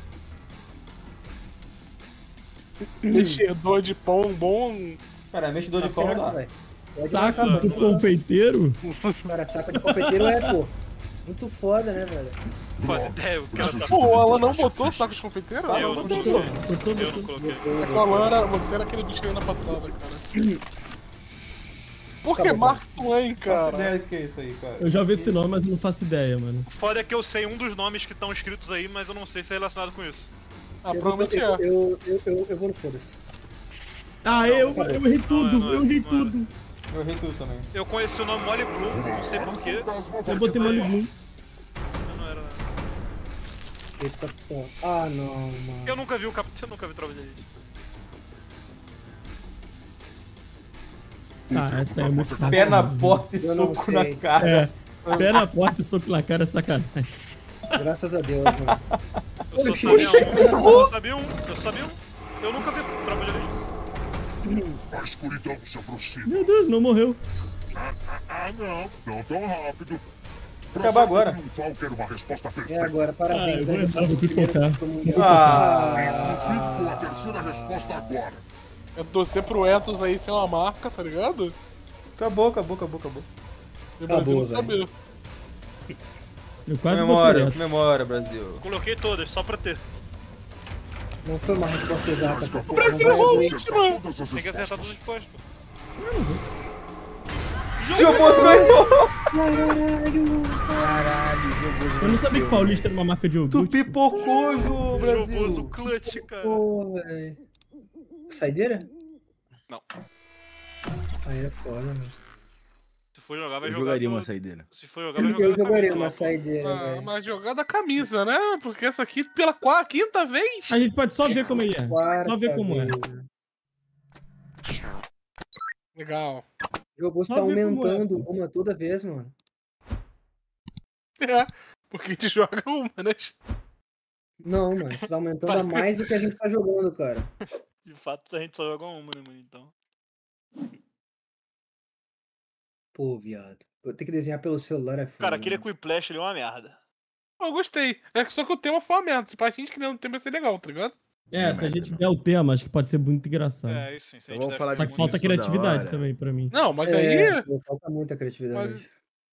Speaker 3: Mexedor de pão bom.
Speaker 6: Cara, mexedor
Speaker 4: Tá
Speaker 6: de pão
Speaker 4: certo,
Speaker 6: dá.
Speaker 4: velho. Pode
Speaker 2: Saco
Speaker 4: marcar,
Speaker 2: do
Speaker 4: mano.
Speaker 2: confeiteiro?
Speaker 4: Cara, saco de confeiteiro é, pô, muito foda, né, velho?
Speaker 5: Faz ideia, o cara tá...
Speaker 3: Pô, ela não botou saco de confeiteiro? Ela
Speaker 5: Eu
Speaker 3: não
Speaker 5: não
Speaker 3: botou.
Speaker 5: coloquei.
Speaker 2: Botou,
Speaker 5: Eu não
Speaker 2: botou.
Speaker 5: coloquei.
Speaker 3: É que a Alan era, você era aquele bicho aí na passada, cara. Por que
Speaker 4: Acabou,
Speaker 3: Mark Twain,
Speaker 6: Faço
Speaker 3: cara?
Speaker 6: ideia do que é isso aí, cara.
Speaker 2: Eu já ouvi esse nome, mas eu não faço ideia, mano.
Speaker 5: Foda é que eu sei um dos nomes que estão escritos aí, mas eu não sei se é relacionado com isso.
Speaker 3: Ah,
Speaker 4: Eu,
Speaker 3: provavelmente
Speaker 4: eu,
Speaker 3: é.
Speaker 4: eu, eu, eu, eu vou no foda-se.
Speaker 2: Ah, eu, eu errei tudo,
Speaker 5: não é,
Speaker 2: eu errei
Speaker 5: não é.
Speaker 2: tudo.
Speaker 6: Eu errei tudo também.
Speaker 5: Eu conheci o nome Molly Bloom, não sei porquê.
Speaker 2: Eu botei Molly Bloom.
Speaker 5: Não era...
Speaker 4: Eita, pô. Ah, não, mano.
Speaker 5: Eu nunca vi o cap... Eu nunca vi Tropa de Elite.
Speaker 2: Ah, essa aí é muito fácil.
Speaker 6: Pé na
Speaker 2: mano.
Speaker 6: porta e
Speaker 4: Eu não
Speaker 6: soco
Speaker 4: sei.
Speaker 6: na cara.
Speaker 2: É, pé na porta e soco na cara é sacanagem.
Speaker 4: Graças a Deus, mano.
Speaker 5: Eu só
Speaker 4: Oxi,
Speaker 5: sabia um. Eu só sabia um. Eu só sabia um. Eu nunca vi Tropa de Elite.
Speaker 7: A escuridão se aproxima.
Speaker 2: Meu Deus, não morreu.
Speaker 7: Ah, ah, ah, não. Não tão rápido. Pra
Speaker 6: Acabar
Speaker 7: saldo
Speaker 6: agora.
Speaker 7: triunfal, quero uma resposta
Speaker 4: É
Speaker 7: perfeita.
Speaker 4: agora,
Speaker 2: Ah,
Speaker 4: parabéns.
Speaker 2: eu vou
Speaker 4: né,
Speaker 2: entrar, vou
Speaker 4: gente? Primeiro
Speaker 2: pipocar.
Speaker 4: todo mundo.
Speaker 6: Ah.
Speaker 7: Inclusive com a terceira resposta agora.
Speaker 3: É torcer pro Ethos aí ser uma marca, tá ligado?
Speaker 6: Acabou, acabou, acabou, acabou.
Speaker 3: E o
Speaker 4: Acabou,
Speaker 3: Brasil não
Speaker 4: velho.
Speaker 3: saber.
Speaker 2: Eu quase
Speaker 6: Comemora,
Speaker 2: botei.
Speaker 6: comemora, Brasil.
Speaker 5: Coloquei todas, só pra ter.
Speaker 4: Não foi uma resposta exata,
Speaker 7: Mas
Speaker 4: pô.
Speaker 7: capaz
Speaker 3: Brasil
Speaker 7: de
Speaker 3: é
Speaker 7: acertar
Speaker 3: último.
Speaker 7: todas as
Speaker 5: Tem que acertar
Speaker 7: respostas.
Speaker 5: todas as respostas.
Speaker 6: Joboso ganhou!
Speaker 4: Caralho, caralho, jogou.
Speaker 2: Eu não sabia que Paulista era uma marca de
Speaker 6: Tu
Speaker 2: iogurte.
Speaker 6: pipocou, Jô,
Speaker 5: Jogoso
Speaker 6: Brasil.
Speaker 5: clutch, cara.
Speaker 4: Pô, velho. Saideira?
Speaker 5: Não.
Speaker 4: Aí é foda, mano.
Speaker 5: Se for jogar, vai
Speaker 1: Eu
Speaker 5: jogar.
Speaker 1: jogaria
Speaker 5: do-
Speaker 1: uma saideira.
Speaker 5: Se for jogar, vai jogar.
Speaker 4: Eu
Speaker 5: da
Speaker 4: jogaria
Speaker 5: camisa lá,
Speaker 4: uma
Speaker 5: pô.
Speaker 4: saideira,
Speaker 3: Ah,
Speaker 4: velho.
Speaker 3: mas jogar da camisa, né? Porque essa aqui, pela quarta, quinta vez.
Speaker 2: A gente pode só ver como ele é.
Speaker 4: Quarta
Speaker 2: Só ver como é.
Speaker 4: vez, né?
Speaker 3: Legal.
Speaker 4: O robô
Speaker 2: Só
Speaker 4: tá
Speaker 2: ver como é,
Speaker 4: aumentando
Speaker 2: pô.
Speaker 4: uma toda vez, mano.
Speaker 3: É, porque a gente joga uma, né?
Speaker 4: Não, mano. Tá aumentando a mais do que a gente tá jogando, cara.
Speaker 5: De fato, a gente só joga uma, né, mano? Então.
Speaker 4: Pô, viado. Eu tenho que desenhar pelo celular, é foda.
Speaker 5: Cara, aquele
Speaker 4: mano.
Speaker 5: Quiplash ele é uma merda.
Speaker 3: Eu gostei. É que só que o tema foi uma merda. Se pra gente que não tem vai ser legal, tá ligado?
Speaker 2: É, se a gente der o tema, acho que pode ser muito engraçado.
Speaker 5: É, isso sim. Se a
Speaker 1: Então
Speaker 5: gente
Speaker 1: vamos
Speaker 5: der
Speaker 1: falar
Speaker 2: Só
Speaker 1: de
Speaker 2: que falta
Speaker 1: isso toda
Speaker 2: criatividade
Speaker 1: hora.
Speaker 2: também pra mim.
Speaker 3: Não, mas
Speaker 4: É,
Speaker 3: aí.
Speaker 4: pô, falta muita criatividade.
Speaker 3: Mas-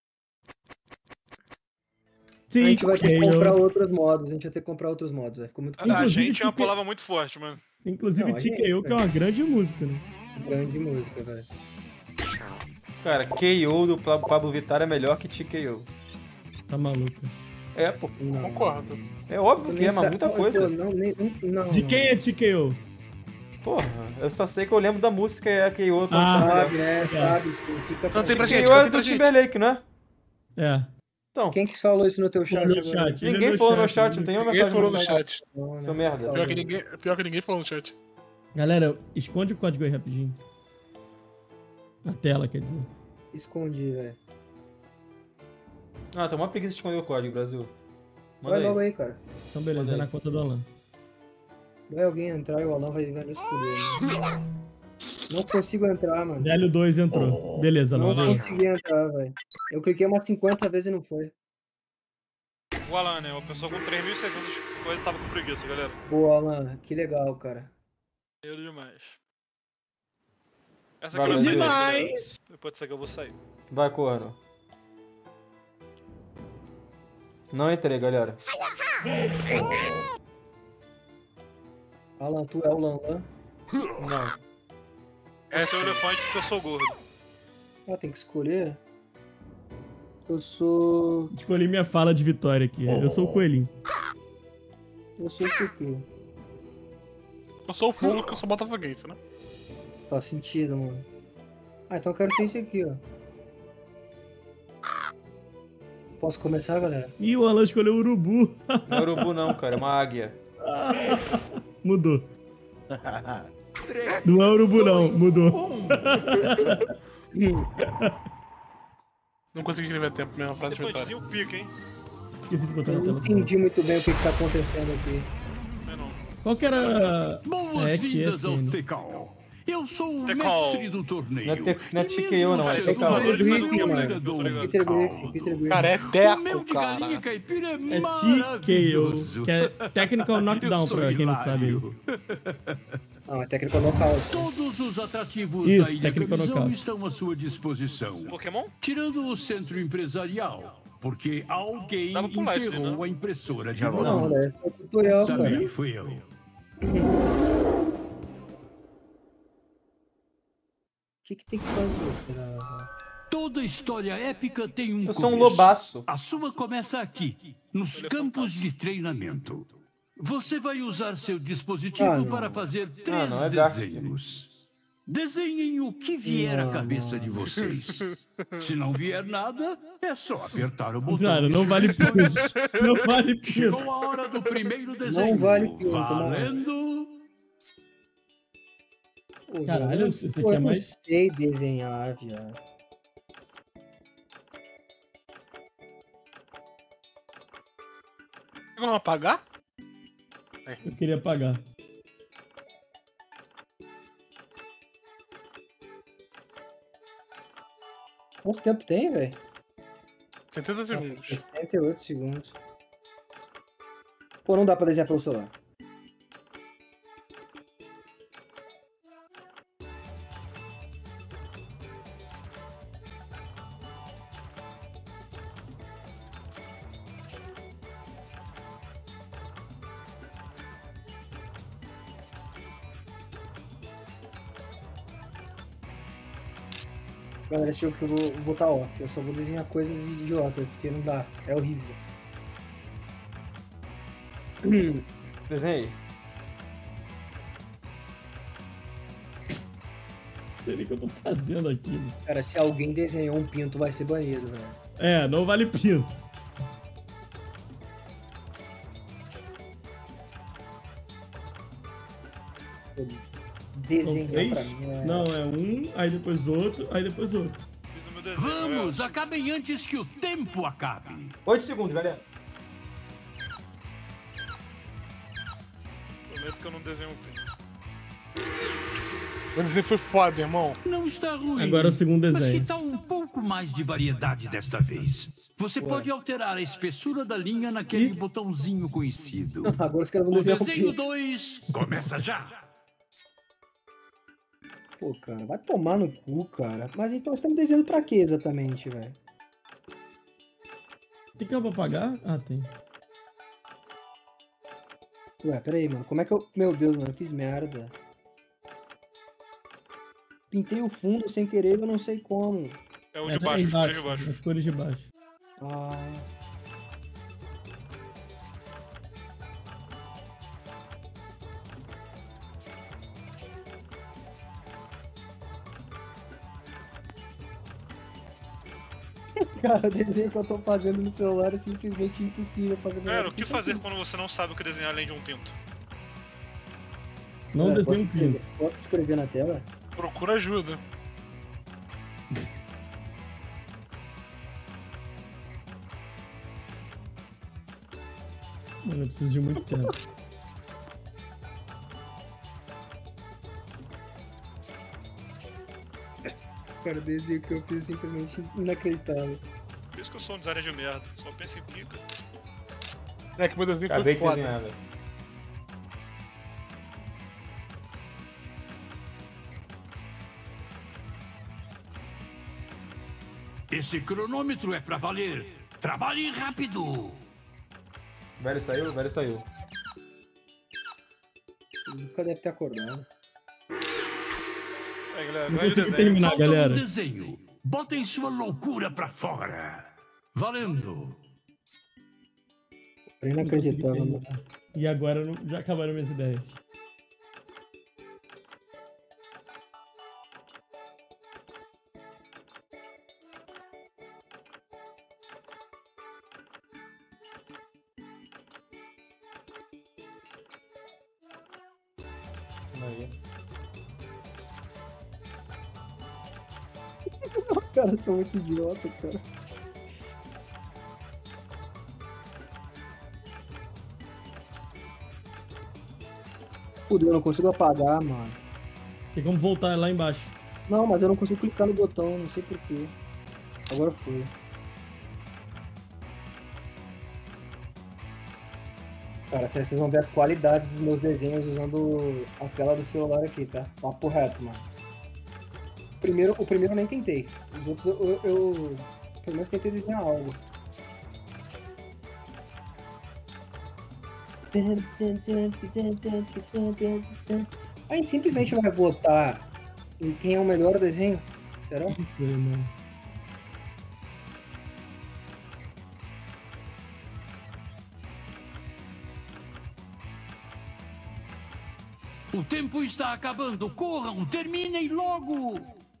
Speaker 4: A
Speaker 2: Sim,
Speaker 4: gente vai ter que
Speaker 2: ok,
Speaker 4: comprar
Speaker 2: eu-
Speaker 4: outros modos. A gente vai ter que comprar outros modos, vai. Ficou muito
Speaker 5: A
Speaker 2: Inclusive,
Speaker 5: gente é uma
Speaker 2: fica-
Speaker 5: palavra muito forte, mano.
Speaker 2: Inclusive,
Speaker 4: Não, a
Speaker 2: T K O,
Speaker 4: gente,
Speaker 2: que é uma grande música, né?
Speaker 4: grande música, velho.
Speaker 6: Cara, K O do Pa- Pablo Vittar é melhor que T K O.
Speaker 2: Tá maluco.
Speaker 6: É, pô.
Speaker 4: Não.
Speaker 3: Concordo.
Speaker 6: É óbvio
Speaker 4: Tu
Speaker 6: que
Speaker 4: nem
Speaker 6: é, mas
Speaker 4: sabe-
Speaker 6: muita
Speaker 4: pô,
Speaker 6: coisa.
Speaker 4: pô, Não, nem, não,
Speaker 2: De
Speaker 4: não.
Speaker 2: quem é T K O?
Speaker 6: Porra, eu só sei que eu lembro da música é a K O. Então
Speaker 2: Ah,
Speaker 4: Sabe, né? Sabe, significa
Speaker 3: Não tem pra
Speaker 6: K
Speaker 3: gente,
Speaker 6: O
Speaker 3: não
Speaker 6: é
Speaker 3: tem pra
Speaker 6: do
Speaker 3: gente.
Speaker 6: Timberlake, não é?
Speaker 2: É.
Speaker 6: Então,
Speaker 4: Quem que falou isso no teu chat?
Speaker 2: No meu
Speaker 4: agora?
Speaker 2: chat. Ele
Speaker 6: ninguém
Speaker 2: é meu
Speaker 6: falou no
Speaker 2: chat,
Speaker 6: chat, não tem uma
Speaker 3: Ninguém
Speaker 6: mensagem
Speaker 3: falou
Speaker 6: no
Speaker 3: no
Speaker 6: chat.
Speaker 3: chat.
Speaker 4: Não, né?
Speaker 6: Seu merda.
Speaker 4: Falou.
Speaker 3: Pior que ninguém, pior que ninguém falou no chat.
Speaker 2: Galera, esconde o código aí rapidinho. Na tela, quer dizer.
Speaker 4: Escondi, velho.
Speaker 6: Ah, tem uma preguiça de esconder o código, Brasil. Manda
Speaker 4: Vai
Speaker 6: aí.
Speaker 4: logo aí, cara.
Speaker 2: Então, beleza, é
Speaker 6: Manda
Speaker 2: na
Speaker 6: aí.
Speaker 2: conta do Alan.
Speaker 4: Vai alguém entrar e o Alan vai, vai nos fuder, mano. Não consigo entrar, mano.
Speaker 2: Velho dois entrou. Beleza,
Speaker 4: Não
Speaker 2: Alan.
Speaker 4: consegui entrar, velho. Eu cliquei umas cinquenta vezes e não foi.
Speaker 5: O Alan, né? Uma pessoa com três mil e seiscentas coisas tava com preguiça, galera.
Speaker 4: Boa, Alan. Que legal, cara.
Speaker 5: Maneiro demais. Essa
Speaker 6: Vai,
Speaker 5: aqui eu vou sair.
Speaker 6: Brasil.
Speaker 5: Demais! Depois dessa aqui eu vou sair.
Speaker 6: Vai, Corno. Não entrei, galera.
Speaker 4: Alan, tu é o Lanlan?
Speaker 6: Não.
Speaker 5: Eu sou o elefante porque eu sou gordo.
Speaker 4: Ah, tem que escolher? Eu sou...
Speaker 2: Escolhi minha fala de vitória aqui. Eu sou o coelhinho.
Speaker 4: Eu sou esse aqui.
Speaker 3: Eu sou o fogo porque eu sou botafoguense, né?
Speaker 4: Faz sentido, mano. Ah, então eu quero ser esse aqui, ó. Posso começar, galera?
Speaker 2: Ih, o Alan escolheu o urubu.
Speaker 6: Não é urubu não, cara, é uma águia.
Speaker 2: Mudou. Não é urubu, não. Mudou.
Speaker 3: Não consegui escrever a tempo mesmo pra vitória.
Speaker 5: Elefantezinho pica, hein?
Speaker 2: Esqueci de botar
Speaker 4: Eu
Speaker 2: na
Speaker 4: não
Speaker 2: tela.
Speaker 4: entendi muito bem o que, que tá acontecendo aqui.
Speaker 5: Mas não.
Speaker 2: Qual que era...
Speaker 9: Boas-vindas
Speaker 2: É,
Speaker 9: ao
Speaker 2: F N.
Speaker 9: Tecal. Eu sou o
Speaker 5: Tecal.
Speaker 9: mestre do torneio.
Speaker 6: Não é te- não é
Speaker 9: E
Speaker 6: T K O
Speaker 9: mesmo
Speaker 6: não, é
Speaker 9: sendo
Speaker 6: Tecal.
Speaker 9: velho,
Speaker 4: Peter
Speaker 9: eu
Speaker 4: Griffin,
Speaker 9: ainda
Speaker 4: mano.
Speaker 9: dou um
Speaker 4: Peter Griffin,
Speaker 9: caldo.
Speaker 4: Peter Griffin.
Speaker 3: Cara, é
Speaker 9: O
Speaker 3: teco,
Speaker 9: meu de galinha
Speaker 3: cara.
Speaker 9: caipira é,
Speaker 2: É T K
Speaker 9: maravilhoso.
Speaker 2: O, que é Technical Knockdown,
Speaker 9: Eu sou
Speaker 2: pra quem não sabe.
Speaker 9: hilário.
Speaker 4: Não, é técnica nocaute.
Speaker 9: Todos os atrativos
Speaker 2: Isso,
Speaker 9: da Ilha
Speaker 2: técnica
Speaker 9: Camisão
Speaker 2: nocaute.
Speaker 9: estão à sua disposição.
Speaker 5: Pokémon?
Speaker 9: Tirando o centro empresarial, porque alguém
Speaker 5: Dá pra pular isso aí,
Speaker 9: enterrou
Speaker 5: não?
Speaker 9: a impressora de
Speaker 1: Já
Speaker 9: mão.
Speaker 4: Não, né? É tutorial, cara.
Speaker 9: Também fui eu.
Speaker 4: O que, que tem que fazer, cara?
Speaker 9: Toda história épica tem um
Speaker 6: Eu sou um
Speaker 9: começo.
Speaker 6: lobaço.
Speaker 9: A sua começa aqui, nos campos de treinamento. Você vai usar seu dispositivo
Speaker 4: Ah, não.
Speaker 9: para fazer três
Speaker 6: não, é Dark.
Speaker 9: desenhos. Desenhem o que vier à
Speaker 4: Não,
Speaker 9: cabeça de vocês. Se não vier nada, é só apertar o botão.
Speaker 2: Cara,
Speaker 9: de
Speaker 2: não vale
Speaker 9: sugestões.
Speaker 2: pinto. Não vale pinto.
Speaker 9: Chegou a hora do primeiro desenho.
Speaker 4: vale pinto, não.
Speaker 9: Valendo.
Speaker 4: Pô,
Speaker 2: Caralho,
Speaker 4: velho, eu
Speaker 2: esse
Speaker 4: não,
Speaker 2: aqui é
Speaker 4: eu não
Speaker 2: mais-
Speaker 4: sei desenhar, viado.
Speaker 3: Tem como apagar?
Speaker 2: Eu queria pagar.
Speaker 4: Quanto tempo tem, velho?
Speaker 3: setenta segundos.
Speaker 4: sessenta e oito segundos. Pô, não dá pra desenhar pelo celular. Galera, esse jogo que eu vou vou botar off. Eu só vou desenhar coisas de idiota, porque não dá. É horrível.
Speaker 6: Desenhei.
Speaker 2: sei nem o que eu tô fazendo aqui. Mano.
Speaker 4: Cara, se alguém desenhou um pinto, vai ser banido, velho.
Speaker 2: É, não vale pinto.
Speaker 4: Desenhar pra mim é...
Speaker 2: Não, é um, aí depois outro, aí depois outro.
Speaker 5: Fiz o meu desenho,
Speaker 9: Vamos,
Speaker 5: galera.
Speaker 9: acabem antes que o tempo acabe.
Speaker 6: oito segundos, galera.
Speaker 5: Prometo que eu não desenho um pinto.
Speaker 3: O desenho foi foda, irmão.
Speaker 9: Não está ruim.
Speaker 2: Agora é o segundo
Speaker 9: Mas
Speaker 2: desenho.
Speaker 9: que tal um pouco mais de variedade desta vez? Você pode alterar a espessura da linha naquele botãozinho conhecido.
Speaker 4: Agora os caras vão
Speaker 9: O
Speaker 4: desenhar um
Speaker 9: desenho
Speaker 4: pinto.
Speaker 9: dois começa já.
Speaker 4: Pô, cara, vai tomar no cu, cara. Mas então você tá me desenhando pra quê exatamente, velho?
Speaker 2: Tem que pra pagar? Ah, tem.
Speaker 4: Ué, peraí, mano. Como é que eu... Meu Deus, mano, eu fiz merda. Pintei o fundo sem querer, eu não sei como.
Speaker 5: É o
Speaker 2: É,
Speaker 5: de
Speaker 2: tá
Speaker 5: baixo,
Speaker 2: aí
Speaker 5: os cores de baixo.
Speaker 2: As cores de baixo.
Speaker 4: Ah... Cara, o desenho que eu tô fazendo no celular é simplesmente impossível fazer.
Speaker 5: Galera, o que fazer quando você não sabe o que desenhar além de um pinto?
Speaker 2: Não
Speaker 4: É,
Speaker 2: desenho um
Speaker 4: posso
Speaker 2: pinto.
Speaker 4: escrever- Posso escrever na tela?
Speaker 3: Procura ajuda.
Speaker 2: Mano, eu preciso de muito tempo.
Speaker 4: Cara, o desenho que eu fiz é simplesmente inacreditável.
Speaker 5: Por isso que eu sou um designer de merda. Só penso em pica.
Speaker 3: É que meu desenho
Speaker 6: Acabei
Speaker 3: foi
Speaker 6: de
Speaker 3: foda.
Speaker 6: desenhar, velho.
Speaker 9: Esse cronômetro é pra valer. Trabalhe rápido.
Speaker 6: Velho saiu, velho saiu.
Speaker 4: Nunca deve ter acordado.
Speaker 5: Aí, galera,
Speaker 2: Não
Speaker 5: vai o
Speaker 2: consegui
Speaker 5: desenho.
Speaker 2: terminar,
Speaker 9: Falta
Speaker 2: galera.
Speaker 9: um desenho. Botem sua loucura pra fora. Valendo.
Speaker 4: É inacreditável,
Speaker 2: Não
Speaker 4: mano.
Speaker 2: consegui terminar. E agora eu não- já acabaram minhas ideias.
Speaker 4: Os caras são muito idiota, cara. Fudeu, eu não consigo apagar, mano.
Speaker 2: Tem como voltar lá embaixo.
Speaker 4: Não, mas eu não consigo clicar no botão, não sei porquê. Agora foi. Cara, vocês vão ver as qualidades dos meus desenhos usando a tela do celular aqui, tá? Papo reto, mano. Primeiro, o primeiro eu nem tentei. Os outros eu, eu, eu pelo menos tentei desenhar algo. A gente simplesmente vai votar em quem é o melhor desenho? Será?
Speaker 2: Não sei, mano.
Speaker 9: O tempo está acabando. Corram, terminem logo.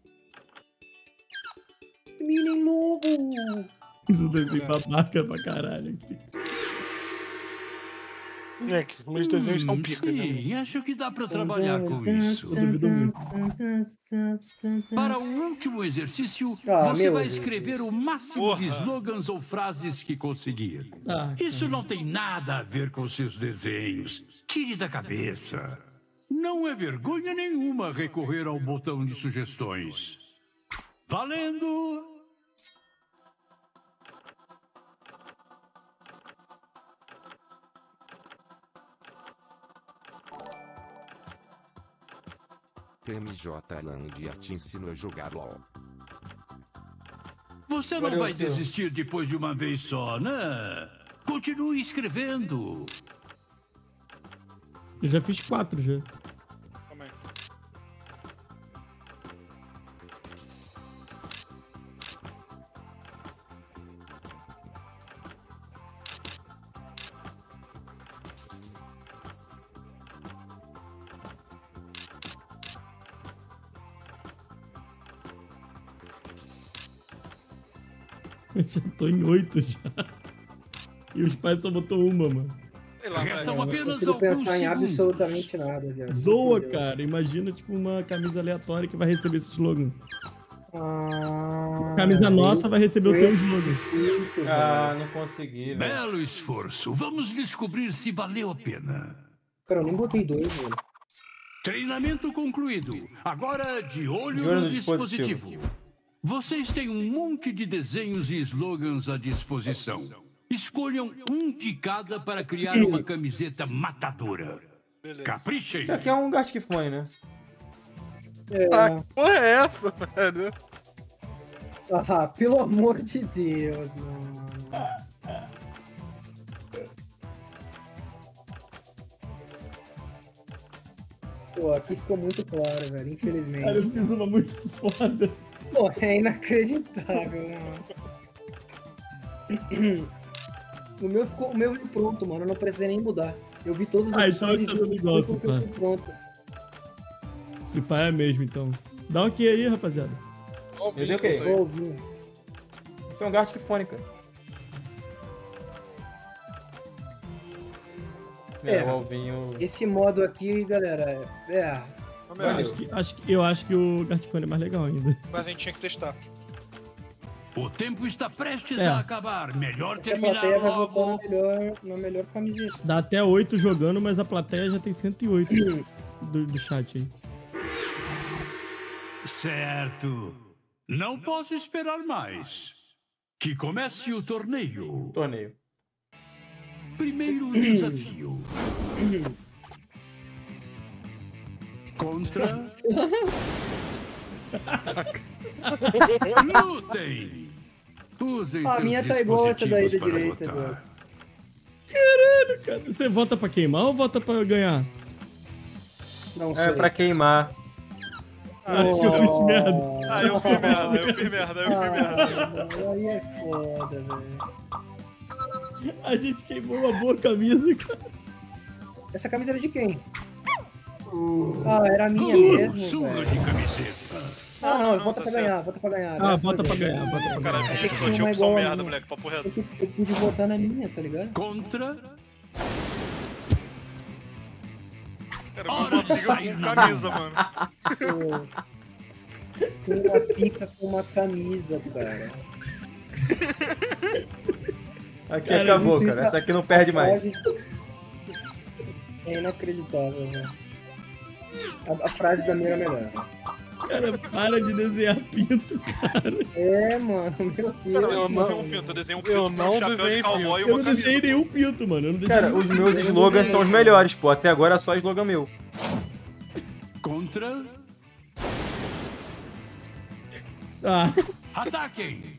Speaker 4: Terminem logo!
Speaker 2: Isso desenho babaca pra caralho aqui.
Speaker 3: É que meus desenhos estão
Speaker 9: Hum,
Speaker 3: pica, né?
Speaker 9: sim, acho que dá pra trabalhar com isso.
Speaker 2: Eu duvido muito.
Speaker 9: Para o último exercício,
Speaker 4: Ah,
Speaker 9: você
Speaker 4: meu
Speaker 9: vai
Speaker 4: Deus.
Speaker 9: escrever o máximo de slogans ou frases que conseguir.
Speaker 2: Ah,
Speaker 9: Isso não tem nada a ver com seus desenhos. Tire da cabeça. Não é vergonha nenhuma recorrer ao botão de sugestões. Valendo!
Speaker 10: T M J Landia te ensino a jogar LOL.
Speaker 9: Você não
Speaker 6: Valeu,
Speaker 9: vai
Speaker 6: senhor.
Speaker 9: desistir depois de uma vez só, né? Continue escrevendo.
Speaker 2: eu já fiz quatro já.
Speaker 5: Calma aí.
Speaker 2: Eu já tô em oito já. E os pais só botou uma, mano.
Speaker 5: Sei lá,
Speaker 9: Restam
Speaker 5: velho.
Speaker 4: Eu não
Speaker 9: apenas
Speaker 4: consigo
Speaker 9: alguns
Speaker 4: pensar em
Speaker 9: segundos.
Speaker 4: absolutamente nada, viado.
Speaker 2: Zoa,
Speaker 4: Entendeu?
Speaker 2: cara. Imagina, tipo, uma camisa aleatória que vai receber esse slogan.
Speaker 4: Ah,
Speaker 2: Camisa nossa vai receber o teu
Speaker 4: muito,
Speaker 2: slogan.
Speaker 4: muito,
Speaker 6: Ah,
Speaker 4: velho.
Speaker 6: não consegui, velho.
Speaker 9: Belo esforço. Vamos descobrir se valeu a pena.
Speaker 4: Cara, eu nem botei dois, velho.
Speaker 9: Treinamento concluído. Agora de olho,
Speaker 6: De olho
Speaker 9: no
Speaker 6: no dispositivo.
Speaker 9: dispositivo. Vocês têm um monte de desenhos e slogans à disposição. Escolham um de cada para criar uma camiseta matadora.
Speaker 5: Beleza.
Speaker 9: Caprichem.
Speaker 6: Isso aqui é um Gartic-Fone, né?
Speaker 4: É...
Speaker 3: Ah, que porra é essa, velho?
Speaker 4: Ah, pelo amor de Deus, mano. Pô, aqui ficou muito claro, velho,
Speaker 2: Cara,
Speaker 4: infelizmente.
Speaker 2: eu fiz uma muito foda.
Speaker 4: Pô, é inacreditável, mano. O meu ficou o meu veio pronto, mano. Eu não precisei nem mudar. Eu vi todas as
Speaker 2: Ah, então
Speaker 4: opções e
Speaker 2: tá
Speaker 4: vi
Speaker 2: tudo
Speaker 4: o
Speaker 2: igual,
Speaker 4: que ficou
Speaker 2: Cipá.
Speaker 4: pronto.
Speaker 2: Esse pai é mesmo, então. Dá um ok aí, rapaziada.
Speaker 6: Eu dei o quê?
Speaker 3: Isso aí.
Speaker 4: Vou ouvir.
Speaker 6: Isso é um Gartic-Fone, cara.
Speaker 4: É.
Speaker 6: É, o Alvinho...
Speaker 4: Esse modo aqui, galera, é.
Speaker 5: Ô,
Speaker 2: Eu
Speaker 5: meu,
Speaker 2: acho, que, acho que- eu acho que o Gartic-Fone é mais legal ainda.
Speaker 5: mas a gente tinha que testar.
Speaker 9: O tempo está prestes
Speaker 2: É.
Speaker 9: a acabar. Melhor
Speaker 4: A
Speaker 9: terminar
Speaker 4: plateia vai votar
Speaker 9: logo.
Speaker 4: na melhor, na melhor camiseta.
Speaker 2: Dá até oito jogando, mas a plateia já tem cento e oito do, do chat aí.
Speaker 9: Certo. Não posso esperar mais. Que comece o torneio.
Speaker 6: Torneio.
Speaker 9: Primeiro desafio. Contra. Lutem! Usem
Speaker 4: A
Speaker 9: seus
Speaker 4: minha tá igual essa daí da
Speaker 9: dispositivos para
Speaker 4: direita,
Speaker 9: votar.
Speaker 4: velho.
Speaker 2: Caralho, cara. Você vota pra queimar ou vota pra ganhar?
Speaker 4: Não sei.
Speaker 6: É, pra queimar.
Speaker 2: Acho que eu fiz merda.
Speaker 5: Ah, eu fiz merda, eu fiz merda, eu fiz merda.
Speaker 4: Ah, aí é foda, velho.
Speaker 2: A gente queimou uma boa camisa, cara.
Speaker 4: Essa camisa era de quem? Ah, era a minha
Speaker 9: Uh,
Speaker 4: mesmo,
Speaker 9: surra
Speaker 4: velho.
Speaker 9: de camiseta.
Speaker 4: Ah, não,
Speaker 5: não,
Speaker 4: bota
Speaker 5: tá
Speaker 4: pra
Speaker 5: certo.
Speaker 4: ganhar, bota pra ganhar.
Speaker 2: Ah,
Speaker 4: graças
Speaker 2: bota
Speaker 4: a
Speaker 2: pra
Speaker 4: Deus.
Speaker 2: ganhar, bota pra
Speaker 5: Cara,
Speaker 2: ganhar.
Speaker 4: Achei que
Speaker 5: só
Speaker 4: tinha
Speaker 5: tinha
Speaker 4: uma
Speaker 5: opção
Speaker 4: igual a
Speaker 5: merda,
Speaker 4: minha.
Speaker 5: moleque, papo
Speaker 4: Eu,
Speaker 5: reto.
Speaker 4: tive- eu pude votar na minha, tá ligado?
Speaker 9: Contra.
Speaker 5: Cara, eu
Speaker 9: Hora
Speaker 5: uma
Speaker 9: de
Speaker 5: briga
Speaker 9: sair
Speaker 5: com
Speaker 9: na
Speaker 5: camisa, mano.
Speaker 4: Pô, uma pica com uma camisa, cara.
Speaker 6: Aqui
Speaker 2: Cara,
Speaker 6: acabou,
Speaker 4: muito
Speaker 6: cara.
Speaker 4: isso-
Speaker 6: Essa aqui não perde mais.
Speaker 4: É inacreditável, velho. A, a frase da minha era melhor.
Speaker 2: Cara, para de desenhar pinto, cara.
Speaker 4: É, mano, meu Deus.
Speaker 5: Cara, eu não
Speaker 4: mano.
Speaker 5: desenhei um pinto, eu desenhei um
Speaker 3: Eu
Speaker 5: pinto com
Speaker 3: não
Speaker 5: um chapéu de
Speaker 3: desenhei
Speaker 5: cowboy e
Speaker 2: Eu
Speaker 5: uma
Speaker 2: não
Speaker 5: camisa.
Speaker 2: desenhei nenhum pinto, mano. Eu não desenhei
Speaker 6: Cara,
Speaker 2: nenhum
Speaker 6: os
Speaker 2: pinto.
Speaker 6: meus slogans são os melhores, pô. Até agora é só slogan meu.
Speaker 9: Contra.
Speaker 2: Ah,
Speaker 9: Ataquem!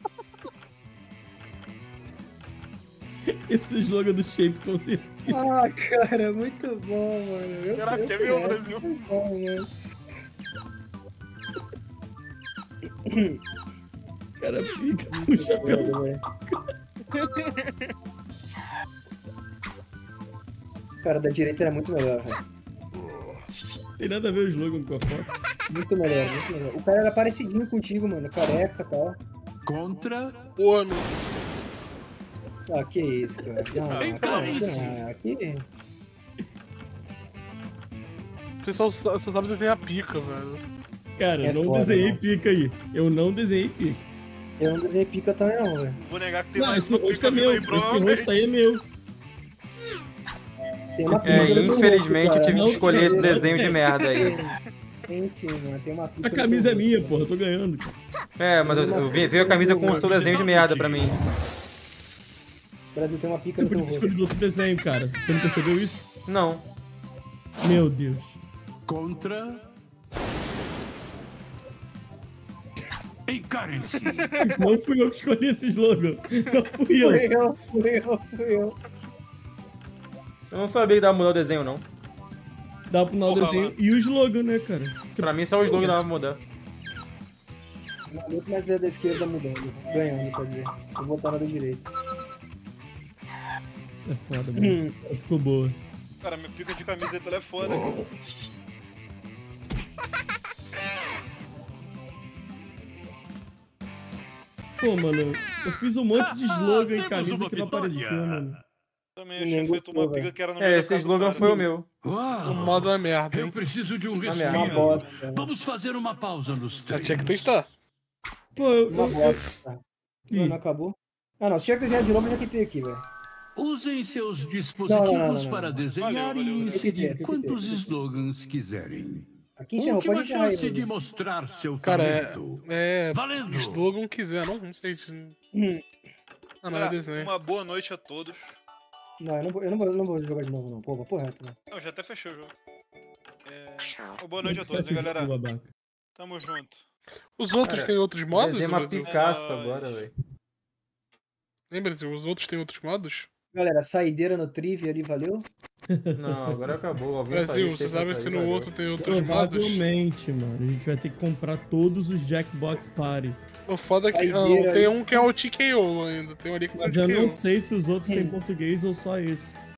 Speaker 2: esse slogan do Shape com certeza.
Speaker 4: Ah, cara, muito bom, mano. Eu,
Speaker 5: Caraca,
Speaker 4: eu
Speaker 5: quer
Speaker 4: fui
Speaker 5: ver o
Speaker 4: essa,
Speaker 5: Brasil?
Speaker 4: muito bom, mano.
Speaker 2: Cara, fica com o chapéu.
Speaker 4: velho. Cara, da direita era muito melhor, velho.
Speaker 2: Tem nada a ver o slogan com a foto.
Speaker 4: Muito melhor, muito melhor. O cara era parecidinho contigo, mano. Careca e tal.
Speaker 9: Contra.
Speaker 3: Pô, meu.
Speaker 4: Ah, que isso, cara. Não,
Speaker 9: Bem
Speaker 4: cara,
Speaker 9: caríssimo.
Speaker 4: não, aqui...
Speaker 3: O pessoal só só sabe desenhar pica, velho.
Speaker 2: Cara, eu
Speaker 4: É
Speaker 2: não
Speaker 4: foda,
Speaker 2: desenhei
Speaker 4: não.
Speaker 2: pica aí. Eu não desenhei pica.
Speaker 4: Eu não desenhei pica também não, velho.
Speaker 5: Vou negar que tem
Speaker 2: Não,
Speaker 5: mais
Speaker 2: esse
Speaker 5: uma
Speaker 2: rosto
Speaker 5: pica
Speaker 2: é meu.
Speaker 5: aí,
Speaker 2: Esse
Speaker 5: provavelmente.
Speaker 2: rosto aí é meu.
Speaker 4: Tem uma
Speaker 6: É,
Speaker 4: pica do
Speaker 6: infelizmente
Speaker 4: outro,
Speaker 6: eu tive
Speaker 4: cara.
Speaker 6: que escolher esse
Speaker 4: Não,
Speaker 6: desenho de merda aí.
Speaker 4: Tem sim, mano. Tem uma pica
Speaker 2: A
Speaker 4: do
Speaker 2: camisa é
Speaker 4: outro,
Speaker 2: minha,
Speaker 4: cara.
Speaker 2: porra. Eu tô ganhando, cara.
Speaker 6: É, mas eu, eu vi- veio a camisa com o seu desenho de merda pra mim.
Speaker 4: O Brasil tem uma pica
Speaker 2: Você
Speaker 4: no teu
Speaker 2: podia ter
Speaker 4: rosto.
Speaker 2: escolhido outro desenho, cara. Você não percebeu isso?
Speaker 6: Não.
Speaker 2: Meu Deus.
Speaker 9: Contra. Encarem-se!
Speaker 2: Não fui eu que escolhi esse slogan. Não fui eu.
Speaker 4: Fui eu, fui eu, fui eu.
Speaker 6: Eu não sabia que dava pra mudar o desenho, não.
Speaker 2: Dá pro final do
Speaker 5: Porra,
Speaker 2: desenho.
Speaker 5: lá.
Speaker 2: E o slogan, né, cara? Você...
Speaker 6: Pra mim só o slogan dava pra mudar.
Speaker 4: Muito mais ver da esquerda mudando. Ganhando, pode ver. Vou botar na da direita.
Speaker 2: É foda, mano. Ficou boa.
Speaker 5: Cara, minha pica de camiseta ela é foda.
Speaker 2: Pô, mano, eu fiz um monte de slogan e
Speaker 9: Temos
Speaker 2: camisa
Speaker 9: uma
Speaker 2: que não
Speaker 9: vitória.
Speaker 2: apareceu, mano.
Speaker 5: Também eu tinha feito uma briga que era no meio
Speaker 6: É,
Speaker 5: da
Speaker 6: esse
Speaker 5: casa do
Speaker 6: slogan
Speaker 5: cara.
Speaker 6: foi o meu.
Speaker 9: Uau!
Speaker 3: O modo é merda,
Speaker 9: Eu
Speaker 3: hein?
Speaker 9: preciso de um
Speaker 6: merda.
Speaker 4: Uma
Speaker 9: respiro.
Speaker 4: bosta.
Speaker 9: Vamos fazer uma pausa nos
Speaker 3: Já
Speaker 9: treinos.
Speaker 3: tinha que testar.
Speaker 2: Pô, eu.
Speaker 4: Uma
Speaker 2: eu-
Speaker 4: bosta.
Speaker 2: Ih.
Speaker 4: Não, não acabou? Ah, não. Se tiver que desenhar de novo, eu já tentei aqui, velho.
Speaker 9: Usem seus dispositivos
Speaker 4: Não, não, não, não,
Speaker 9: para
Speaker 4: não.
Speaker 9: desenhar
Speaker 5: Valeu, valeu,
Speaker 9: e
Speaker 5: valeu.
Speaker 9: inserir
Speaker 4: Repetei, repetei,
Speaker 9: quantos
Speaker 4: repetei.
Speaker 9: slogans quiserem.
Speaker 4: Aqui encerrou, pode
Speaker 9: Última
Speaker 4: encerrar aí.
Speaker 9: chance de
Speaker 4: velho.
Speaker 9: mostrar seu
Speaker 3: Cara, é.
Speaker 9: talento.
Speaker 3: É.
Speaker 9: Valendo!
Speaker 3: Slogan quiser, não, não sei.
Speaker 4: Hum.
Speaker 3: Ah, não é
Speaker 5: Cara,
Speaker 3: desenho.
Speaker 5: uma boa noite a todos.
Speaker 4: Não, eu não, vou, eu, não vou, eu não vou jogar de novo, não. Pô, papo reto, né?
Speaker 5: Não, já até fechou o jogo. É... uma boa noite a
Speaker 2: Fecha
Speaker 5: todos, hein,
Speaker 2: o
Speaker 5: galera.
Speaker 2: jogo, babaca.
Speaker 5: Tamo junto.
Speaker 3: Os outros
Speaker 6: Cara,
Speaker 3: têm outros modos?
Speaker 6: Desenhei uma
Speaker 3: Brasil?
Speaker 6: picaça
Speaker 5: É nóis.
Speaker 6: agora, velho.
Speaker 3: Lembra-se, os outros têm outros modos?
Speaker 4: Galera, saideira no trivia ali, valeu?
Speaker 6: Não, agora acabou. Alguém tá
Speaker 3: Brasil,
Speaker 6: aí,
Speaker 3: você
Speaker 6: sei
Speaker 3: sabe
Speaker 6: que
Speaker 3: se
Speaker 6: tá
Speaker 3: no
Speaker 6: aí,
Speaker 3: outro
Speaker 6: valeu.
Speaker 3: tem outros modos?
Speaker 2: Provavelmente, mano. A gente vai ter que comprar todos os Jackbox Party.
Speaker 3: O foda é que. Ah, não,
Speaker 4: Saideira
Speaker 3: tem
Speaker 4: aí.
Speaker 3: um que é o T K O ainda. Tem um ali que tem o
Speaker 2: Mas eu
Speaker 3: T K O.
Speaker 2: não sei se os outros têm
Speaker 4: Hum.
Speaker 2: português ou só esse.